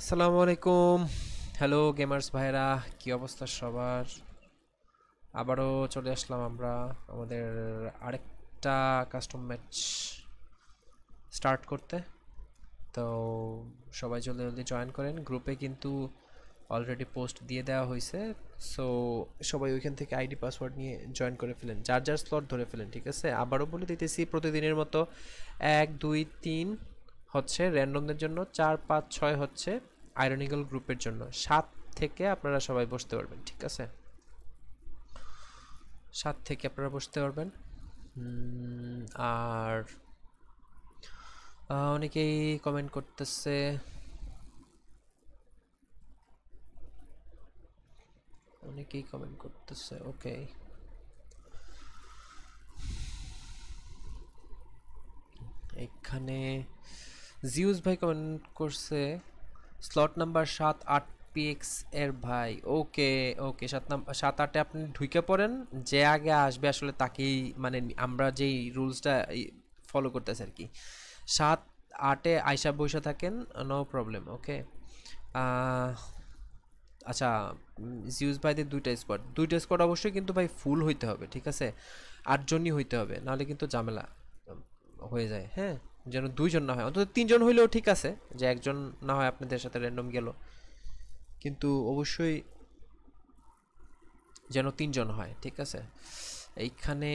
আসসালামু আলাইকুম। Hello gamers ভাইরা, কি অবস্থা সবার? আবারও চলে আসলাম আমরা আমাদের আরেকটা কাস্টম ম্যাচ স্টার্ট করতে। তো সবাই জলদি জলদি জয়েন করেন। গ্রুপে কিন্তু অলরেডি পোস্ট দিয়ে দেওয়া হয়েছে। সো সবাই ওইখান থেকে আইডি পাসওয়ার্ড নিয়ে জয়েন করে ফেলেন, যার যার স্লট ধরে ফেলেন। ঠিক আছে, আবারও বলে দিতেছি, প্রতিদিনের মতো 1 2 3 হচ্ছে র্যান্ডমদের জন্য, 4 5 6 হচ্ছে আয়রনিক্যাল গ্রুপের জন্য। 7 থেকে আপনারা সবাই বসতে পারবেন। ঠিক আছে, 7 থেকে আপনারা বসতে পারবেন। আর অনেকেই কমেন্ট করতেছে, ওকে। এখানে জিউস ভাই কমেন্ট করছে স্লট নাম্বার 7 8 PX এর ভাই। ওকে ওকে, 7 8-এ আপনি ঢুকে পড়েন, যে আগে আসবে আসলে তাকেই, মানে আমরা যেই রুলসটা ফলো করতেছি আর কি। 7 8-এ আইসা বসে থাকেন, নো প্রবলেম। ওকে। আচ্ছা, জিউস ভাইদের দুইটা স্কোয়াড অবশ্যই কিন্তু ভাই ফুল হইতে হবে। ঠিক আছে, 8 জনই হইতে হবে, নাহলে কিন্তু ঝামেলা হয়ে যায়। হ্যাঁ, যেন 2 জন না হয়, অন্তত 3 জন হইলেও ঠিক আছে, যে একজন না হয় আপনাদের সাথে র্যান্ডম গেল, কিন্তু অবশ্যই যেন 3 জন হয়। ঠিক আছে, এইখানে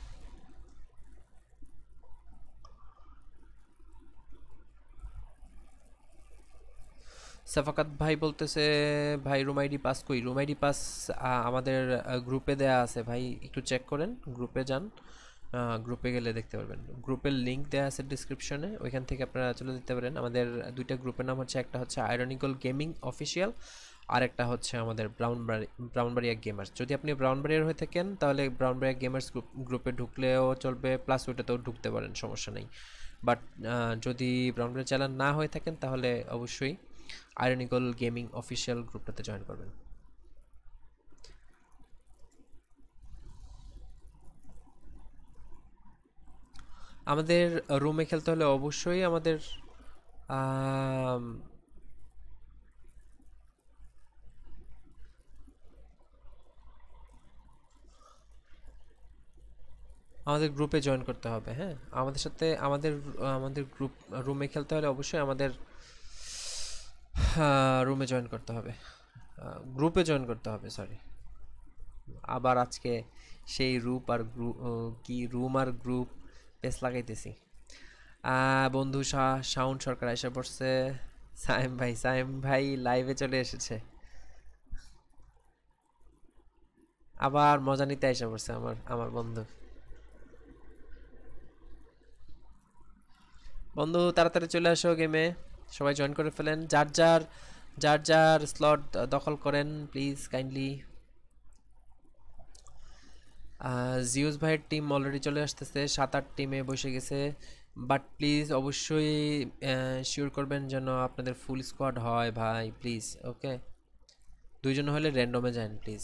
সাফাকাত ভাই বলতেছে, ভাই রুম আইডি পাস কই? রুম আইডি পাস আমাদের গ্রুপে দেয়া আছে ভাই, একটু চেক করেন, গ্রুপে যান। গ্রুপে গেলে দেখতে পারবেন, গ্রুপের লিঙ্ক দেওয়া আছে ডিসক্রিপশনে, ওইখান থেকে আপনারা চলে যেতে পারেন। আমাদের দুইটা গ্রুপের নাম হচ্ছে, একটা হচ্ছে আয়রনিক্যাল গেমিং অফিসিয়াল, আর একটা হচ্ছে আমাদের ব্রাউনবাড়িয়া গেমার্স। যদি আপনি ব্রাউনবাড়িয়ার হয়ে থাকেন তাহলে ব্রাউনবাড়িয়া গেমার্স গ্রুপে ঢুকলেও চলবে, প্লাস ওইটাতেও ঢুকতে পারেন, সমস্যা নেই। বাট যদি ব্রাউনবাড়িয়া চ্যানেল না হয়ে থাকেন তাহলে অবশ্যই আয়রনিক্যাল গেমিং অফিসিয়াল গ্রুপটাতে জয়েন করবেন। আমাদের রুমে খেলতে হলে অবশ্যই আমাদের আম, আমাদের গ্রুপে জয়েন করতে হবে। হ্যাঁ, আমাদের সাথে আমাদের রুমে খেলতে হলে অবশ্যই আমাদের রুমে জয়েন করতে হবে, গ্রুপে জয়েন করতে হবে, সরি। আবার আজকে সেই রূপ আর গ্রুপ, কি রুম আর গ্রুপ পেস লাগাইতেছি। বন্ধু শাওন সরকার এসে পড়ছে। সাইম ভাই লাইভে চলে এসেছে, আবার মজা নিতে এসে পড়ছে আমার আমার বন্ধু। বন্ধু তাড়াতাড়ি চলে আসো গেমে, সবাই জয়েন করে ফেলেন, যার যার স্লট দখল করেন প্লিজ কাইন্ডলি। জিউস ভাইয়ের টিম অলরেডি চলে আসতেছে, 7 8 টিমে বসে গেছে। বাট প্লিজ অবশ্যই শিওর করবেন যেন আপনাদের ফুল স্কোয়াড হয় ভাই, প্লিজ। ওকে, 2 জন হলে র্যান্ডমে যান প্লিজ,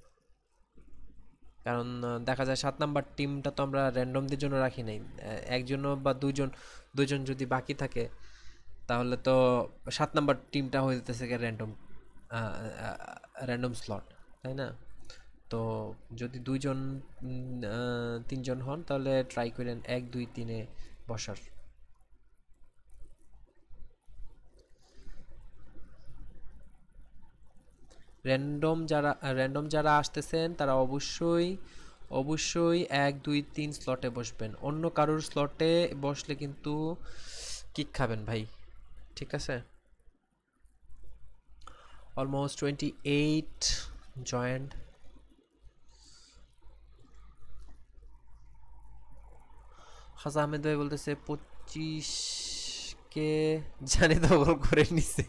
কারণ দেখা যায় 7 নাম্বার টিমটা তো আমরা র্যান্ডমদের জন্য রাখি নাই। একজন বা দুইজন, যদি বাকি থাকে তাহলে তো 7 নাম্বার টিমটা হয়ে যেতেছে র্যান্ডম, র্যান্ডম স্লট, তাই না? তো যদি 3 জন হন তাহলে ট্রাই করেন 1 2 3-এ বসার। র্যান্ডম যারা আসতেছেন তারা অবশ্যই অবশ্যই 1 2 3 স্লটে বসবেন, অন্য কারোর স্লটে বসলে কিন্তু কিক খাবেন ভাই। ঠিক আছে, অলমোস্ট 28 জয়েন্ট। খাজা আহমেদ ভাই বলতেছে 25 কে জানে দখল করে নিছে।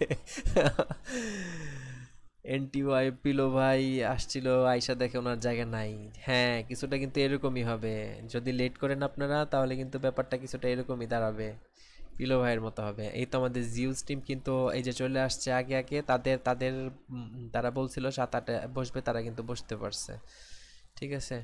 এনটিওয়াই পিলো ভাই আসছিল, আয়সা দেখে ওনার জায়গা নাই। হ্যাঁ, কিছুটা কিন্তু এরকমই হবে, যদি লেট করেন আপনারা তাহলে কিন্তু ব্যাপারটা কিছুটা এরকমই দাঁড়াবে, পিলো ভাইয়ের মতো হবে। এই তো আমাদের জিউস টিম কিন্তু এই যে চলে আসছে আগে আগে, তাদের তাদের তারা বলছিল 7 8-এ বসবে, তারা কিন্তু বসতে পারছে। ঠিক আছে,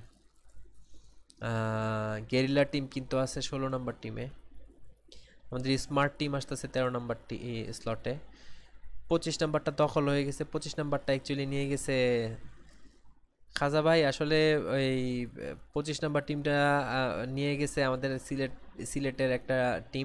গেরিলা টিম কিন্তু আছে 16 নম্বর টিমে, আমাদের স্মার্ট টিম আসতেছে 13 নম্বর স্লটে। 25 নাম্বারটা দখল হয়ে গেছে, 25 নাম্বারটা অ্যাকচুয়ালি নিয়ে গেছে খাজা ভাই। আসলে ওই 25 নাম্বার টিমটা নিয়ে গেছে আমাদের সিলেটের একটা টিম।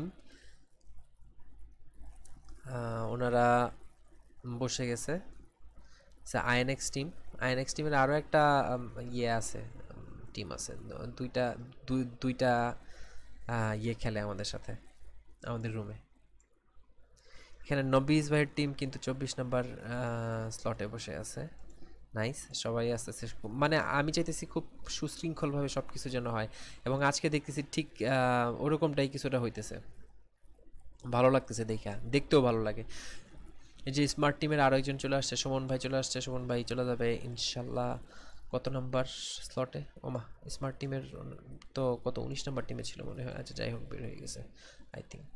ওনারা বসে গেছে আইএনএক্স টিম। আইএনএক্স টিমের আরও একটা ইয়ে আছে, টিম আছে, দুইটা দুইটা ইয়ে খেলে আমাদের সাথে, আমাদের রুমে। এখানে নবিস ভাইয়ের টিম কিন্তু 24 নাম্বার স্লটে বসে আছে। নাইস, সবাই আসতেছে, মানে আমি চাইতেছি খুব সুশৃঙ্খলভাবে সব কিছু যেন হয়, এবং আজকে দেখতেছি ঠিক ওরকমটাই কিছুটা হইতেছে। ভালো লাগতেছে দেখা, দেখতেও ভালো লাগে। এই যে স্মার্ট টিমের আরও একজন চলে আসছে, সুমন ভাই চলে আসছে। সুমন ভাই চলে যাবে ইনশাল্লাহ কত নাম্বার স্লটে? ওমা, স্মার্ট টিমের তো কত 19 নাম্বার টিমে ছিল মনে হয়। আচ্ছা যাই হোক, বের হয়ে গেছে আই থিঙ্ক।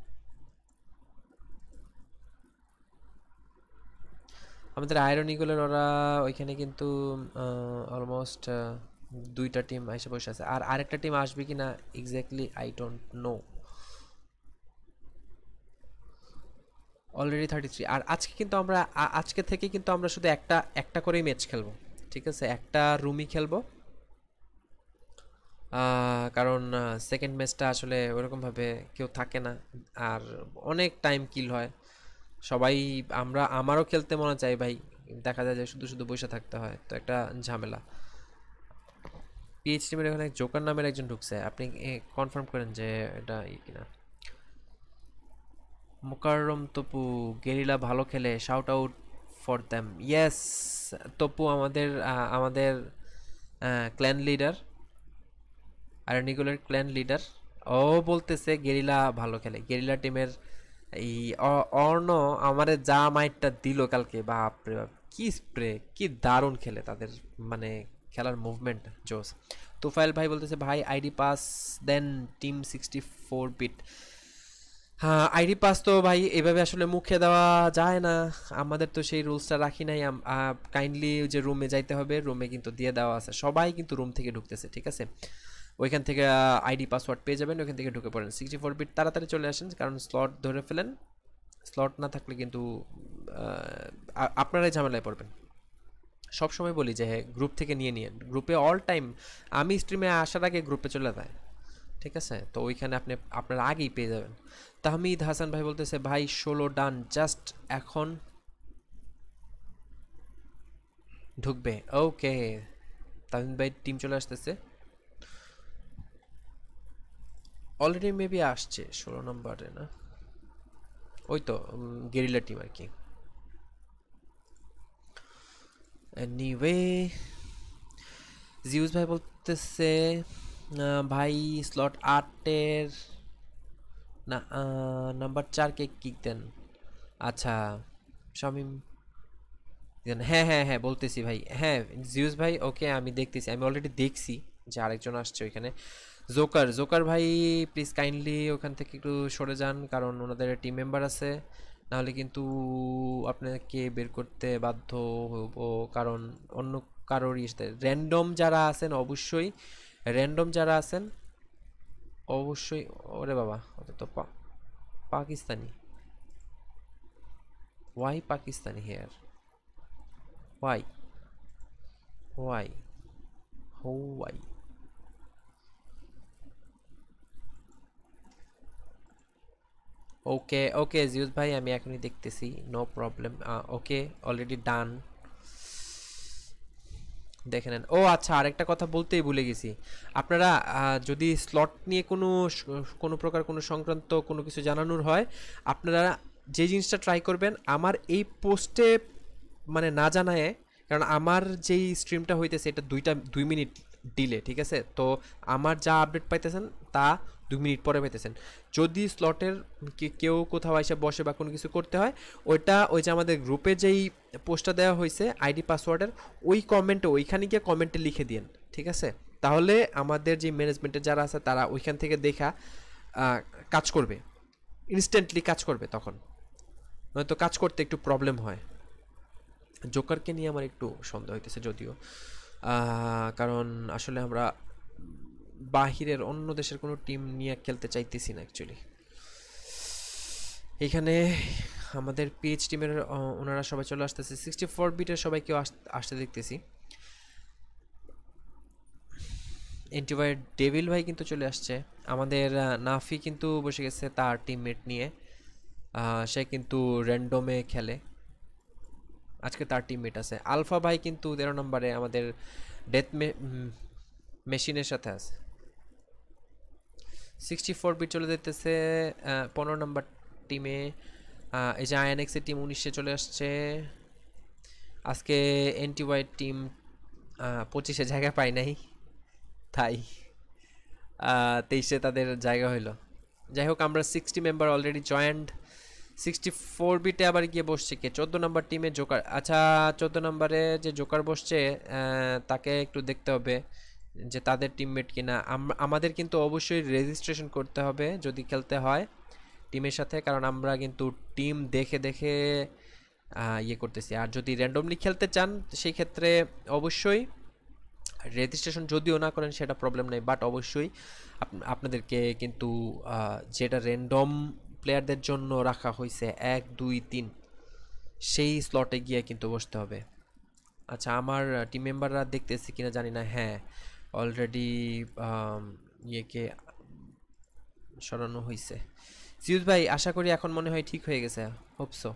আমাদের আয়রন ইগলের ওরা ওইখানে কিন্তু অলমোস্ট দুইটা টিম এসে বসে আছে, আর আরেকটা টিম আসবে কি না exactly I don't know. Already 33। আর আজকে কিন্তু আমরা আজকে থেকে কিন্তু আমরা শুধু একটা একটা করেই ম্যাচ খেলবো, ঠিক আছে? একটা রুমই খেলবো, কারণ সেকেন্ড ম্যাচটা আসলে ওরকমভাবে কেউ থাকে না, আর অনেক টাইম কিল হয় সবাই। আমারও খেলতে মনে চাই ভাই, দেখা যায় যে শুধু শুধু বসে থাকতে হয়, তো একটা ঝামেলা। পিএইচ টিমের এখানে জোকার নামের একজন ঢুকছে, আপনি কনফার্ম করেন যে এটা কিনা। মুকাররম তপু, গেরিলা ভালো খেলে, shout out for them. Yes, Tapu আমাদের আমাদের ক্ল্যান লিডার, আর নিকোলের ক্ল্যান লিডার। ও বলতেছে গেরিলা ভালো খেলে, গেরিলা টিমের এই অর্ণ আমারে যা মাইটটা দিল কালকে, বাপরে বাপ কি স্প্রে, কি দারুণ খেলে তাদের, মানে খেলার মুভমেন্ট জোস। তুফাইল ভাই বলতেছে ভাই আইডি পাস দেন টিম 64 বিট। হ্যাঁ, আইডি পাস তো ভাই এভাবে আসলে মুখে দেওয়া যায় না, আমাদের তো সেই রুলসটা রাখি নাই। কাইন্ডলি যে রুমে যাইতে হবে, রুমে কিন্তু দিয়ে দেওয়া আছে, সবাই কিন্তু রুম থেকে ঢুকতেছে, ঠিক আছে? ওইখান থেকে আইডি পাসওয়ার্ড পেয়ে যাবেন, ওইখান থেকে ঢুকে পড়েন। 64 বিট তাড়াতাড়ি চলে আসেন, কারণ স্লট ধরে ফেলেন। স্লট না থাকলে কিন্তু আপনারাই ঝামেলায় পড়বেন। সব সময় বলি যে গ্রুপ থেকে নিয়ে নিয়ে, গ্রুপে অল টাইম আমি স্ট্রিমে আসার আগে গ্রুপে চলে যায়, ঠিক আছে? তো ওইখানে আপনারা আগেই পেয়ে যাবেন। তাহমিদ হাসান ভাই বলতেছে ভাই 16 ডান, জাস্ট এখন ঢুকবে। ওকে, তাহমিদ ভাই টিম চলে আসতেছে, অলরেডি মেবি আসছে 16 নম্বরে না, ওই তো গেরিলা টিম আর কি। এনিওয়ে, জিউস ভাই বলতেছে ভাই স্লট 8-এর না নাম্বার 4কে কিক দেন। আচ্ছা শামিম, হ্যাঁ হ্যাঁ হ্যাঁ বলতেছি ভাই, হ্যাঁ জিউস ভাই, ওকে আমি দেখতেছি, আমি অলরেডি দেখছি যে আরেকজন আসছে ওইখানে। জোকার, জোকার ভাই প্লিজ কাইন্ডলি ওখান থেকে একটু সরে যান, কারণ ওনাদের টিম মেম্বার আছে, নাহলে কিন্তু আপনাকে বের করতে বাধ্য হব, কারণ অন্য কারোর ইসতে র্যান্ডম যারা আছেন অবশ্যই, র্যান্ডম যারা আছেন অবশ্যই। ওরে বাবা, ওটা তো Pakistani. Why Pakistani here? Why why why? Okay okay Zeus ভাই, আমি এখনই দেখতেছি, no problem. Okay, already done, দেখে নেন। ও আচ্ছা, আরেকটা কথা বলতেই ভুলে গেছি, আপনারা যদি স্লট নিয়ে কোনো প্রকার কোনো সংক্রান্ত কোনো কিছু জানানোর হয়, আপনারা যে জিনিসটা ট্রাই করবেন আমার এই পোস্টে মানে না জানায়, কারণ আমার যেই স্ট্রিমটা হইতেছে এটা 2 মিনিট ডিলে, ঠিক আছে? তো আমার যা আপডেট পাইতেছেন তা 2 মিনিট পরে পাইতেছেন। যদি স্লটের কেউ কোথাও এসে বসে বা কোনো কিছু করতে হয়, ওই যে আমাদের গ্রুপে যেই পোস্টটা দেওয়া হয়েছে আইডি পাসওয়ার্ডের, ওই কমেন্টে ওইখানে গিয়ে কমেন্টে লিখে দিন, ঠিক আছে? তাহলে আমাদের যে ম্যানেজমেন্টের যারা আছে তারা ওইখান থেকে দেখা কাজ করবে, ইনস্ট্যান্টলি কাজ করবে, তখন নয়তো কাজ করতে একটু প্রবলেম হয়। জোকারকে নিয়ে আমার একটু সন্দেহ হইতেছে যদিও, কারণ আসলে আমরা বাহিরের অন্য দেশের কোনো টিম নিয়ে খেলতে চাইতেছি না অ্যাকচুয়ালি। এখানে আমাদের পিএইচ টিমের ওনারা সবাই চলে আসতেছে 64 বিটের সবাই কেউ আসতে দেখতেছি। এন্টিভাইড ডেভিল ভাই কিন্তু চলে আসছে। আমাদের নাফি কিন্তু বসে গেছে তার টিমমেট নিয়ে। সে কিন্তু র্যান্ডমে খেলে, আজকে তার টিমমেট আছে। আলফা ভাই কিন্তু 13 নম্বরে আমাদের ডেথ মেশিনের সাথে আছে। 64 বিট চলে যেতেছে 15 নম্বর টিমে। এই যে আইএনএক্সের টিম 19-এ চলে আসছে। আজকে এন্টিওয়াইড টিম 25-এ জায়গা পায় নাই, তাই 23-এ তাদের জায়গা হইলো। যাই হোক, আমরা 60 মেম্বার অলরেডি জয়েন্ট। 64 বিটে আবার গিয়ে বসছে কে? 14 নম্বর টিমে জোকার। আচ্ছা, 14 নম্বরে যে জোকার বসছে তাকে একটু দেখতে হবে যে তাদের টিমমেট কিনা। আমাদের কিন্তু অবশ্যই রেজিস্ট্রেশন করতে হবে যদি খেলতে হয় টিমের সাথে, কারণ আমরা কিন্তু টিম দেখে দেখে ইয়ে করতেছি। আর যদি র্যান্ডমলি খেলতে চান সেই ক্ষেত্রে অবশ্যই রেজিস্ট্রেশন যদিও না করেন সেটা প্রবলেম নেই, বাট অবশ্যই আপনাদেরকে কিন্তু যেটা র্যান্ডম প্লেয়ারদের জন্য রাখা হয়েছে 1 2 3 সেই স্লটে গিয়ে কিন্তু বসতে হবে। আচ্ছা, আমার টিম মেম্বাররা দেখতেছি কিনা জানি না। হ্যাঁ, অলরেডি ইয়েকে সরানো হয়েছে। সিউজ ভাই, আশা করি এখন মনে হয় ঠিক হয়ে গেছে, হোপসো।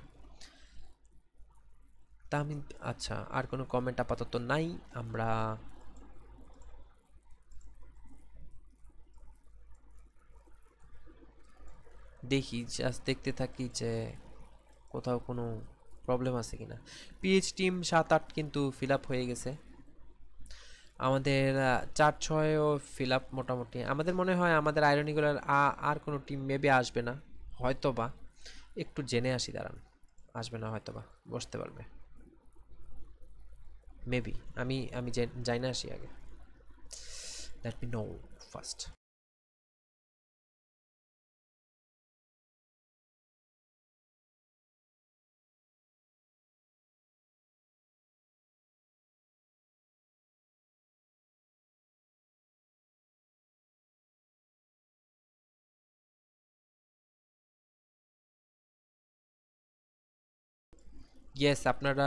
তা আমি আচ্ছা, আর কোনো কমেন্ট আপাতত নাই। আমরা দেখি, জাস্ট দেখতে থাকি যে কোথাও কোনো প্রবলেম আছে কিনা। পিএইচ টিম 7-8 কিন্তু ফিল আপ হয়ে গেছে। আমাদের 4-6ও ফিল আপ মোটামুটি। আমাদের মনে হয় আমাদের আয়রনিগুলার আর কোনো টিম মেবি আসবে না, হয়তো বা। একটু জেনে আসি, দাঁড়ান। আসবে না হয়তো বা, বসতে পারবে মেবি। আমি আমি যাই না, আসি আগে। Let me know first. Yes, আপনারা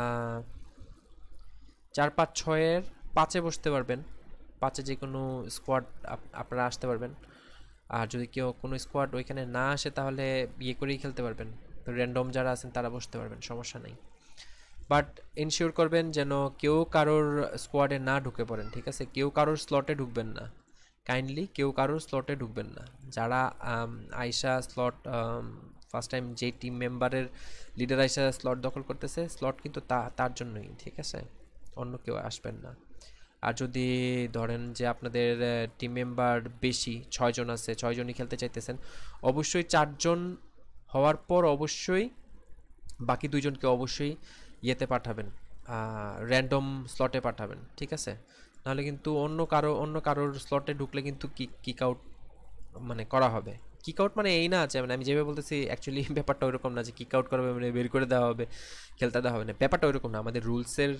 4 5 6-এর 5-এ বসতে পারবেন। 5-এ যে কোনো স্কোয়াড আপনারা আসতে পারবেন। আর যদি কেউ কোনো স্কোয়াড ওইখানে না আসে তাহলে ইয়ে করেই খেলতে পারবেন, র্যান্ডম যারা আছেন তারা বসতে পারবেন, সমস্যা নেই। বাট ইনশিওর করবেন যেন কেউ কারোর স্কোয়াডে না ঢুকে পড়েন, ঠিক আছে? কেউ কারোর স্লটে ঢুকবেন না, কাইন্ডলি কেউ কারোর স্লটে ঢুকবেন না। যারা আইসা স্লট ফার্স্ট টাইম যে টিম মেম্বারের লিডার আইসা স্লট দখল করতেছে, স্লট কিন্তু তার জন্যই, ঠিক আছে? অন্য কেউ আসবেন না। আর যদি ধরেন যে আপনাদের টিম মেম্বার বেশি, 6 জন আছে, 6 জনই খেলতে চাইতেছেন, অবশ্যই 4 জন হওয়ার পর অবশ্যই বাকি 2জনকে অবশ্যই ইয়েতে পাঠাবেন, র্যান্ডম স্লটে পাঠাবেন, ঠিক আছে? নাহলে কিন্তু অন্য কারোর স্লটে ঢুকলে কিন্তু কিক আউট মানে করা হবে। কিক আউট মানে এই না যে, মানে আমি যেভাবে বলতেছি অ্যাকচুয়ালি ব্যাপারটা ওইরকম না যে কিক আউট করবে মানে বের করে দেওয়া হবে, খেলতে দেওয়া হবে না, ব্যাপারটা ওইরকম না। আমাদের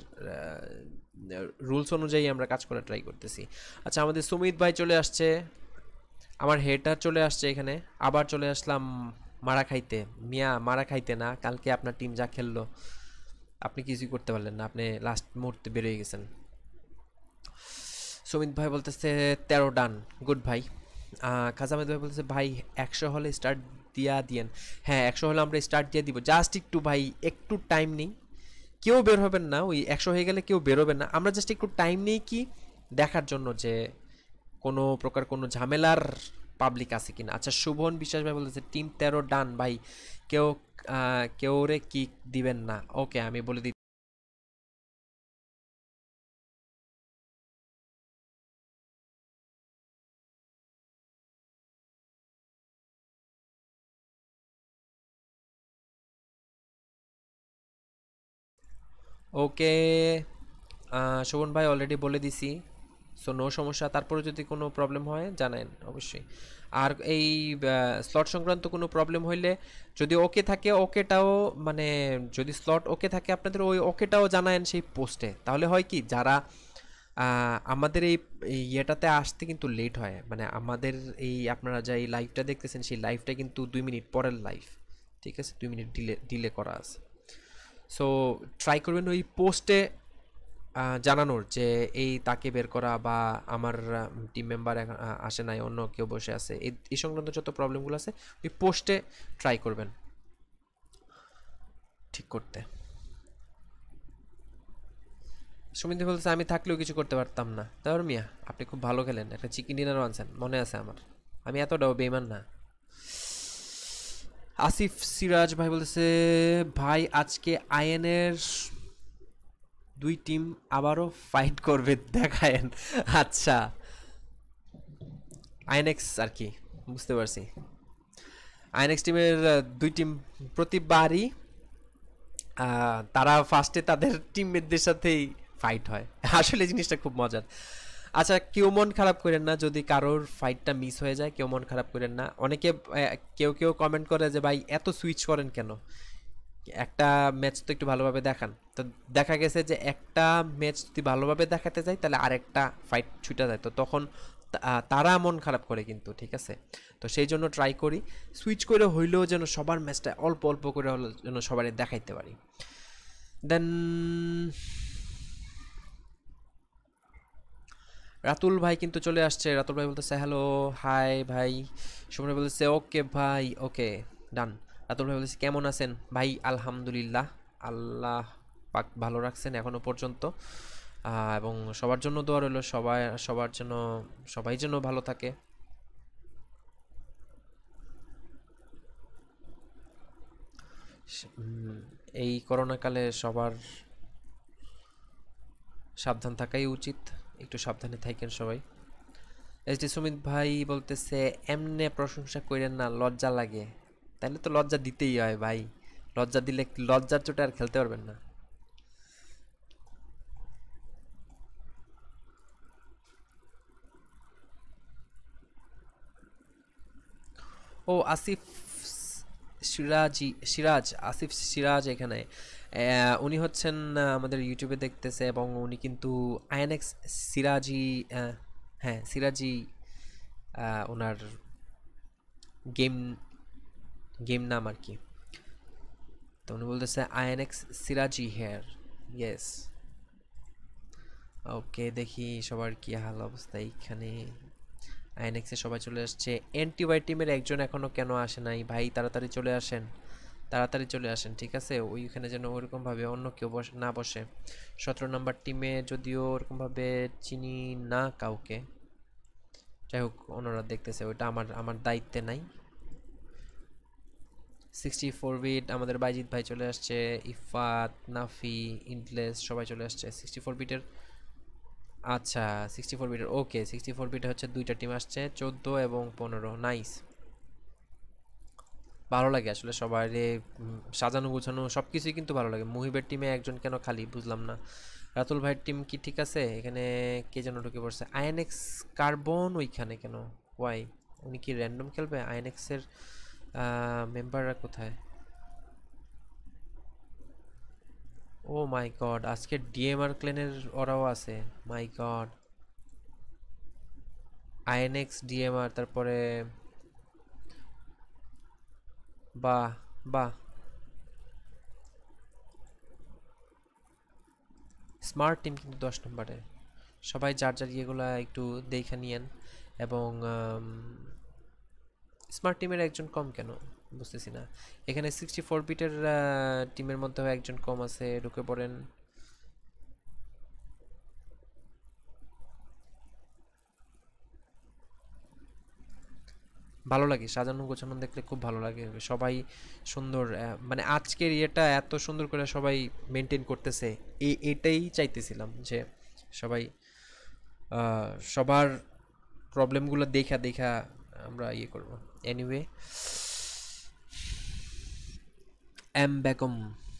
রুলস অনুযায়ী আমরা কাজ করার ট্রাই করতেছি। আচ্ছা, আমাদের সুমিত ভাই চলে আসছে, আমার হেডার চলে আসছে এখানে। আবার চলে আসলাম মারা খাইতে। মিয়া, মারা খাইতে না, কালকে আপনার টিম যা খেললো আপনি কিছুই করতে পারলেন না, আপনি লাস্ট মুহূর্তে বেরিয়ে গেছেন। সুমিত ভাই বলতেছে 13 ডান, গুড ভাই। খাজামেদ ভাই বলতেছে ভাই 100 হলে স্টার্ট দিয়েন। হ্যাঁ, 100 হলে আমরা স্টার্ট দিয়ে দিব, জাস্ট একটু ভাই, একটু টাইম নেই। কেউ বের হবেন না, ওই 100 হয়ে গেলে কেউ বেরোবেন না, আমরা জাস্ট একটু টাইম নেই কি দেখার জন্য যে কোনো প্রকার কোনো ঝামেলার পাবলিক আছে কিনা। আচ্ছা, শুভন বিশ্বাস ভাই বলতেছে টিম 13 ডান ভাই, কেউ কেউ রে কিক দিবেন না। ওকে, আমি বলে দিই। ওকে, শোভন ভাই অলরেডি বলে দিছি, সো নো সমস্যা। তারপরে যদি কোনো প্রবলেম হয় জানান অবশ্যই। আর এই স্লট সংক্রান্ত কোনো প্রবলেম হইলে যদি ওকে থাকে, ওকেটাও মানে যদি স্লট ওকে থাকে আপনাদের, ওই ওকেটাও জানায়েন সেই পোস্টে। তাহলে হয় কি, যারা আমাদের এই ইয়েটাতে আসতে কিন্তু লেট হয়, মানে আমাদের এই আপনারা যে এই লাইভটা দেখতেছেন সেই লাইভটা কিন্তু 2 মিনিট পরের লাইভ, ঠিক আছে, 2 মিনিট ডিলে করা আছে। সো ট্রাই করবেন ওই পোস্টে জানানোর যে এই তাকে বের করা, বা আমার টিম মেম্বার আসে নাই, অন্য কেউ বসে আছে, এই সংক্রান্ত যত প্রবলেমগুলো আছে ওই পোস্টে ট্রাই করবেন ঠিক করতে। সুমিত বলছে আমি থাকলেও কিছু করতে পারতাম না। তারপর মিয়া আপনি খুব ভালো খেলেন, একটা চিকেন ডিনারও আনছেন, মনে আছে আমার, আমি এতটাও বেইমান না। আসিফ সিরাজ ভাই বলতেছে ভাই আজকে আইএনের 2 টিম আবারও ফাইট করবে দেখায়েন। আচ্ছা, আইএনএক্স আর কি, বুঝতে পারছি। আইএনএক্স টিমের 2 টিম প্রতিবারই তারা ফার্স্টে তাদের টিমমেটদের সাথেই ফাইট হয়। আসলে জিনিসটা খুব মজার। আচ্ছা, কেউ মন খারাপ করেন না যদি কারোর ফাইটটা মিস হয়ে যায়, কেউ মন খারাপ করেন না। অনেকে কেউ কমেন্ট করে যে ভাই এত সুইচ করেন কেন, একটা ম্যাচ তো একটু ভালোভাবে দেখান। তো দেখা গেছে যে একটা ম্যাচ যদি ভালোভাবে দেখাতে যায় তাহলে আরেকটা ফাইট ছুটে যায়, তো তখন তারা মন খারাপ করে কিন্তু, ঠিক আছে। তো সেই জন্য ট্রাই করি সুইচ করে হইলেও যেন সবার ম্যাচটা অল্প অল্প করে হলেও যেন সবাই দেখাইতে পারি। দেন রাতুল ভাই কিন্তু চলে আসছে। রাতুল ভাই বলতেছে হ্যালো হাই ভাই। সুমন বলতেছে ওকে ভাই, ওকে ডান। রাতুল ভাই বলতেছে কেমন আছেন ভাই? আলহামদুলিল্লাহ, আল্লাহ পাক ভালো রাখছেন এখনো পর্যন্ত, এবং সবার জন্য দোয়া রইল, সবার জন্য, সবাই যেন ভালো থাকে। এই করোনাকালে সবার সাবধান থাকাই উচিত, একটু সাবধানে থাকেন সবাই। এস ডি সুমিত ভাই বলতেছে এমনে প্রশংসা করেন না, লজ্জা লাগে। তাহলে তো লজ্জা দিতেই হয় ভাই, লজ্জা দিলে লজ্জার চোটে আর খেলতে পারবেন না। ও আসিফ আসিফ সিরাজ এখানে, উনি হচ্ছেন আমাদের ইউটিউবে দেখতেছে, এবং উনি কিন্তু আইএনএক্স সিরাজি, হ্যাঁ সিরাজি ওনার গেম গেম নাম আর কি। তো উনি বলতেছে INX Siraji here, yes. Okay, দেখি সবার কি হাল অবস্থা এইখানে। আইএনএক্সে সবাই চলে আসছে। এনটিওয়াই টিমের একজন এখনো কেন আসে নাই ভাই? তাড়াতাড়ি চলে আসেন, তাড়াতাড়ি চলে আসেন, ঠিক আছে। ওইখানে যেন ওরকমভাবে অন্য কেউ না বসে। 17 নম্বর টিমে যদিও ওরকমভাবে চিনি না কাউকে, যাই হোক ওনারা দেখতেছে, ওইটা আমার দায়িত্বে নাই। 64 বিট আমাদের বাইজিৎ ভাই চলে আসছে, ইফাত, নাফি, ইন্টলেস সবাই চলে আসছে 64 বিটের। আচ্ছা 64 বিটের, ওকে 64 বিটে হচ্ছে 2টা টিম আসছে, 14 এবং 15। নাইস, ভালো লাগে আসলে সবাই সাজানো গুছানো সব কিছুই কিন্তু ভালো লাগে। মুহিবের টিমে একজন কেন খালি বুঝলাম না। রাতুল ভাইয়ের টিম কি ঠিক আছে? এখানে কে যেন ঢুকে পড়ছে, আইএনএক্স কার্বন ওইখানে কেন, ওয়াই? উনি কি র্যান্ডম খেলবে? আইএনএক্সের মেম্বাররা কোথায়? ও মাই গড, আজকে ডিএমআর ক্লেনের ওরাও আছে, মাই গড। আইএনএক্স ডিএমআর, তারপরে বাহ বাহ, স্মার্ট টিম কিন্তু 10 নম্বরে। সবাই যার যার ইয়েগুলা একটু দেখে নিয়েন, এবং স্মার্ট টিমের একজন কম কেন বুঝতেছি না। এখানে 64 বিটের টিমের মধ্যেও একজন কম আছে, ঢুকে পড়েন। ভালো লাগে সাজানো গোছানো দেখলে, খুব ভালো লাগে সবাই সুন্দর, মানে আজকের ইয়েটা এত সুন্দর করে সবাই মেনটেন করতেছে, এটাই চাইতেছিলাম যে সবাই সবার প্রবলেমগুলো দেখা দেখা আমরা ইয়ে করব। এনিওয়ে, এম বেগম,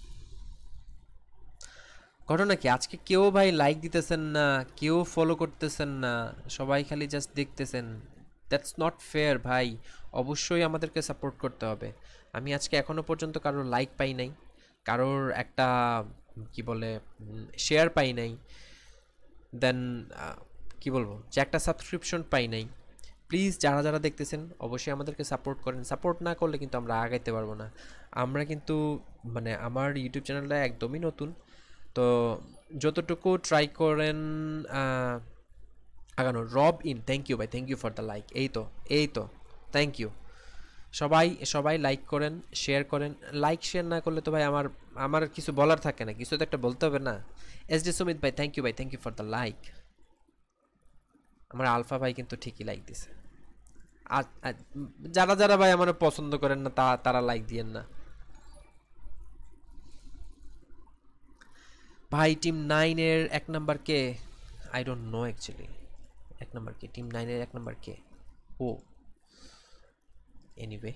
ঘটনা কি আজকে কেউ ভাই লাইক দিতেছেন না, কেউ ফলো করতেছেন না, সবাই খালি জাস্ট দেখতেছেন। দ্যাটস নট ফেয়ার ভাই, অবশ্যই আমাদেরকে সাপোর্ট করতে হবে। আমি আজকে এখনো পর্যন্ত কারোর লাইক পাই নাই, কারোর একটা কি বলে শেয়ার পাই নাই, দেন কি বলবো যে একটা সাবস্ক্রিপশন পাই নাই। প্লিজ যারা যারা দেখতেছেন অবশ্যই আমাদেরকে সাপোর্ট করেন, সাপোর্ট না করলে কিন্তু আমরা আগাইতে পারবো না। আমরা কিন্তু মানে আমার ইউটিউব চ্যানেলটা একদমই নতুন, তো যতটুকু ট্রাই করেন আগানো। রব ইন, থ্যাংক ইউ ভাই, thank you for the like. এই তো থ্যাংক ইউ। সবাই সবাই লাইক করেন, শেয়ার করেন। লাইক শেয়ার না করলে তো ভাই আমার আমার কিছু বলার থাকে না, কিছু তো একটা বলতে হবে না। এস ডি সুমিত ভাই, থ্যাংক ইউ ভাই, thank you for the like. আমার আলফা ভাই কিন্তু ঠিকই লাইক দিছে। আর যারা যারা ভাই আমার পছন্দ করেন না তারা লাইক দিয়েন না ভাই। টিম 9 এর 1 নাম্বার কে? I don't know actually. 1 number কে? টিম 9 এর 1 নাম্বার কে? ও, anyway.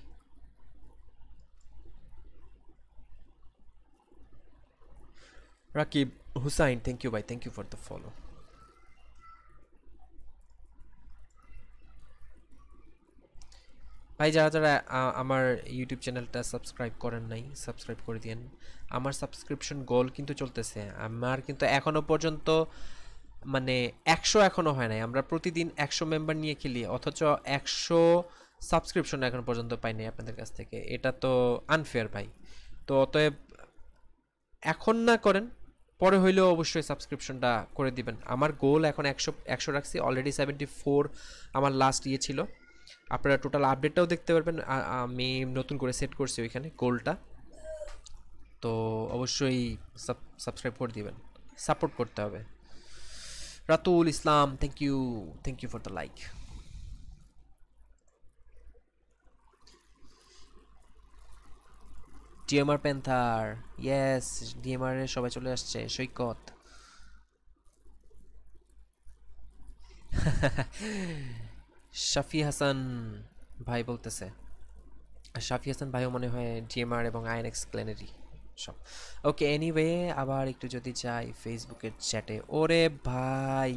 Rakib Hussain, thank you ভাই, thank you for the follow. ভাই যারা যারা আমার ইউটিউব চ্যানেলটা সাবস্ক্রাইব করেন নাই, সাবস্ক্রাইব করে দিয়েন। আমার সাবস্ক্রিপশন গোল কিন্তু চলতেছে, আমার কিন্তু এখনো পর্যন্ত মানে 100 এখনো হয় নাই। আমরা প্রতিদিন 100 মেম্বার নিয়ে খেলি, অথচ 100 সাবস্ক্রিপশন এখন পর্যন্ত পাই নাই আপনাদের কাছ থেকে। এটা তো আনফেয়ার ভাই। তো অতএব এখন না করেন, পরে হইলেও অবশ্যই সাবস্ক্রিপশনটা করে দিবেন। আমার গোল এখন 100 রাখছি, অলরেডি 74 আমার লাস্ট ইয়ে ছিল। আপনারা টোটাল আপডেটটাও দেখতে পারবেন, আমি নতুন করে সেট করছি ওইখানে গোলটা। তো অবশ্যই সাবস্ক্রাইব করে দিবেন, সাপোর্ট করতে হবে। Ratul Islam, thank you for the like. DMR panther, yes, DMR এর সবাই চলে আসছে। সৈকত শাফি হাসান ভাই বলতেছে, শাফি হাসান ভাইও মনে হয় ডিএমআর এবং আইএনএক্স ক্ল্যানেরই সব। ওকে, এনিওয়ে আবার একটু যদি যাই ফেসবুকের চ্যাটে। ওরে ভাই,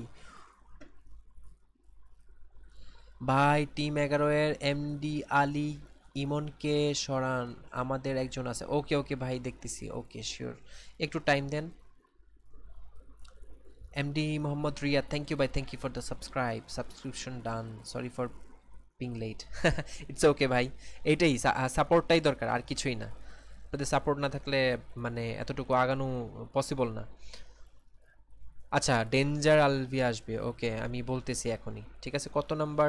ভাই টিম 11 এর এমডি আলী ইমনকে সরান, আমাদের একজন আছে। ওকে ওকে ভাই, দেখতেছি, ওকে শিওর, একটু টাইম দেন। MD Mohammad Riya, thank you ভাই, thank you for the subscription done, sorry for being late. It's okay ভাই, এইটাই সাপোর্টটাই দরকার, আর কিছুই না। যদি সাপোর্ট না থাকলে মানে এতটুকু আগানো পসিবল না। আচ্ছা, ডেঞ্জার আলভি আসবে, ওকে আমি বলতেছি এখনই। ঠিক আছে, কত নাম্বার?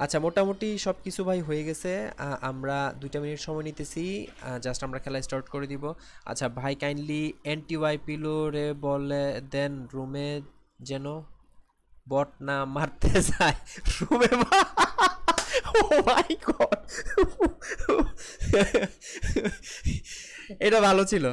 আচ্ছা, মোটামুটি সব কিছু ভাই হয়ে গেছে। আমরা 2টা মিনিট সময় নিতেছি, জাস্ট আমরা খেলা স্টার্ট করে দিব। আচ্ছা ভাই, কাইন্ডলি এনটিওয়াই পিলো রে বলে দেন রুমে যেন বট না মারতে যায় রুমে। ও মাই গড, এটা ভালো ছিল।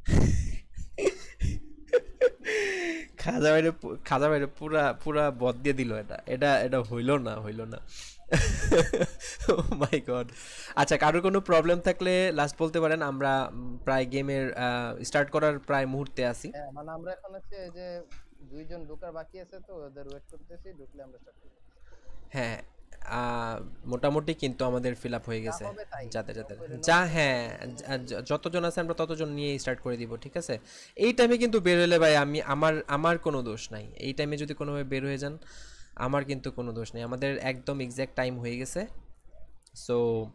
খাজা বাইরে পুরা পুরা বদ দিয়ে দিল। এটা এটা এটা হইল না, হইল না। Oh my God. আচ্ছা, কারোর কোনো প্রবলেম থাকলে লাস্ট বলতে পারেন। আমরা প্রায় গেমের স্টার্ট করার প্রায় মুহূর্তে আছি। হ্যাঁ মানে আমরা এখন হচ্ছে এই যে দুইজন ঢোকার বাকি আছে, তো ওদের ওয়েট করতেছি, ঢুকলে আমরা স্টার্ট করব। হ্যাঁ, মোটামুটি কিন্তু আমাদের ফিল আপ হয়ে যা গেছে। হবে তাই, যাদের নক যাদের করে নক যা, করে হ্যাঁ, যতজন আছে আমরা ততজন নিয়ে স্টার্ট করে দিব, ঠিক আছে? এই টাইমে কিন্তু বের হলে ভাই আমার আমার কোনো দোষ নাই। এই টাইমে যদি কোনোভাবে বের হয়ে যান, আমার কিন্তু কোনো দোষ নেই। আমাদের একদম এক্স্যাক্ট টাইম হয়ে গেছে। সো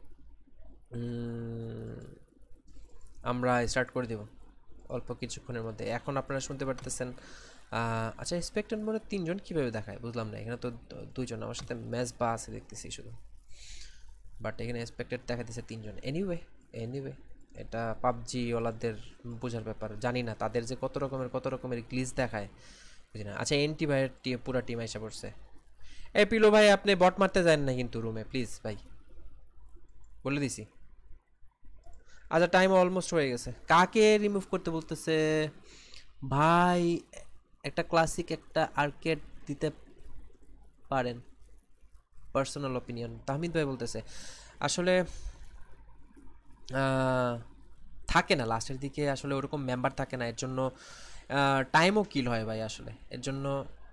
আমরা স্টার্ট করে দেব অল্প কিছুক্ষণের মধ্যে। এখন আপনারা শুনতে পারতেছেন। আচ্ছা, স্পেক্টেন্ট মনে 3জন কীভাবে দেখায় বুঝলাম না। এখানে তো 2জন, আমার সাথে ম্যাচ বা আছে দেখতেছি শুধু, বাট এখানে এক্সপেক্টেড দেখাতেছে 3জন। এনিওয়ে এনিওয়ে এটা পাবজি ওলাদের বোঝার ব্যাপার, জানি না তাদের যে কত রকমের গ্লিচ দেখায়, বুঝি না। আচ্ছা, এনটি ভাইয়ের পুরা টিম এসে পড়ছে। এই পিলো ভাই, আপনি বট মারতে যান না কিন্তু রুমে, প্লিজ ভাই, বলে দিছি। আচ্ছা, টাইম অলমোস্ট হয়ে গেছে। কাকে রিমুভ করতে বলতেছে ভাই? একটা ক্লাসিক একটা আর্কেড দিতে পারেন, পার্সোনাল অপিনিয়ন। তাহমিদ ভাই বলতেছে আসলে থাকে না লাস্টের দিকে, আসলে ওরকম মেম্বার থাকে না, এর জন্য টাইমও কিল হয় ভাই। আসলে এর জন্য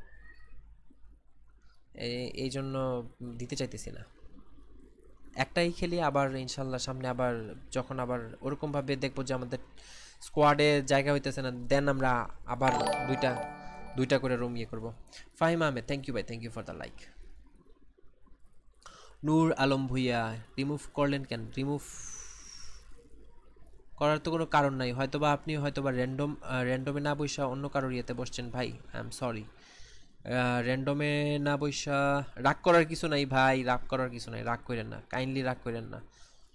এই জন্য দিতে চাইতেছি না। একটাই খেলি, আবার ইনশাল্লাহ সামনে আবার যখন আবার ওরকমভাবে দেখবো যে আমাদের স্কোয়াডে জায়গা হইতেছে না, দেন আমরা আবার দুইটা দুইটা করে রুম ইয়ে করবো। ফাহিম আহমেদ, থ্যাংক ইউ ভাই, thank you for the like. Nur Alam Bhuiya, remove করলেন কেন? রিমুভ করার তো কোনো কারণ নাই, হয়তোবা আপনি হয়তোবা র্যান্ডমে না বসা অন্য কারোর ইয়েতে বসছেন ভাই। আই এম সরি, র্যান্ডমে না বসা। রাগ করার কিছু নাই ভাই, রাগ করার কিছু নাই, রাগ করেন না, কাইন্ডলি রাগ করেন না।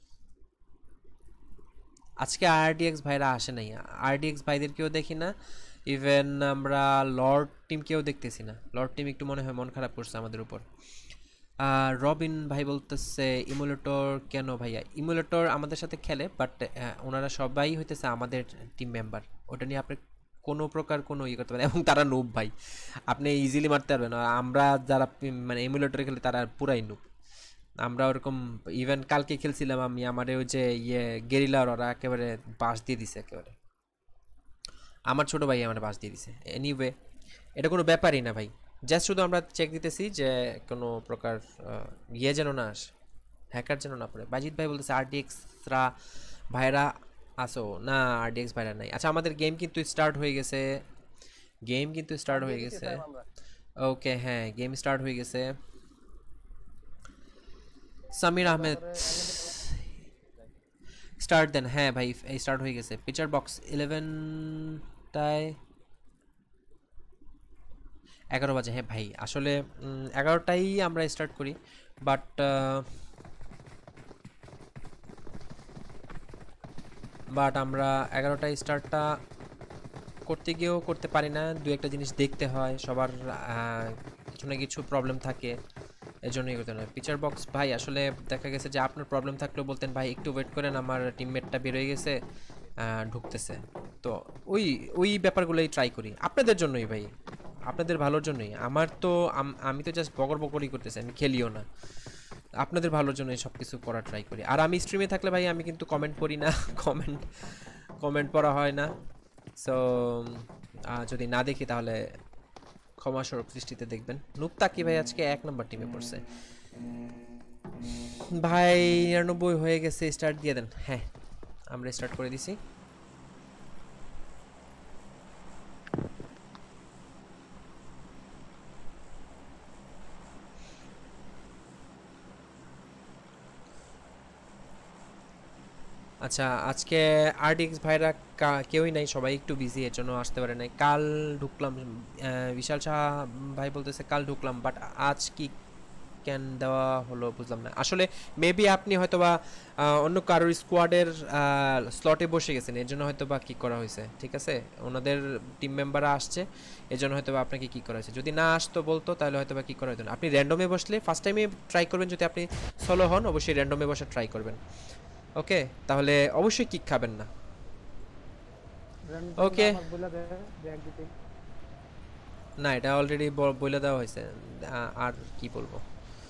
আজকে আরডিএক্স ভাইরা আসে নাই, আরডিএক্স ভাইদেরকেও দেখি না। ইভেন আমরা লর্ড টিমকেও দেখতেছি না। লর্ড টিম একটু মনে হয় মন খারাপ করছে আমাদের উপর। রবিন ভাই বলতেছে ইমুলেটর কেন ভাইয়া? ইমুলেটর আমাদের সাথে খেলে, বাট ওনারা সবাই হইতেছে আমাদের টিম মেম্বার। ওটা নিয়ে আপনি কোনো প্রকার কোনো ইয়ে করতে পারেন, এবং তারা নুব ভাই, আপনি ইজিলি মারতে পারবেন। আর আমরা যারা মানে ইমুলেটরে খেলি তারা পুরাই নুব। আমরা ওরকম ইভেন কালকে খেলছিলাম আমি, আমার ওই যে ইয়ে গেরিলার, ওরা একেবারে বাস দিয়ে দিছে একেবারে। আমার ছোট ভাই আমার বাস দিয়ে দিছে। এনিওয়ে, এটা কোনো ব্যাপারই না ভাই, জাস্ট শুধু আমরা চেক দিতেছি যে কোনো প্রকার ইয়ে যেন না আসে, হ্যাকার যেন না পড়ে। বাজিত ভাই বলতেছে আরডিএক্সরা ভাইরা আসো না? আরডিএক্স ভাইরা নাই। আচ্ছা, আমাদের গেম কিন্তু স্টার্ট হয়ে গেছে, গেম কিন্তু স্টার্ট স্টার্ট হয়ে দিয়ে দিতে গেছে। টাইম আমরা। ওকে, হ্যাঁ, গেম স্টার্ট হয়ে গেছে। সামির দয়া আহমেদ, করে এনিমি খেলা। স্টার্ট দেন। হ্যাঁ ভাই, স্টার্ট হয়ে গেছে। পিকচার বক্স 11টায় 11 বাজে। হ্যাঁ ভাই, আসলে 11টাই আমরা স্টার্ট করি, বাট আমরা 11টায় স্টার্টটা করতে গিয়েও করতে পারি না। দু একটা জিনিস দেখতে হয়, সবার কিছু না কিছু প্রবলেম থাকে, এর জন্যই করতে হয়। পিকচার বক্স ভাই, আসলে দেখা গেছে যে আপনার প্রবলেম থাকলেও বলতেন ভাই একটু ওয়েট করেন, আমার টিমমেটটা বের হয়ে গেছে, ঢুকতেছে। তো ওই ওই ব্যাপারগুলোই ট্রাই করি আপনাদের জন্যই ভাই, আপনাদের ভালোর জন্যই। আমার তো আমি তো জাস্ট বকর বকরই করতেছি, আমি খেলিও না। আপনাদের ভালোর জন্যই সব কিছু করার ট্রাই করি। আর আমি স্ট্রিমে থাকলে ভাই আমি কিন্তু কমেন্ট করি না। কমেন্ট কমেন্ট পড়া হয় না। সো যদি না দেখি তাহলে ক্ষমাস্বরূপ দৃষ্টিতে দেখবেন। নুক্তাকি ভাই আজকে 1 নম্বর টিমে পড়ছে ভাই। 99 হয়ে গেছে, স্টার্ট দিয়ে দেন। হ্যাঁ, আমরা স্টার্ট করে দিছি। আচ্ছা, আজকে আরডিএক্স ভাইরা কেউই নাই, সবাই একটু বিজি, এর জন্য আসতে পারে নাই। কাল ঢুকলাম, বিশাল শাহ ভাই বলতেছে কাল ঢুকলাম, বাট আজ কি স্ক্যান দেওয়া হলো বুঝলাম না আসলে মেবি আপনি হয়তোবা অন্য কারোর স্কোয়াডের স্লটে বসে গেছেন এর জন্য হয়তোবা কি করা হয়েছে ঠিক আছে ওনাদের টিম মেম্বাররা আসছে এর জন্য হয়তোবা আপনাকে কি করা হয়েছে যদি না আসতো বলতো তাহলে হয়তোবা কি করা হতো না আপনি র্যান্ডমে বসলে ফার্স্ট টাইমে ট্রাই করবেন যদি আপনি সোলো হন অবশ্যই র্যান্ডমে বসে ট্রাই করবেন ওকে তাহলে অবশ্যই কিক খাবেন না ওকে না এটা অলরেডি বলে দেওয়া হয়েছে আর কি বলবো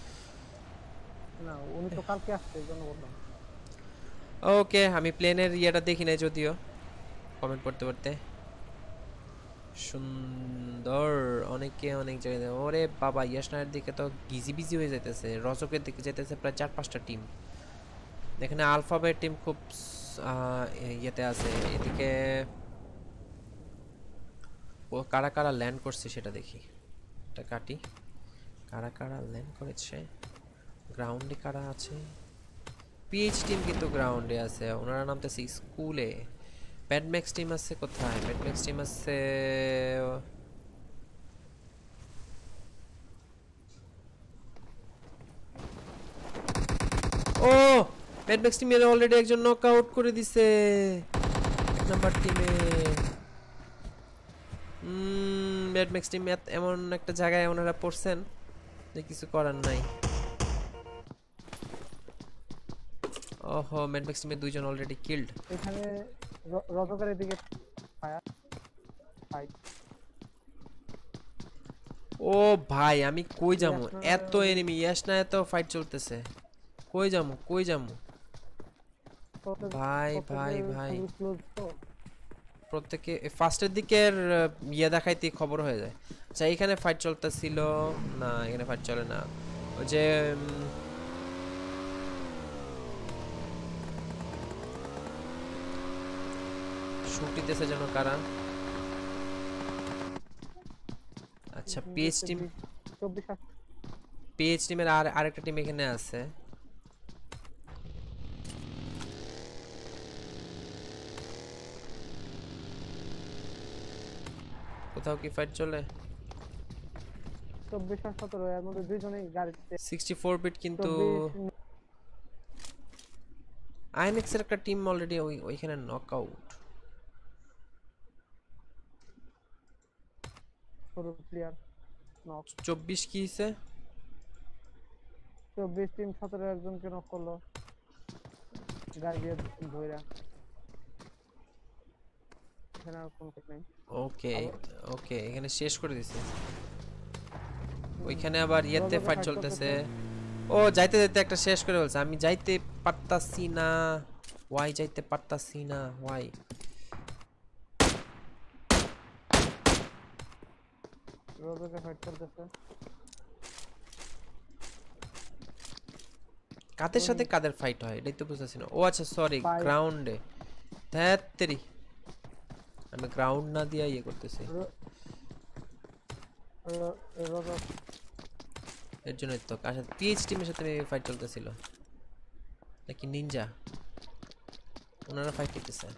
না উনি তো কালকে আসছে এজন্য বললাম ওকে আমি প্লেনের ইয়েটা দেখি নাই যদিও কমেন্ট পড়তে পড়তে সুন্দর অনেকে অনেক জায়গায় ওরে বাবা ইয়াসনার দিকে তো গিজি বিজি হয়ে যাইতেছে রজকের দিকে যেতেছে প্রায় 4-5টা টিম এখানে আলফাবেট টিম খুব ইয়েতে আছে এদিকে ও কারা কারা ল্যান্ড করছে সেটা দেখি এটা কাটি কারা কারা ল্যান্ড করেছে গ্রাউন্ডে কারা আছে পিএইচ টিম কিন্তু গ্রাউন্ডে আছে ওনারা নামতেছে স্কুলে প্যাডম্যাক্স টিম আছে কোথায় প্যাডম্যাক্স টিম আছে ও প্যাডম্যাক্স টিমে অলরেডি একজন নক আউট করে দিছে এক নাম্বার টিমে প্যাডম্যাক্স টিম এমন একটা জায়গায় ওনারা পড়ছেন যে কিছু করার নাই ওহো ম্যাডম্যাক্স টিমে দুইজন অলরেডি কিলড এখানে রজকের দিকে ফায়ার ফাইট ও ভাই আমি কই যামু এত এনিমি ইয়াসনা এত ফাইট চলতেছে কই যামু ভাই ভাই ভাই প্রত্যেককে ফার্স্টের দিকের ইয়ে দেখাইতে খবর হয়ে যায় আচ্ছা এখানে ফাইট চলতেছিল না এখানে ফাইট চলে না ওই যে শুটিতেছে যেন কারা আচ্ছা পিএইচ টিমের আরেকটা টিম এখানে আছে কোথাও কি ফাইট চলে 24 আর 17 এর মধ্যে দুইজনেই গাড়িতে 64 বিট কিন্তু আইএনএক্স এর একটা টিম অলরেডি ওইখানে নকআউট পুরো প্লেয়ার নক 24 কি হইছে 24 টিম 17 একজনকে নক করলো গাড়ি দিয়ে ধইরা এখানে আর কোনো ঠিক নাই ওকে ওকে এখানে শেষ করে দিছে ওইখানে আবার ইয়েতে ফাইট চলতেছে ও যাইতে যাইতে একটা শেষ করে বলছে আমি যাইতে পারতাছি না ওয়াই যাইতে পারতাছি না ওয়াই রোজকে ফাইট করতেছে কাদের সাথে কাদের ফাইট হয় এটাই তো বুঝতেছি না ও আচ্ছা সরি গ্রাউন্ডে ধ্যাত্তেরি আমি গ্রাউন্ড না দিয়া ইয়ে করতেছি এর জন্যই তো কার সাথে পিএইচ টিমের সাথে ফাইট চলতেছিল নাকি নিনজা ওনারা ফাইট করতেছে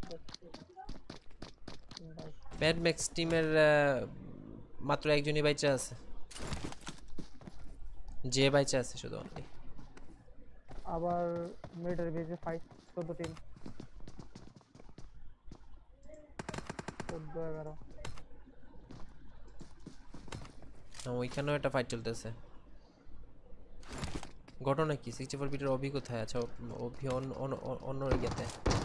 ম্যাডম্যাক্স টিমের মাত্র একজনই বাইচা আছে যে বাইচা আছে শুধু অনলি আবার মিডের বেজে ফাইট 14 টিম 14 11 ওইখানেও একটা ফাইট চলতেছে ঘটনা কি 64 বিটের অভি কোথায় আছে অভি অন্য ইয়েতে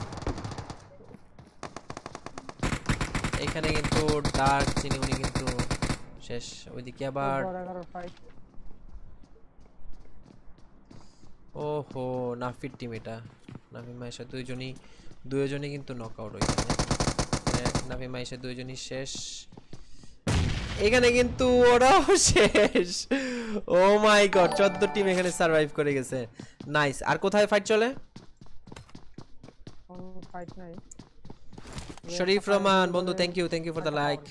এখানে কিন্তু ডার্ক চিনি উনি কিন্তু শেষ ওইদিকে আবার ওহো নাফির টিম এটা নাফি মাইশা দুইজনই কিন্তু নকআউট ওইখানে নাফি মাইশা দুইজনই শেষ এখানে কিন্তু ওরাও শেষ ও মাই গড 14 টিম এখানে সার্ভাইভ করে গেছে নাইস আর কোথায় ফাইট চলে ফাইট নাই শরীফ রহমান বন্ধু thank you for the like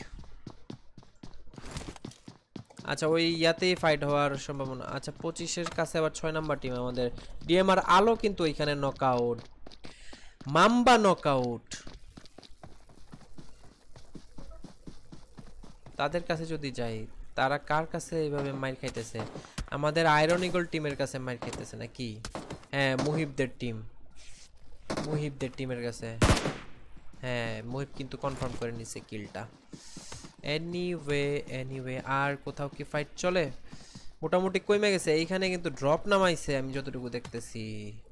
আচ্ছা ওই ইয়াতেই ফাইট হওয়ার সম্ভাবনা আচ্ছা 25 এর কাছে আবার 6 নাম্বার টিম আমাদের ডিএমআর আলো কিন্তু ওইখানে নকআউট মাম্বা নকআউট তাদের কাছে যদি যাই তারা কার কাছে এইভাবে মাইর খাইতেছে আমাদের আয়রন ইগল টিমের কাছে মার খেতেছে নাকি? হ্যাঁ, মুহিবদের টিমের কাছে। হ্যাঁ, মুহিব কিন্তু কনফার্ম করে নিছে কিলটা। এনিওয়ে আর কোথাও কি ফাইট চলে? মোটামুটি কমে গেছে। এইখানে কিন্তু ড্রপ নামাইছে আমি যতটুকু দেখতেছি।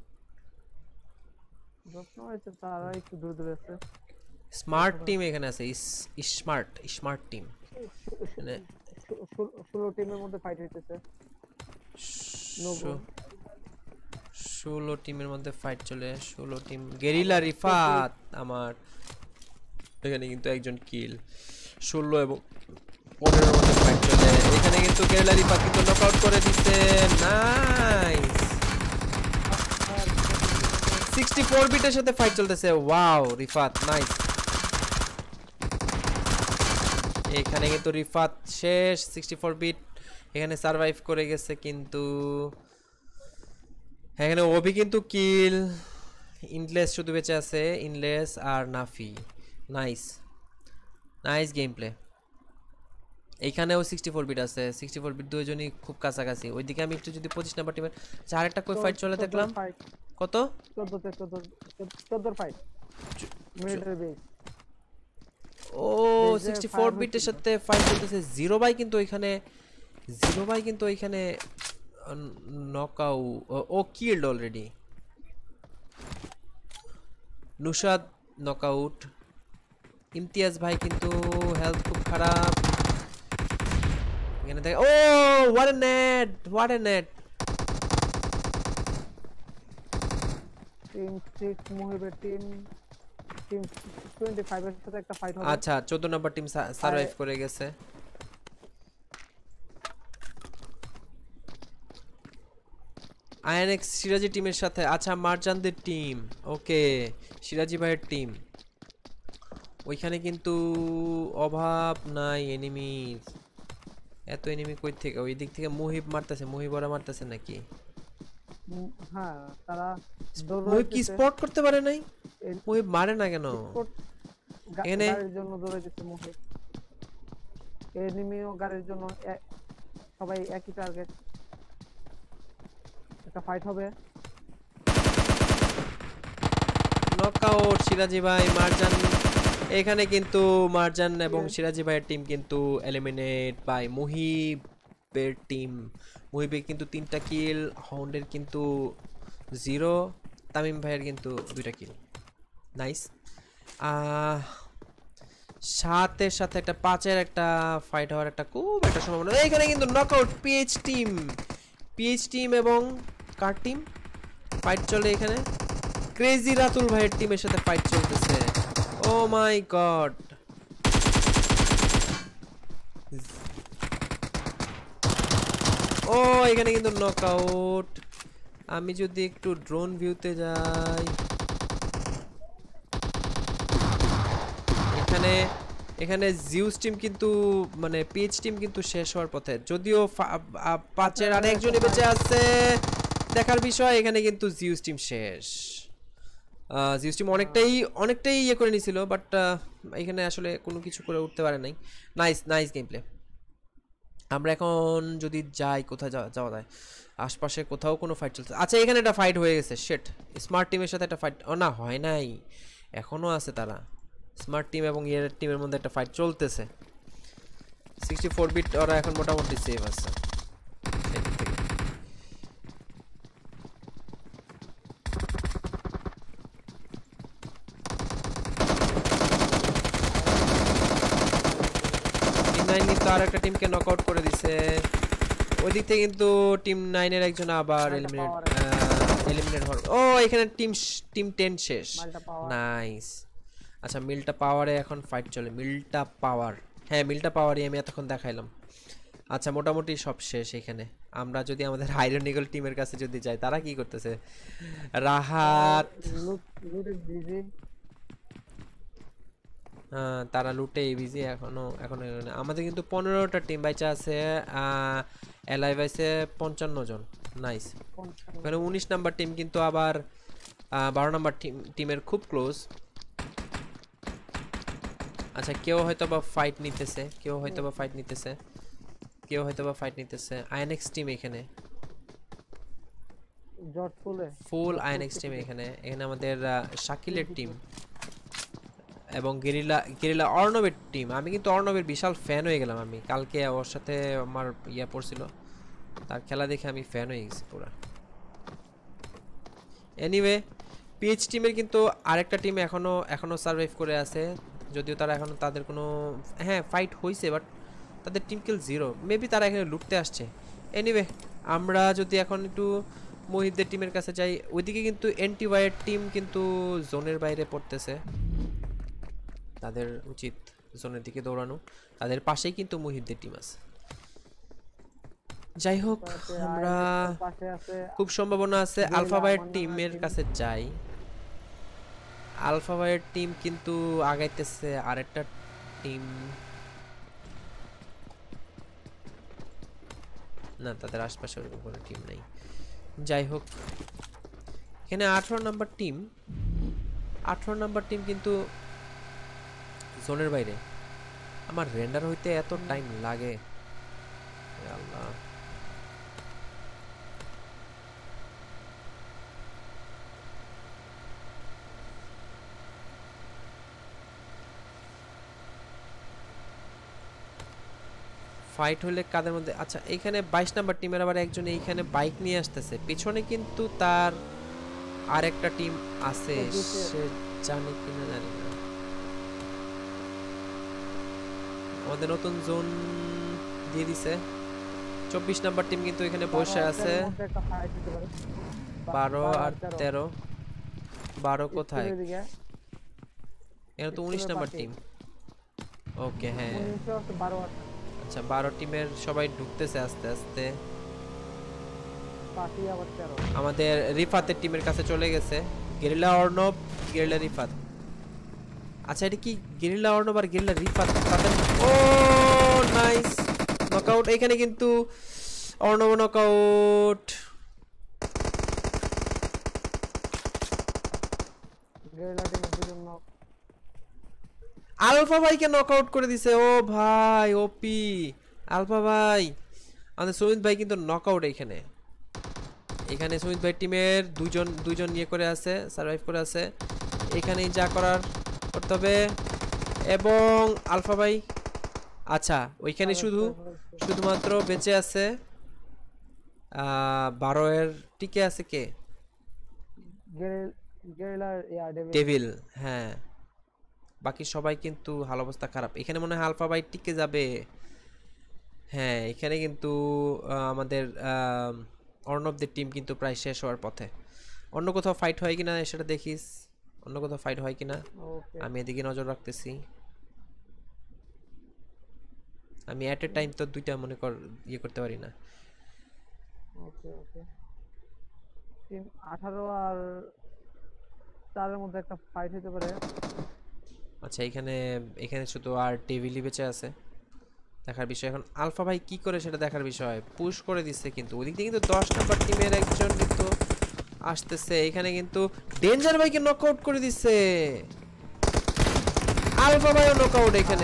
যত্ন হয়েছে তারা একটু দূর দূরে আছে। স্মার্ট টিম এখানে আছে। Smart team. মানে 16 টিমের মধ্যে ফাইট হইতেছে। 16 টিমের মধ্যে ফাইট চলে। 16 টিম। গেরিলা রিফাত আমার এখানে কিন্তু একজন কিল। 16 এবং 15 এর মধ্যে ফাইট চলে। এখানে কিন্তু গেরিলা রিফাত কিন্তু নকআউট করে দিতে। নাইস। 64 বিটের সাথে ফাইট চলতেছে। Wow Rifat nice. এখানে কিন্তু রিফাত শেষ। 64 বিট এখানে সারভাইভ করে গেছে কিন্তু এখানে ওবি কিন্তু কিল। ইনলেস শুধু বেঁচে আছে, ইনলেস আর নাফি। Nice game play. এইখানেও 64 বিট আছে। 64 বিট দুইজনই খুব কাছাকাছি। ওইদিকে আমি একটু যদি 25 নাম্বার টিমের আরেকটা কই ফাইট চলে দেখলাম। কত 14 ফাইট মিলিটারি বেস। ও 64 বিটের সাথে ফাইট চলতেছে। জিরো ভাই কিন্তু এখানে knockout. Oh killed already. Nushad knockout. Imtiaz ভাই কিন্তু হেলথ খুব খারাপ। এখানে দেখ। Oh what a net. Team 6 মুহিবের টিম 25 এর সাথে একটা ফাইট হবে। আচ্ছা 14 নাম্বার টিম সারভাইভ করে গেছে। আইএনএক্স সিরাজি টিমের সাথে। আচ্ছা মারজানদের টিম। ওকে সিরাজি ভাইয়ের টিম। ওইখানে কিন্তু অভাব নাই এনিমির। এত এনিমি কই থেকে? ওই দিক থেকে মুহিব মারতেছে। মুহিবরা মারতেছে নাকি? হ্যাঁ তারা মুহিব কি স্পট করতে পারে নাই? মুহিব মারে না কেন? এখানে গাড়ির জন্য দৌড়াইতেছে মুহিব। এনিমিও গাড়ির জন্য সবাই একই টার্গেট। একটা ফাইট হবে। নকআউট সিরাজি ভাই। মারজান এখানে কিন্তু মারজান এবং সিরাজি ভাইয়ের টিম কিন্তু এলিমিনেট বাই মুহিবের টিম। মুহিবের কিন্তু 3টা কিল, হাউন্ডের কিন্তু 0, তামিম ভাইয়ের কিন্তু 2টা কিল। নাইস। 7-এর সাথে একটা 5-এর একটা ফাইট হওয়ার একটা খুব একটা সম্ভাবনা। এখানে কিন্তু নকআউট পিএইচ টিম এবং কার টিম ফাইট চলে। এখানে ক্রেজি রাতুল ভাইয়ের টিমের সাথে ফাইট চলতেছে। ও মাই গড। ও এখানে কিন্তু নকআউট। আমি যদি একটু ড্রোন ভিউতে যাই, এখানে জিউস টিম কিন্তু মানে পিএইচ টিম কিন্তু শেষ হওয়ার পথে। যদিও 5-এর আরেকজনই বেঁচে আছে দেখার বিষয়। এখানে কিন্তু জিউস টিম শেষ। জিউস টিম অনেকটাই ইয়ে করে নিছিল, বাট এখানে আসলে কোনো কিছু করে উঠতে পারে নাই। Nice game play. আমরা এখন যদি যাই, কোথায় যাওয়া যায়? আশপাশে কোথাও কোনো ফাইট চলছে। আচ্ছা এখানে একটা ফাইট হয়ে গেছে। শিট, স্মার্ট টিমের সাথে একটা ফাইট। ও না, হয় নাই, এখনো আছে তারা। স্মার্ট টিম এবং এর টিমের মধ্যে একটা ফাইট চলতেছে। 64 বিট ওরা এখন মোটামুটি সেভ আছে। টিম 9 কিন্তু আর একটা টিমকে নকআউট করে দিছে। ওই দিক থেকে কিন্তু টিম 9 এর একজন আবার এলিমিনেট হল। ও এখানে টিম 10 শেষ। নাইস। আচ্ছা মিল্টা পাওয়ারে এখন ফাইট চলে। মিল্টা পাওয়ার, হ্যাঁ মিল্টা পাওয়ারই আমি এতক্ষণ দেখাইলাম। আচ্ছা মোটামুটি সব শেষ এখানে। আমরা যদি আমাদের আয়রন ইগল টিমের কাছে যদি যাই, তারা কি করতেছে? রাহাত তারা লুটে বিজি এখনো। আমাদের কিন্তু 15টা টিম বাইচা আছে। এলাইভ আছে 55 জন। নাইস। এখানে 19 নাম্বার টিম কিন্তু আবার 12 নাম্বার টিমের খুব ক্লোজ। আচ্ছা কেউ হয়তো বা ফাইট নিতেছে, কেউ হয়তো বা ফাইট নিতেছে। আইএনএক্স টিম এখানে, জট ফুলে ফুল আইএনএক্স টিম এখানে। এখানে আমাদের শাকিলের টিম এবং গেরিলা অর্ণবের টিম। আমি কিন্তু অর্ণবের বিশাল ফ্যান হয়ে গেলাম। আমি কালকে ওর সাথে আমার ইয়া পড়ছিল, তার খেলা দেখে আমি ফ্যান হয়ে গেছি পুরো। এনিওয়ে পিএইচ টিমের কিন্তু আরেকটা টিম এখনো সার্ভাইভ করে আছে, যদিও তারা এখনো তাদের কোনো ফাইট হয়েছে, বাট তাদের টিম কিল 0। মেবি তারা এখানে লুটতে আসছে। এনিওয়ে আমরা যদি এখন একটু মহিতদের টিমের কাছে যাই, ওইদিকে কিন্তু এনটিওয়াইয়ের টিম কিন্তু জোনের বাইরে পড়তেছে, তাদের উচিত জোনের দিকে দৌড়ানো। তাদের পাশেই কিন্তু মহিতদের টিম আছে। যাই হোক, আমরা খুব সম্ভাবনা আছে আলফাবাইয়ের টিমের কাছে যাই। আলফাবাইয়ের টিম কিন্তু আগাইতেছে, আরেকটা টিম না, তাদের আশপাশে ওরকম কোনো টিম নেই। যাই হোক, এখানে 18 নাম্বার টিম কিন্তু জোনের বাইরে। আমার রেন্ডার হইতে এত টাইম লাগে, আল্লাহ। ফাইট হলে কাদের মধ্যে? আচ্ছা, এখানে 22 নাম্বার টিমের আবার একজন এইখানে বাইক নিয়ে আসতেছে, পিছনে কিন্তু তার আরেকটা টিম আছে, সে জানে কিনা জানি না। আমাদের নতুন জোন দিয়ে দিছে। 24 নাম্বার টিম কিন্তু এখানে বসে আছে। 12 আর 13। 12 কোথায়? এখানে তো 19 নাম্বার টিম। ওকে, হ্যাঁ আচ্ছা, 12 টিমের সবাই ঢুকতেছে আস্তে আস্তে। আমাদের রিফাতের টিমের কাছে চলে গেছে গেরিলা অর্ণব, গেরিলা রিফাত। আচ্ছা, এটা কি গেরিলা অর্ণব আর গেরিলা রিফাত তাদের? Oh nice knockout. এখানে কিন্তু অর্ণব নকআউট। আলফা ভাইকে নকআউট করে দিছে। ও ভাই, ওপি আলফা ভাই। আমাদের সুমিত ভাই কিন্তু নকআউট। এখানে সুমিত ভাই টিমের দুইজন ইয়ে করে আছে, সার্ভাইভ করে আছে। এখানেই যা করার করতে হবে। এবং আলফা ভাই, আচ্ছা ওইখানে শুধুমাত্র বেঁচে আছে 12 এর টিকে আছে কে? ডেভিল। হ্যাঁ, বাকি সবাই কিন্তু হাল অবস্থা খারাপ। এখানে মনে হয় আলফা ভাই টিকে যাবে। হ্যাঁ, এখানে কিন্তু আমাদের অর্ণবদের টিম কিন্তু প্রায় শেষ হওয়ার পথে। অন্য কোথাও ফাইট হয় কিনা সেটা দেখিস, অন্য কোথাও ফাইট হয় কিনা। আমি এদিকে নজর রাখতেছি। আমি এট এ টাইম তো দুইটা মনে কর ইয়ে করতে পারি না। ওকে ওকে, টিম 18 আর 4 এর মধ্যে একটা ফাইট হতে পারে। আচ্ছা, এখানে শুধু আর ডেভিলি বেঁচে আছে। দেখার বিষয় এখন আলফা ভাই কি করে সেটা দেখার বিষয়। পুশ করে দিচ্ছে কিন্তু ওদিক দিয়ে কিন্তু 10 নাম্বার টিমের একজন কিন্তু আসতেছে। এখানে কিন্তু ডেঞ্জার ভাইকে নকআউট করে দিচ্ছে। আলফা ভাইও নকআউট এখানে।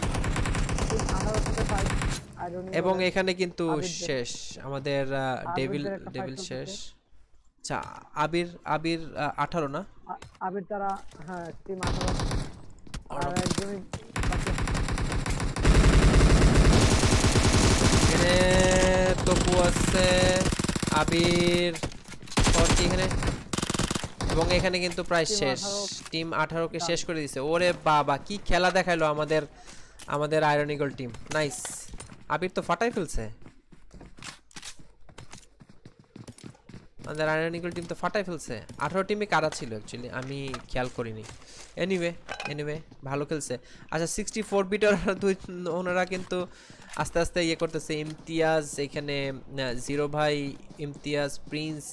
এবং এখানে কিন্তু শেষ আমাদের ডেভিল শেষ। আচ্ছা, আবির 18 না? আবির তারা, হ্যাঁ টিম 18 আর একজনই এখানে তপু আছে, আবির কি এখানে। এবং এখানে কিন্তু প্রায় শেষ, টিম 18 কে শেষ করে দিয়েছে। ওরে বাবা, কি খেলা দেখাইলো আমাদের iron eagle team. Nice, Abir তো ফাটাই ফেলছে। আমাদের আয়রন ইগল টিম তো ফাটাই ফেলছে। 18 টিমে কারা ছিল অ্যাকচুয়ালি আমি খেয়াল করিনি। এনিওয়ে ভালো খেলছে। আচ্ছা, 64 বিটার ওনারা কিন্তু আস্তে আস্তে ইয়ে করতেছে। ইমতিয়াজ এখানে, জিরো ভাই, ইমতিয়াজ, প্রিন্স,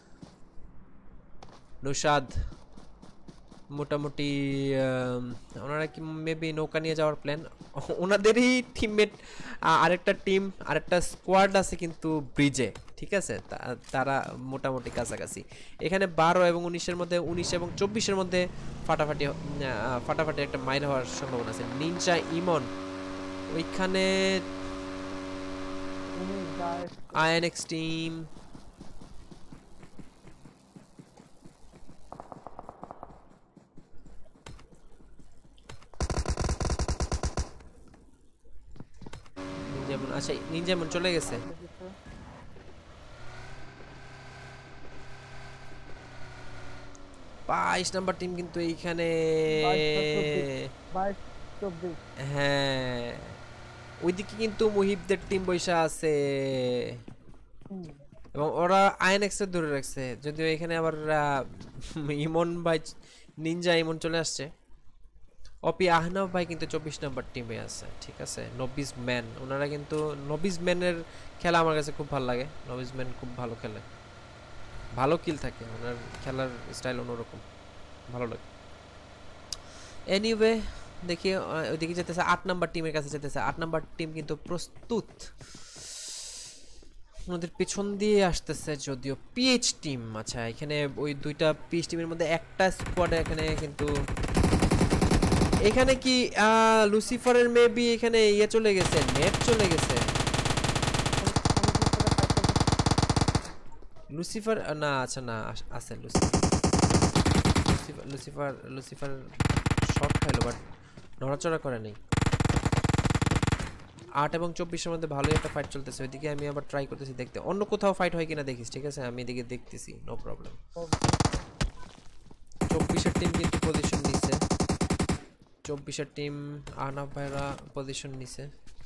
নুশাদ, মোটামুটি ওনারা কি মেবি নৌকা নিয়ে যাওয়ার প্ল্যান। ওনাদেরই টিমমেট আরেকটা স্কোয়াড আছে কিন্তু ব্রিজে, ঠিক আছে। তারা মোটামুটি কাছাকাছি। এখানে 12 এবং 19-এর মধ্যে, 19 এবং 24-এর মধ্যে ফাটাফাটি একটা মাইল হওয়ার সম্ভাবনা আছে। নিনজা ইমন ওইখানে তুমি গাইস আইএনএক্স টিম যেমন আচ্ছা যেমন চলে গেছে 22 নাম্বার টিম কিন্তু এইখানে 22-24 হ্যাঁ ওইদিকে কিন্তু মুহিবদের টিম বৈশা আছে এবং ওরা আইএনএক্স এর ধরে রাখছে যদিও এখানে আবার ইমন ভাই নিনজা ইমন চলে আসছে অপি আহনাফ ভাই কিন্তু 24 নাম্বার টিমে আছে ঠিক আছে নবিস ম্যান ওনারা কিন্তু নবিস ম্যানের খেলা আমার কাছে খুব ভালো লাগে নবিস ম্যান খুব ভালো খেলে ভালো কিল থাকে ওনার খেলার স্টাইল অন্যরকম ভালো লাগে এনিওয়ে দেখি ওইদিকে যেতেছে 8 নাম্বার টিমের কাছে যেতেছে 8 নাম্বার টিম কিন্তু প্রস্তুত ওদের পিছন দিয়ে আসতেছে যদিও পিএইচ টিম আচ্ছা এখানে ওই দুইটা পিএইচ টিমের মধ্যে একটা স্কোয়াডে এখানে কিন্তু এখানে কি লুসিফারের মেবি এখানে ইয়ে চলে গেছে নেট চলে গেছে লুসিফার না আচ্ছা না আছে লুসিফার শট খাইলো বাট নড়াচড়া করে নাই 8 এবং 24 এর মধ্যে ভালোই একটা ফাইট চলতেছে ওইদিকে আমি আবার ট্রাই করতেছি দেখতে অন্য কোথাও ফাইট হয় কিনা দেখিস ঠিক আছে আমি এদিকে দেখতেছি নো প্রবলেম 24 এর টিম কিন্তু পজিশন নিছে 24 এর টিম আনাফ ভাইরা পজিশন নিছে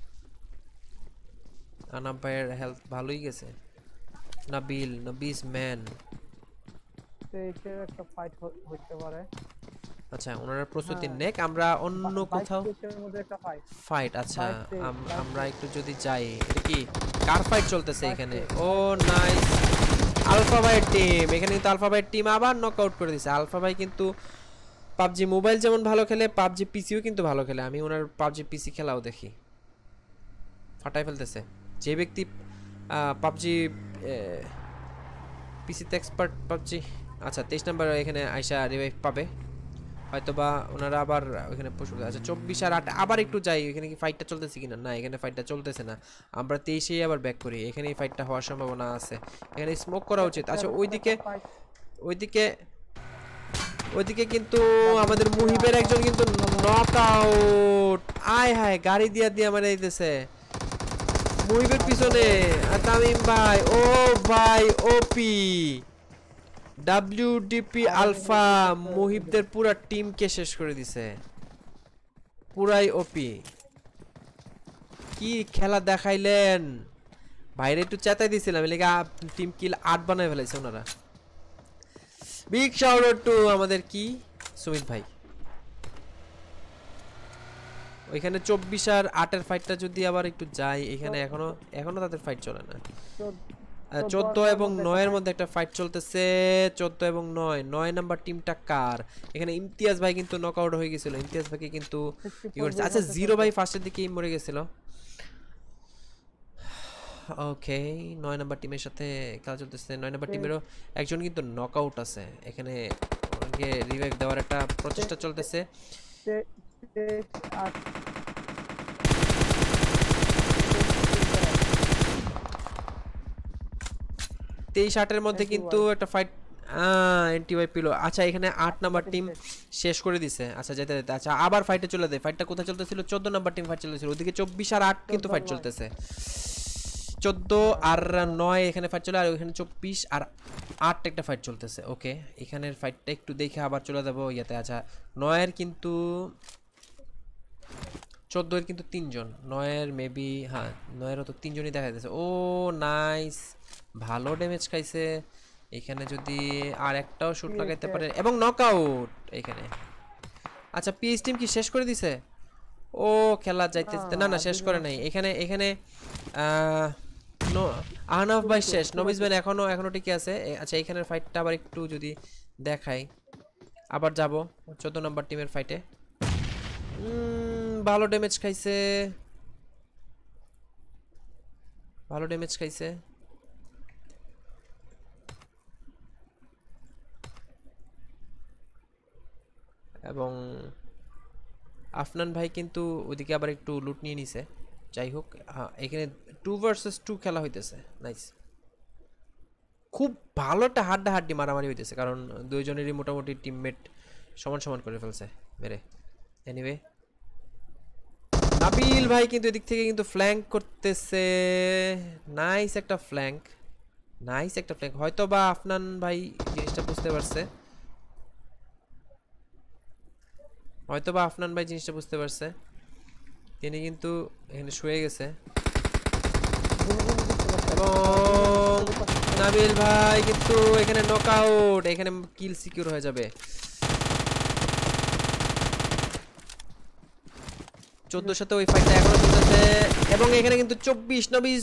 আনাফ ভাইয়ের হেলথ ভালোই গেছে নবিস ম্যান এইটার একটা ফাইট হতে পারে আচ্ছা ওনারা প্রস্তুতি নেক আমরা অন্য কোথাও মধ্যে একটা ফাইট আচ্ছা আমরা একটু যদি যাই এটা কি কার ফাইট চলতেছে এখানে ও নাইস আলফা ভাইয়ের টিম এখানে কিন্তু আলফা ভাইয়ের টিম আবার নকআউট করে দিয়েছে আলফা ভাই কিন্তু পাবজি মোবাইল যেমন ভালো খেলে পাবজি পিসিও কিন্তু ভালো খেলে আমি ওনার পাবজি পিসি খেলাও দেখি ফাটাই ফেলতেছে যে ব্যক্তি পাবজি পিসিতে এক্সপার্ট পাবজি আচ্ছা 23 নাম্বার এখানে আয়শা রিভাইভ পাবে হয়তোবা ওনারা আবার ওখানে পুশ করতে আচ্ছা 24 আর 8 আবার একটু যাই এখানে কি ফাইটটা চলতেছে কিনা না এখানে ফাইটটা চলতেছে না আমরা 23 আবার ব্যাক করি এখানে এই ফাইটটা হওয়ার সম্ভাবনা আছে এখানে স্মোক করা উচিত আচ্ছা ওইদিকে কিন্তু আমাদের মুহিবের একজন কিন্তু নকআউট আয় হায় গাড়ি দিয়া মারা দিতেছে মুহিবের পিছনে তামিম ভাই ও ভাই ওপি ডব্লিউডিপি আলফা মুহিবদের পুরো টিমকে শেষ করে দিছে পুরাই ওপি কি খেলা দেখাইলেন বাইরে একটু চেতাই দিছিলাম এলাকা টিম কিল 8 বানায় ফেলাইছে ওনারা বিগ শাউট আউট টু আমাদের কি সুমিত ভাই ওইখানে 24 আর 8 এর ফাইটটা যদি আবার একটু যাই এখানে এখনো তাদের ফাইট চলে না 14 এবং 9 এর মধ্যে একটা ফাইট চলতেছে 14 এবং 9 নাম্বার টিমটা কার এখানে ইমতিয়াজ ভাই কিন্তু নকআউট হয়ে গিয়েছিল ইমতিয়াজ ভাইকে কিন্তু কি করছে আচ্ছা জিরো ভাই ফার্স্টের দিকেই মরে গিয়েছিল ওকে 9 নাম্বার টিমের সাথে খেলা চলতেছে 9 নাম্বার টিমেরও একজন কিন্তু নকআউট আছে এখানে ওকে রিভাইভ দেওয়ার একটা প্রচেষ্টা চলতেছে 23-8 এর মধ্যে কিন্তু একটা ফাইট এনটিওয়াই পিলো আচ্ছা এখানে 8 নাম্বার টিম শেষ করে দিয়েছে আচ্ছা যেতে আচ্ছা আবার ফাইটে চলে যায় ফাইটটা কোথায় চলতেছিল 14 নাম্বার টিম ফাইট চলতেছিল ওদিকে 24 আর 8 কিন্তু ফাইট চলতেছে 14 আর 9 এখানে ফাইট চলে আর ওখানে 24 আর 8 একটা ফাইট চলতেছে ওকে এখানের ফাইটটা একটু দেখে আবার চলে যাব ইয়াতে আচ্ছা 9 এর কিন্তু 14 এর কিন্তু 3 জন 9 এর মেবি হ্যাঁ 9 এরও তো 3 জনই দেখা যাচ্ছে ও নাইস ভালো ড্যামেজ খাইছে এখানে যদি আর একটাও শুট লাগাইতে পারে এবং নকআউট এখানে আচ্ছা পিএস টিম কি শেষ করে দিয়েছে ও খেলা যাইতেছে না শেষ করে নাই এখানে আহনাফ ভাই শেষ নবিস ভাই এখনো ঠিকই আছে আচ্ছা এখানের ফাইটটা আবার একটু যদি দেখাই আবার যাব 14 নাম্বার টিমের ফাইটে ভালো ড্যামেজ খাইছে এবং আফনান ভাই কিন্তু ওইদিকে আবার একটু লুট নিয়ে নিছে যাই হোক, হ্যাঁ এখানে 2 ভার্সেস 2 খেলা হইতেছে। নাইস, খুব ভালো একটা হাড্ডাহাড্ডি মারামারি হইতেছে, কারণ দুইজনেরই মোটামুটি টিমমেট সমান সমান করে ফেলছে মেরে। এনিওয়ে নাবিল ভাই কিন্তু এদিক থেকে কিন্তু ফ্ল্যাঙ্ক করতেছে। নাইস একটা ফ্ল্যাঙ্ক, নাইস একটা ফ্ল্যাঙ্ক। হয়তো বা আফনান ভাই জিনিসটা বুঝতে পারছে, হয়তো বা আফনান ভাই জিনিসটা বুঝতে পারছে, তিনি কিন্তু এখানে শুয়ে গেছে। এবং নাবিল ভাই কিন্তু এখানে নকআউট, এখানে কিল সিকিউর হয়ে যাবে। 14 সাথে ওই ফাইটটা এখনো চলতেছে এবং এখানে কিন্তু 24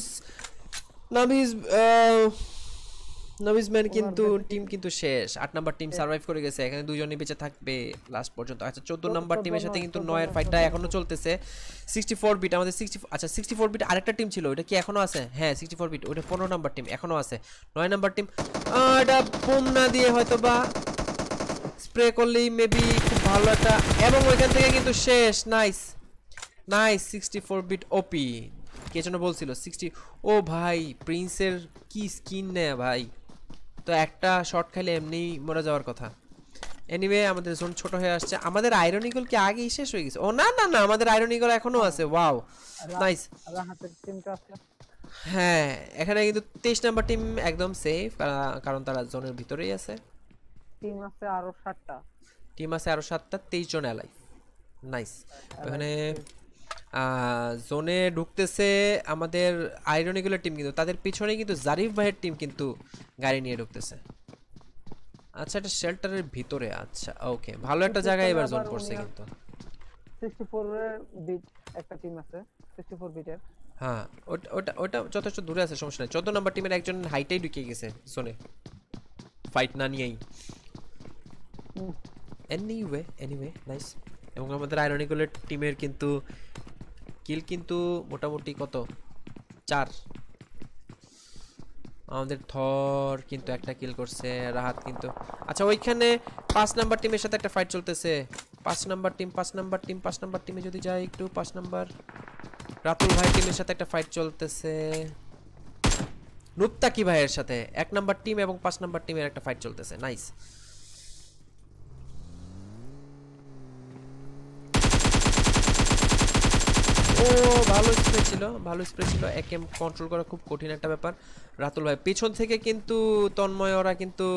নাবিজ ম্যান কিন্তু টিম কিন্তু শেষ। 8 নাম্বার টিম সার্ভাইভ করে গেছে, এখানে দুইজনই বেঁচে থাকবে লাস্ট পর্যন্ত। আচ্ছা 14 নাম্বার টিমের সাথে কিন্তু 9 এর ফাইটটা এখনো চলতেছে। 64 বিট আমাদের 60, আচ্ছা 64 বিট আরেকটা টিম ছিল, ওটা কি এখনো আছে? হ্যাঁ 64 বিট, ওটা 15 নাম্বার টিম এখনো আছে। 9 নাম্বার টিম এটা বোম না দিয়ে হয়তো বা স্প্রে করলেই মেবি খুব ভালো একটা, এবং ওইখান থেকে কিন্তু শেষ। Nice nice, 64 beat OP. কে যেন বলছিল 60, ও ভাই প্রিন্সের কি স্কিন নেয় ভাই, তো একটা শট খাইলে এমনি মরে যাওয়ার কথা। এনিওয়ে আমাদের জোন ছোট হয়ে আসছে। আমাদের আয়রন ইগল কি আগেই শেষ হয়ে গেছে? ও না না না, আমাদের আয়রন ইগল এখনো আছে। Wow nice. রাহাতের টিমটা আছে। হ্যাঁ এখানে কিন্তু 23 নাম্বার টিম একদম সেফ, কারণ তারা জোনের ভিতরেই আছে। টিম আছে আরো 7টা, টিম আছে আরো 7টা, 23 জন অ্যালাইভ। নাইস। ওখানে জোনে ঢুকতেছে আমাদের আয়রন ইগলের টিম, কিন্তু তাদের পিছনে কিন্তু জারিফ ভাইয়ের টিম কিন্তু গাড়ি নিয়ে ঢুকতেছে। আচ্ছা এটা শেল্টারের ভিতরে, আচ্ছা ওকে, ভালো একটা জায়গায় এবার জোন পড়ছে কিন্তু। 64 এর বিট একটা টিম আছে, 64 বিটের। হ্যাঁ ওটা ওটা ওটা যথেষ্ট দূরে আছে, সমস্যা নেই। 14 নাম্বার টিমের একজন হাইটাই ঢুকে গেছে জোনে, ফাইট না নিয়েই। Anyway nice. এবং আমাদের আয়রন ইগলের টিমের কিন্তু কিল কিন্তু মোটামুটি কত, 4। আমাদের থর কিন্তু একটা কিল করছে, রাহাত কিন্তু। আচ্ছা ওইখানে 5 নাম্বার টিমের সাথে একটা ফাইট চলতেছে। 5 নাম্বার টিমে যদি যাই একটু, 5 নাম্বার রাতুল ভাই টিমের সাথে একটা ফাইট চলতেছে। নুপ্তাকি ভাইয়ের সাথে 1 নাম্বার টিম এবং 5 নাম্বার টিমের একটা ফাইট চলতেছে। নাইস। ও ভালো স্প্রে ছিল, একেম কন্ট্রোল করা খুব কঠিন একটা ব্যাপার। রাতুল ভাই পেছন থেকে কিন্তু তন্ময় ওরা কিন্তু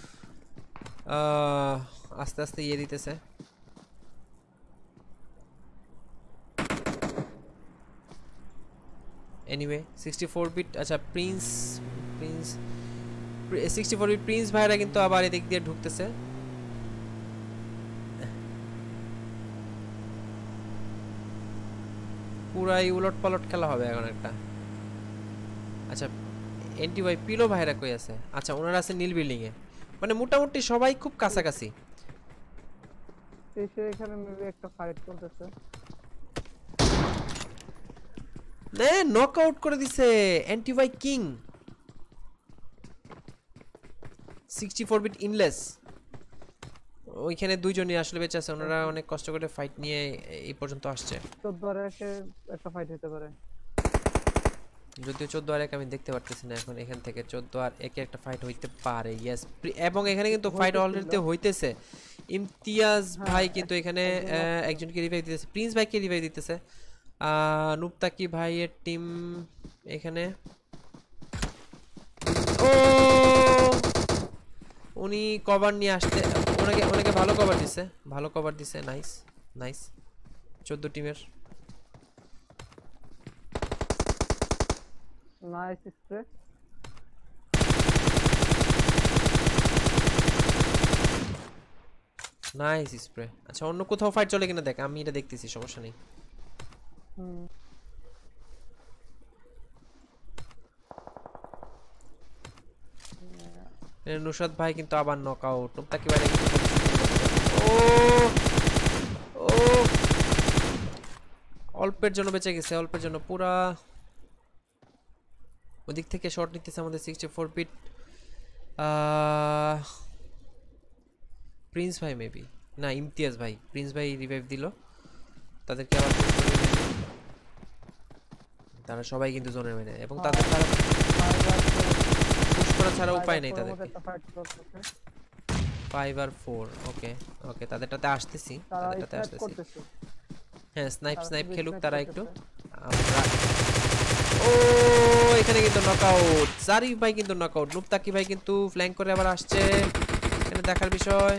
আস্তে আস্তে ইয়ে দিতেছে। এনিওয়ে 64 বিট, আচ্ছা প্রিন্স 64 বিট প্রিন্স ভাইরা কিন্তু আবার এদিক দিয়ে ঢুকতেছে। পুরাই উলট পালট খেলা হবে এখন একটা। আচ্ছা এনটি ভাই পিলো ভাইরা কই আছে? আচ্ছা ওনারা আছে নীল বিল্ডিং এ, মানে মোটামুটি সবাই খুব কাছাকাছি। এখানে মেবি একটা ফাইট চলতেছে। নে নকআউট করে দিছে এনটি ভাই কিং। 64 বিট ইনলেস, ওইখানে দুইজনই আসলে বেঁচে আছে, ওনারা অনেক কষ্ট করে ফাইট নিয়ে এই পর্যন্ত আসছে। 14 এর একটা ফাইট হতে পারে, যদিও 14 আর 1 আমি দেখতে পারতেছি না এখন। এখান থেকে 14 আর 1 একটা ফাইট হইতে পারে, ইয়েস। এবং এখানে কিন্তু ফাইট অলরেডি হইতেছে। ইমতিয়াজ ভাই কিন্তু এখানে একজনকে রিভাইভ দিতেছে, প্রিন্স ভাইকে রিভাইভ দিতেছে। নুপতাকি ভাইয়ের টিম এখানে, ও উনি কভার নিয়ে আসতে, ওনাকে ভালো কভার দিছে। নাইস 14 টিমের। Nice spray. আচ্ছা অন্য কোথাও ফাইট চলে কিনা দেখ, আমি এটা দেখতেছি, সমস্যা নেই। নুসাদ ভাই কিন্তু আবার নকআউট। তাকে বাইরে ও অল্পের জন্য বেঁচে গেছে, অল্পের জন্য। পুরা ওদিক থেকে শট নিতেছে আমাদের 64 বিট প্রিন্স ভাই মেবি না ইমতিয়াজ ভাই। প্রিন্স ভাই রিভাইভ দিল তাদেরকে আবার। তারা সবাই কিন্তু জোনের বাইরে এবং তাদের তারা পুশ করা ছাড়া উপায় নেই তাদের। 5 আর 4 ওকে ওকে তাদেরটাতে আসতেছি, তাদেরটাতে আসতেছি। হ্যাঁ স্নাইপ খেলুক তারা একটু। আমরা ও এখানে কিন্তু নকআউট, জারিফ ভাই কিন্তু নকআউট, নুপতাকি ভাই কিন্তু ফ্ল্যাঙ্ক করে আবার আসছে। এখানে দেখার বিষয়